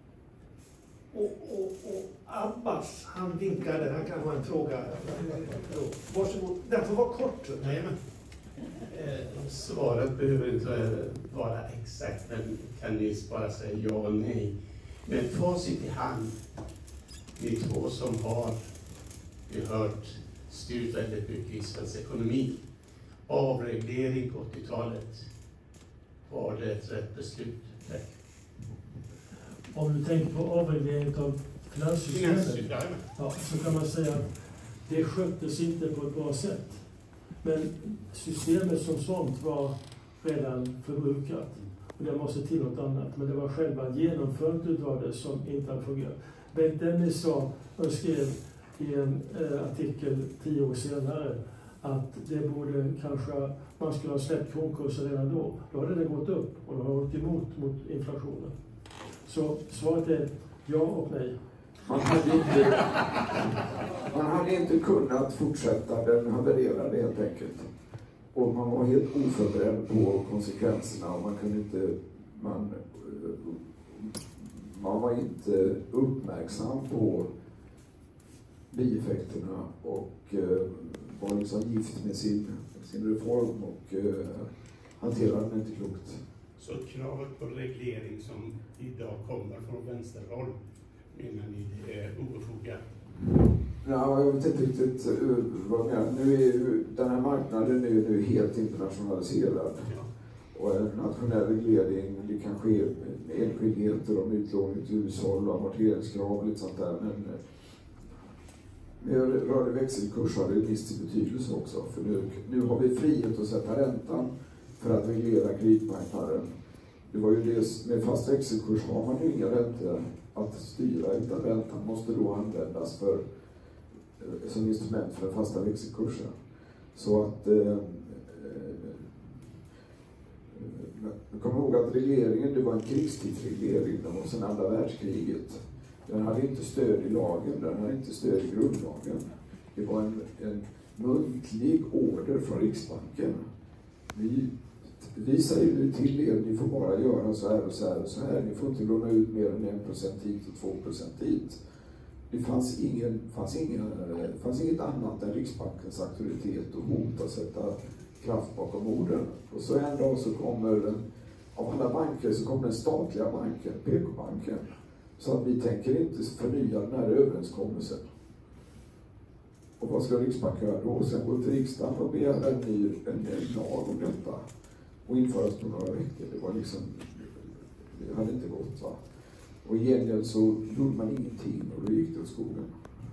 Speaker 4: Och Abbas, han vinkade, han kan ha en fråga. Varsågod, den får vara kort.
Speaker 5: Nej, men svaret behöver inte vara exakt, men kan ni bara säga ja och nej. Men facit i hand, ni 2 som har hört styrt väldigt mycket i svensk ekonomi. Avreglering på 80-talet, var det ett rätt beslut? Tack.
Speaker 1: Om du tänker på avreglering av finanssystemet, ja, så kan man säga att det sköttes inte på ett bra sätt. Men systemet som sånt var redan förbrukat. Och det måste till något annat. Men det var själva genomförandet av det som inte hade fungerat. Bengt Dennis sa och skrev i en artikel 10 år senare att det borde kanske, man skulle ha släppt kronkursen redan då. Då hade det gått upp och då har gått emot mot inflationen. Så svaret är ja och nej.
Speaker 2: Man hade inte kunnat fortsätta, den havererade helt enkelt. Och man var helt oförberedd på konsekvenserna och man kunde inte, man var inte uppmärksam på bieffekterna och var liksom gift med sin reform och hanterade den inte klokt.
Speaker 5: Så kravet på reglering som idag kommer från vänsterhåll, menar ni det är obefogat?
Speaker 2: Ja, jag vet inte riktigt vad jag menar. Nu är ju den här marknaden nu helt internationaliserad.
Speaker 5: Ja.
Speaker 2: Och en nationell reglering, det kan ske med enskildheter om utlåning till hushåll och amorteringskrav och lite sånt där. Men med rörlig växelkurs har det en viss betydelse också. För nu har vi frihet att sätta räntan för att reglera kreditmarknaden. Det var ju det, med fast växelkurs har man ju inga räntor att styra, utan räntan måste då användas som instrument för den fasta växelkursen. Så att jag kommer ihåg att regleringen, det var en krigstidsreglering, det var sedan andra världskriget. Den hade inte stöd i lagen, den hade inte stöd i grundlagen. Det var en muntlig order från Riksbanken. Vi säger nu till er, ni får bara göra så här och så här och så här. Ni får inte låna ut mer än 1% hit och 2% dit. Det fanns inget annat än Riksbankens auktoritet och hot att sätta kraft bakom orden. Och så en dag så kommer, av alla banker, så kommer den statliga banken, PK-banken. Så att vi tänker inte förnya den här överenskommelsen. Och vad ska Riksbanken göra då? Sen gå till riksdagen och begära en ny lag om detta. Och införas på några veckor. Det var liksom, det hade inte gått, va. Och i gengäld så gjorde man ingenting och då gick det åt skogen.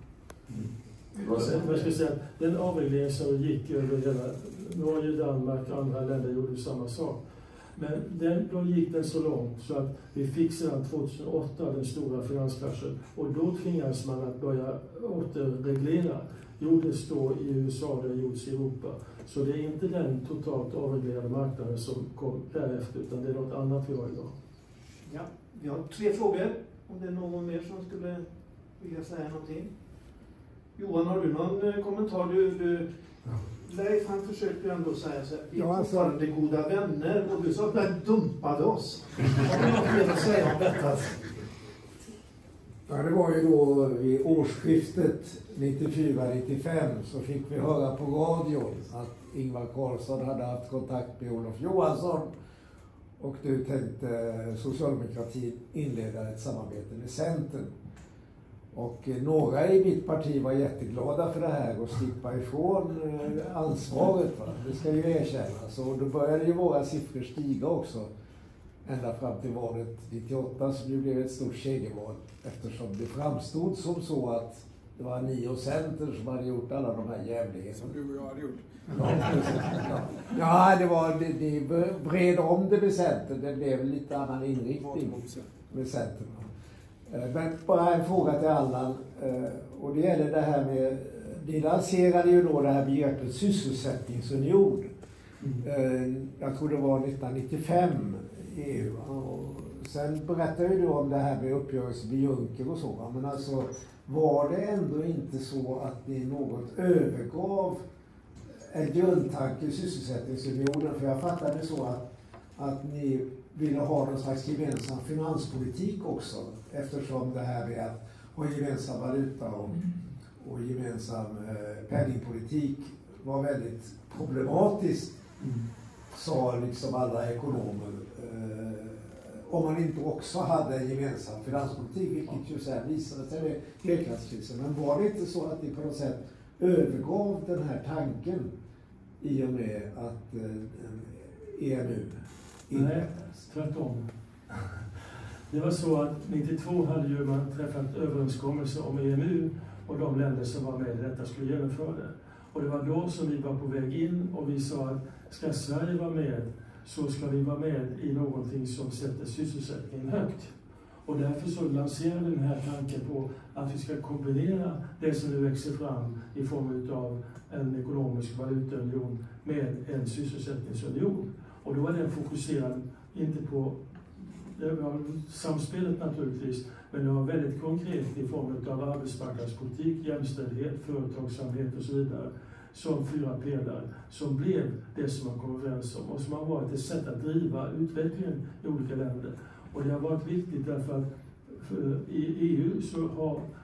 Speaker 1: Jag ska säga att den avreglering som gick över hela Norge, Danmark och andra länder gjorde samma sak. Men då gick den så långt så att vi fick sedan 2008 den stora finanskraschen. Och då tvingades man att börja återreglera. Gjordes då i USA, det gjordes i Europa. Så det är inte den totalt avreglerade marknaden som kom därefter, utan det är något annat vi har idag.
Speaker 4: Ja, vi har 3 frågor. Om det är någon mer som skulle vilja säga någonting. Johan, har du någon kommentar? Leif, han försökte ändå säga så här, vi är fortfarande goda vänner, och du sa att du dumpade oss. Har du något mer att säga om detta?
Speaker 3: Ja, det var ju då vid årsskiftet 94-95 så fick vi höra på radion att Ingvar Carlsson hade haft kontakt med Olof Johansson och nu tänkte socialdemokratin inleda ett samarbete med Centern. Och några i mitt parti var jätteglada för det här och slippa ifrån ansvaret. Va? Det ska ju erkännas. Och då började ju våra siffror stiga också. Ända fram till valet 98 som ju blev ett stort segerval. Eftersom det framstod som så att det var ni och Centern som hade gjort alla de här jävligheterna.
Speaker 2: Som du och jag hade gjort.
Speaker 3: Ja, det var, ni vred om det med Centern. Det blev lite annan inriktning med Centern. Men bara en fråga till Allan, och det gäller det här med, ni lanserade ju då det här begreppet sysselsättningsunion. Jag tror det var 1995 i EU. Och sen berättade du om det här med uppgörelse med Juncker och så. Men alltså, var det ändå inte så att ni något övergav en grundtanke i sysselsättningsunionen? För jag fattade så att ni ville ha någon slags gemensam finanspolitik också, eftersom det här med att ha gemensam valuta och gemensam penningpolitik var väldigt problematiskt, sa liksom alla ekonomer, om man inte också hade en gemensam finanspolitik, vilket ju sen visade sig med helklasskrisen. Men var det inte så att ni på något sätt övergav den här tanken i och med att EMU?
Speaker 1: Nej, tvärtom. Det var så att 92 hade ju man träffat överenskommelse om EMU och de länder som var med i detta skulle genomföra det. Och det var då som vi var på väg in och vi sa att ska Sverige vara med så ska vi vara med i någonting som sätter sysselsättningen högt. Och därför så lanserade den här tanken på att vi ska kombinera det som nu växer fram i form av en ekonomisk valutaunion med en sysselsättningsunion. Och då var den fokuserad inte på, det var samspelet naturligtvis, men det var väldigt konkret i form av arbetsmarknadspolitik, jämställdhet, företagsamhet och så vidare. Som 4 pelare som blev det som man kom överens om och som har varit ett sätt att driva utvecklingen i olika länder. Och det har varit viktigt därför att i EU så har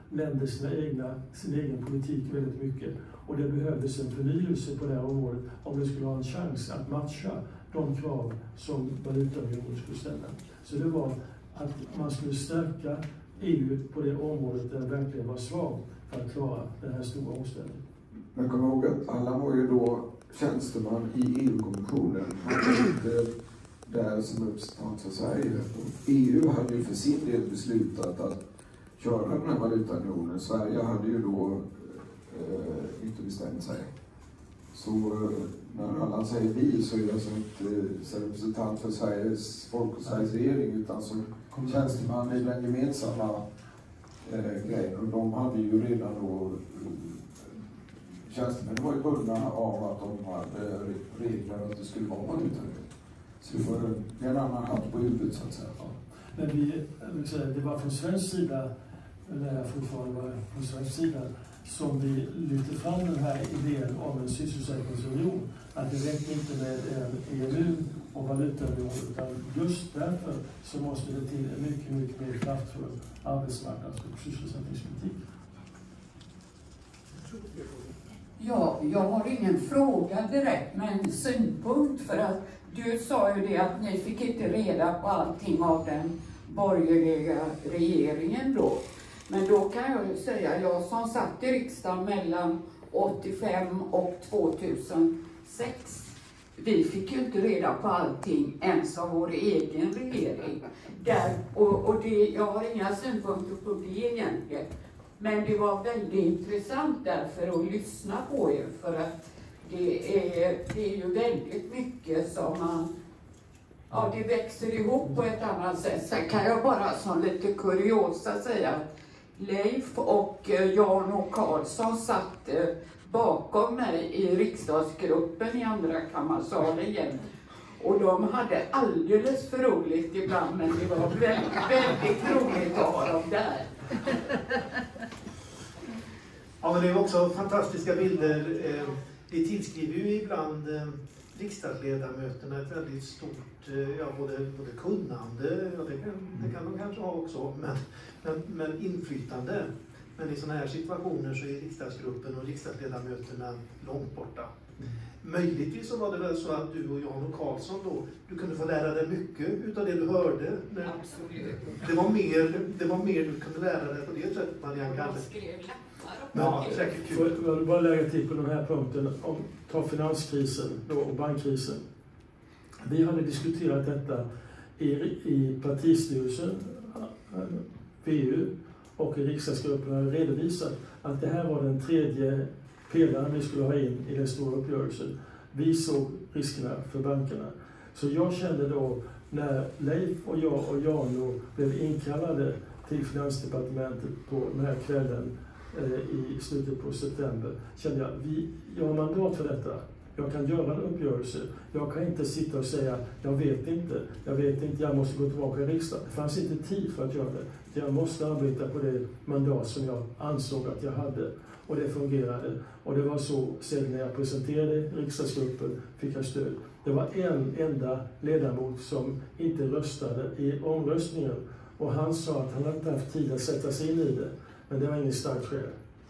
Speaker 1: länder sin egen politik väldigt mycket. Och det behövdes en förnyelse på det här området om det skulle ha en chans att matcha de krav som valutaunionen skulle ställa. Så det var att man skulle stärka EU på det området där det verkligen var svag för att klara den här stora omställningen.
Speaker 2: Men kom ihåg att Allan var ju då tjänsteman i EU-kommissionen. Han var inte där som representant för Sverige. EU hade ju för sin del beslutat att köra den här valutaunionen. Sverige hade ju då inte bestämt sig. Så när Allan säger vi så är det alltså inte som representant för Sveriges folk och Sveriges regering utan som tjänsteman i den gemensamma grejen. Och de hade ju redan då tjänstemännen var ju bundna av att de hade regler att det skulle vara valutaunion. Så det var en annan hatt på huvudet så att säga.
Speaker 1: Ja. Men det var från svensk sida, eller fortfarande var från svensk sida, som vi lyfte fram den här idén om en sysselsättningsunion. Att det räcker inte med en EMU och valutaunion, utan just därför så måste det till en mycket, mycket mer kraftfull arbetsmarknads- och sysselsättningspolitik.
Speaker 6: Ja, jag har ingen fråga direkt, men synpunkt, för att du sa ju det att ni fick inte reda på allting av den borgerliga regeringen då. Men då kan jag ju säga, jag som satt i riksdagen mellan 85 och 2006, vi fick ju inte reda på allting ens av vår egen regering. Jag har inga synpunkter på det egentligen. Men det var väldigt intressant därför att lyssna på er, för att det är ju väldigt mycket som det växer ihop på ett annat sätt. Sen kan jag bara som lite kuriosa säga att Leif och Jan och Karlsson satt bakom mig i riksdagsgruppen i andra kammarsalen igen. Och de hade alldeles för roligt ibland, men det var väldigt roligt att ha dem där.
Speaker 4: Ja, men det är också fantastiska bilder. Det tillskriver ju ibland riksdagsledamöterna ett väldigt stort både kunnande, det kan de kanske ha också, men inflytande. Men i sådana här situationer så är riksdagsgruppen och riksdagsledamöterna långt borta. Möjligtvis så var det väl så att du och Jan och Karlsson då, du kunde få lära dig mycket utav det du hörde.
Speaker 6: Absolut.
Speaker 4: Det var mer du kunde lära dig på det sättet, Marianne Kalle.
Speaker 6: Ja,
Speaker 4: säkert kul.
Speaker 1: Får jag bara lägga till på den här punkten om ta finanskrisen då och bankkrisen. Vi hade diskuterat detta i partistyrelsen, VU, och i riksdagsgruppen hade redovisat att det här var den tredje pelaren vi skulle ha in i den stora uppgörelsen. Vi såg riskerna för bankerna. Så jag kände då när Leif och jag och Jan blev inkallade till Finansdepartementet på den här kvällen i slutet på september, kände jag har mandat för detta. Jag kan göra en uppgörelse. Jag kan inte sitta och säga, jag vet inte, jag måste gå tillbaka i riksdagen. Det fanns inte tid för att göra det. Jag måste arbeta på det mandat som jag ansåg att jag hade. Och det fungerade. Och det var så, sen när jag presenterade riksdagsgruppen fick jag stöd. Det var en enda ledamot som inte röstade i omröstningen. Och han sa att han hade inte haft tid att sätta sig in i det. Men det var ingen stark skäl.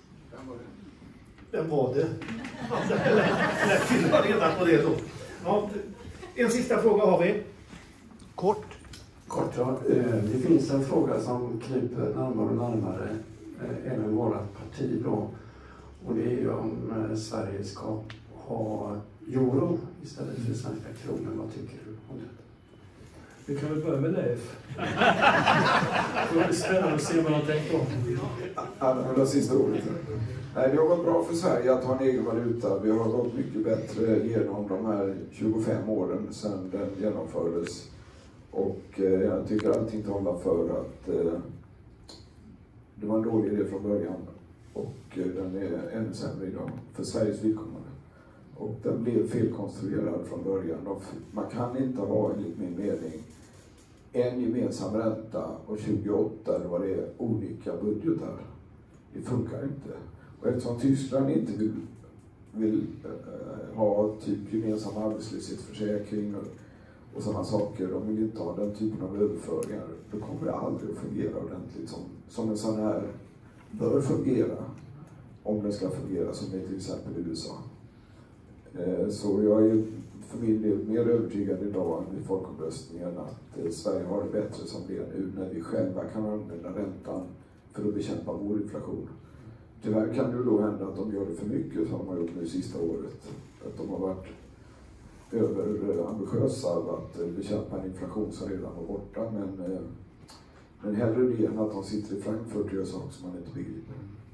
Speaker 4: Vem var det? Jag fick ha reda på det då. Ja, en sista fråga har vi. Kort,
Speaker 7: ja. Det finns en fråga som kryper närmare och närmare även vårt parti då. Och det är ju om Sverige ska ha euro istället för svenska kronor. Vad tycker du om det?
Speaker 1: Vi kan väl börja med Leif. Det är spännande att se vad han tänker om.
Speaker 2: Det sista ordet. Nej, det har gått bra för Sverige att ha en egen valuta. Vi har gått mycket bättre genom de här 25 åren sedan den genomfördes. Och jag tycker allting talar för att det var en dålig idé från början. Och den är ännu sämre idag för Sveriges vidkommande. Och den blev felkonstruerad från början. Man kan inte ha, enligt min mening, en gemensam ränta och 28 eller vad det är, olika budgetar. Det funkar inte. Och eftersom Tyskland inte vill ha typ gemensam arbetslöshetsförsäkring och sådana saker, de vill inte ha den typen av överföringar, då kommer det aldrig att fungera ordentligt som en sån här bör fungera om det ska fungera som det till exempel i USA. Så jag är för min del mer övertygad idag än i folkomröstningen att Sverige har det bättre som det är nu när vi själva kan använda räntan för att bekämpa vår inflation. Tyvärr kan det då hända att de gör det för mycket som de har gjort nu sista året. Att de har varit överambitiösa av att bekämpa en inflation som redan var borta. Men hellre det än att de sitter i Frankfurt och gör saker som man inte begriper.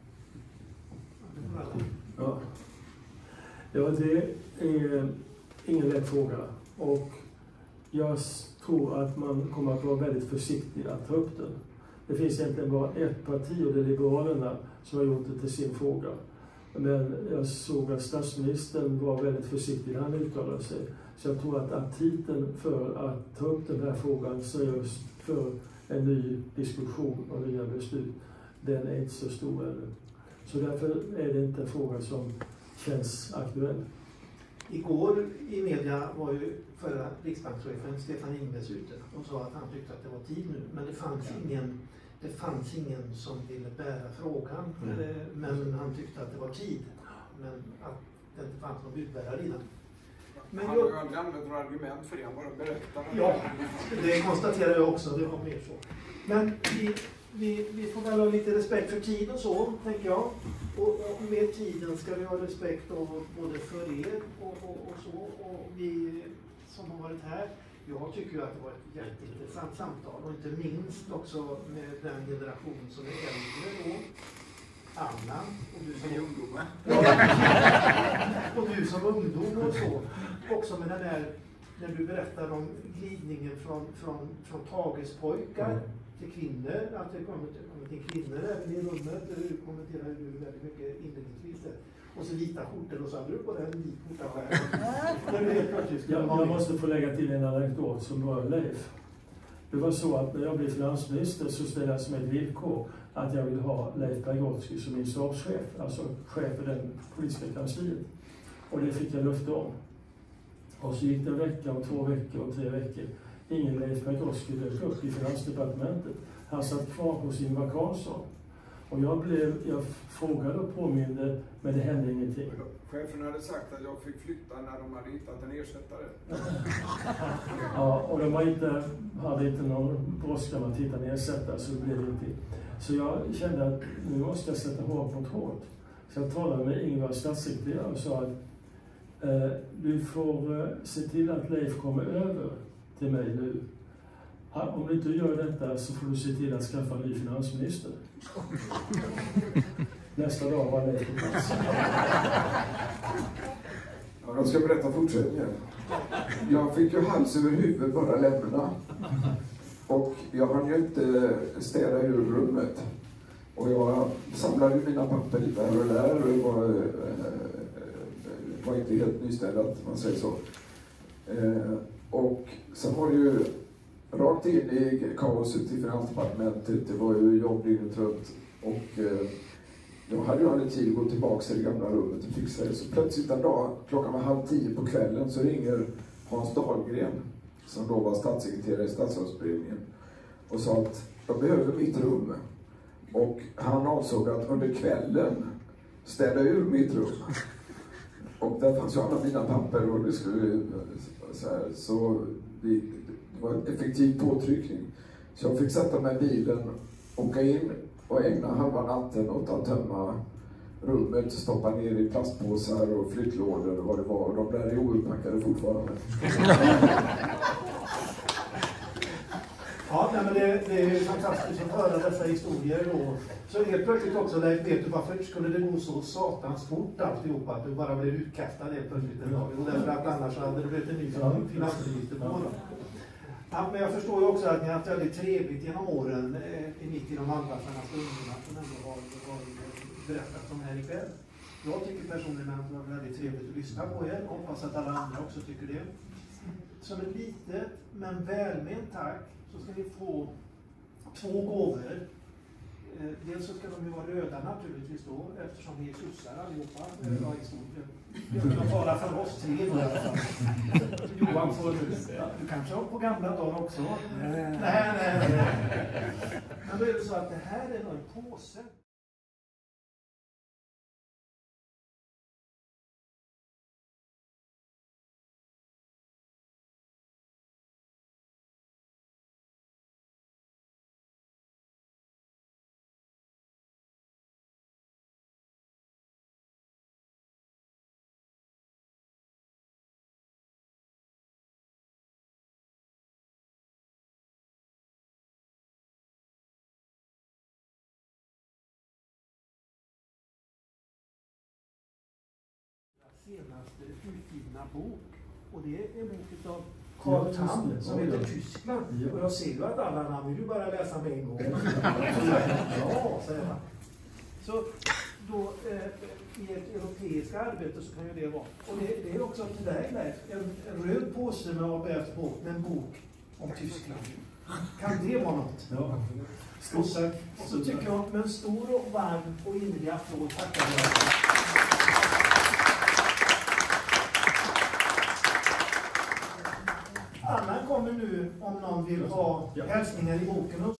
Speaker 1: Ja, det är ingen lätt fråga. Och jag tror att man kommer att vara väldigt försiktig att ta upp den. Det finns egentligen bara ett parti, och det är Liberalerna, som har gjort det till sin fråga. Men jag såg att statsministern var väldigt försiktig när han uttalade sig. Så jag tror att aptiten för att ta upp den här frågan seriöst för en ny diskussion och nya beslut, den är inte så stor ännu. Så därför är det inte en fråga som känns aktuell.
Speaker 4: Igår i media var ju förra riksbankschefen Stefan Ingves ute och sa att han tyckte att det var tid nu. Men det fanns ingen som ville bära frågan. Men han tyckte att det var tid. Men att det inte fanns någon budbärare i den. Men
Speaker 2: han har ju aldrig använt några argument för det, han bara berättar.
Speaker 4: Ja, det konstaterar jag också. Det var mer så. Men vi får väl ha lite respekt för tid och så, tänker jag. Och med tiden ska vi ha respekt både för er och så. Och vi som har varit här. Jag tycker ju att det var ett jätteintressant samtal. Och inte minst också med den generation som är äldre då. Anna. Och du som ungdom. Och du som ungdom och så. Också med den där, när du berättar om glidningen från Tagespojkar till kvinnor, att det kommer till kvinnor även i rummet. Du kommenterar ju väldigt mycket inledningsvis. Och så vita skjortor och så hade du på den vit skjorta själv.
Speaker 1: Jag måste få lägga till en anekdot som rör Leif. Det var så att när jag blev finansminister så ställde jag som ett villkor att jag vill ha Leif Pagrotsky som min stabschef, alltså chef för den politiska kansliet. Och det fick jag löfte om. Och så gick det en vecka och 2 veckor och 3 veckor. Ingen Leif Pagrotsky dök upp i finansdepartementet. Han satt kvar hos Ingvar Carlsson. Och jag frågade och påminde, men det hände ingenting.
Speaker 2: Chefen hade sagt att jag fick flytta när de hade hittat en ersättare.
Speaker 1: Ja, och de hade inte någon brådska med att hitta en ersättare, så det blev ingenting. Så jag kände att nu måste jag sätta hårt mot hårt. Så jag talade med Ingvar statssekreterare och sa att du får se till att Leif kommer över till mig nu. Om du inte gör detta så får du se till att skaffa en ny finansminister. Nästa dag var Leif på plats.
Speaker 2: Ja, jag ska berätta fortsättningen. Jag fick ju hals över huvudet bara lämna. Och jag hann ju inte städa ur rummet. Och jag samlade mina papper lite här och där. Och det var inte helt nystädat, man säger så. Och sen var det ju rakt in i kaoset i finansdepartementet. Det var ju jobb dygnet runt. Och jag hade ju aldrig tid att gå tillbaka till det gamla rummet och fixa det. Så plötsligt en dag, klockan var 9:30 på kvällen, så ringer Hans Dahlgren, som då var statssekreterare i statsrådsberedningen, och sa att jag behöver mitt rum. Och han avsåg att under kvällen städa ur mitt rum. Och där fanns ju alla mina papper och det skulle så det var en effektiv påtryckning. Så jag fick sätta mig i bilen, åka in och ägna halva natten åt att tömma rummet, stoppa ner i plastpåsar och flyttlådor och vad det var. De där är ouppackade fortfarande.
Speaker 4: Ja, men det är fantastiskt att höra dessa historier då. Så helt plötsligt också, Leif, vet du varför skulle det gå så satans fort alltihopa att du bara blev utkastad helt plötsligt en dag? Och därför att annars hade det blivit en ny finansminister på morgonen. Ja, men jag förstår ju också att ni har haft väldigt trevligt genom åren mitt i de andra stunderna som ändå har berättat om här ikväll. Jag tycker personligen att det var väldigt trevligt att lyssna på er och hoppas att alla andra också tycker det. Som ett litet men välment tack så ska ni få 2 gåvor. Dels så ska de ju vara röda naturligtvis då, eftersom vi är sossar allihopa. Jag talar för oss 3 i alla fall. Johan får du kanske har på gamla dagar också. Nej. Men då är det så att det här är nog en påse. senaste utgivna bok. Och det är en bok av Carl Tham som heter Tyskland.
Speaker 1: Ja.
Speaker 4: Och jag ser ju att alla namn vill ju bara läsa med en gång. Ja, säger man. Så då i ett europeiskt arbete så kan ju det vara. Och det är också till dig, Leif, en röd påse med ABFs bok, med en bok om Tyskland. Kan det vara något?
Speaker 1: Ja.
Speaker 4: Stort tack. Och så tycker jag med en stor och varm och innerlig applåd tackar jag. Anna kommer nu om någon vill ha hälsningar i boken.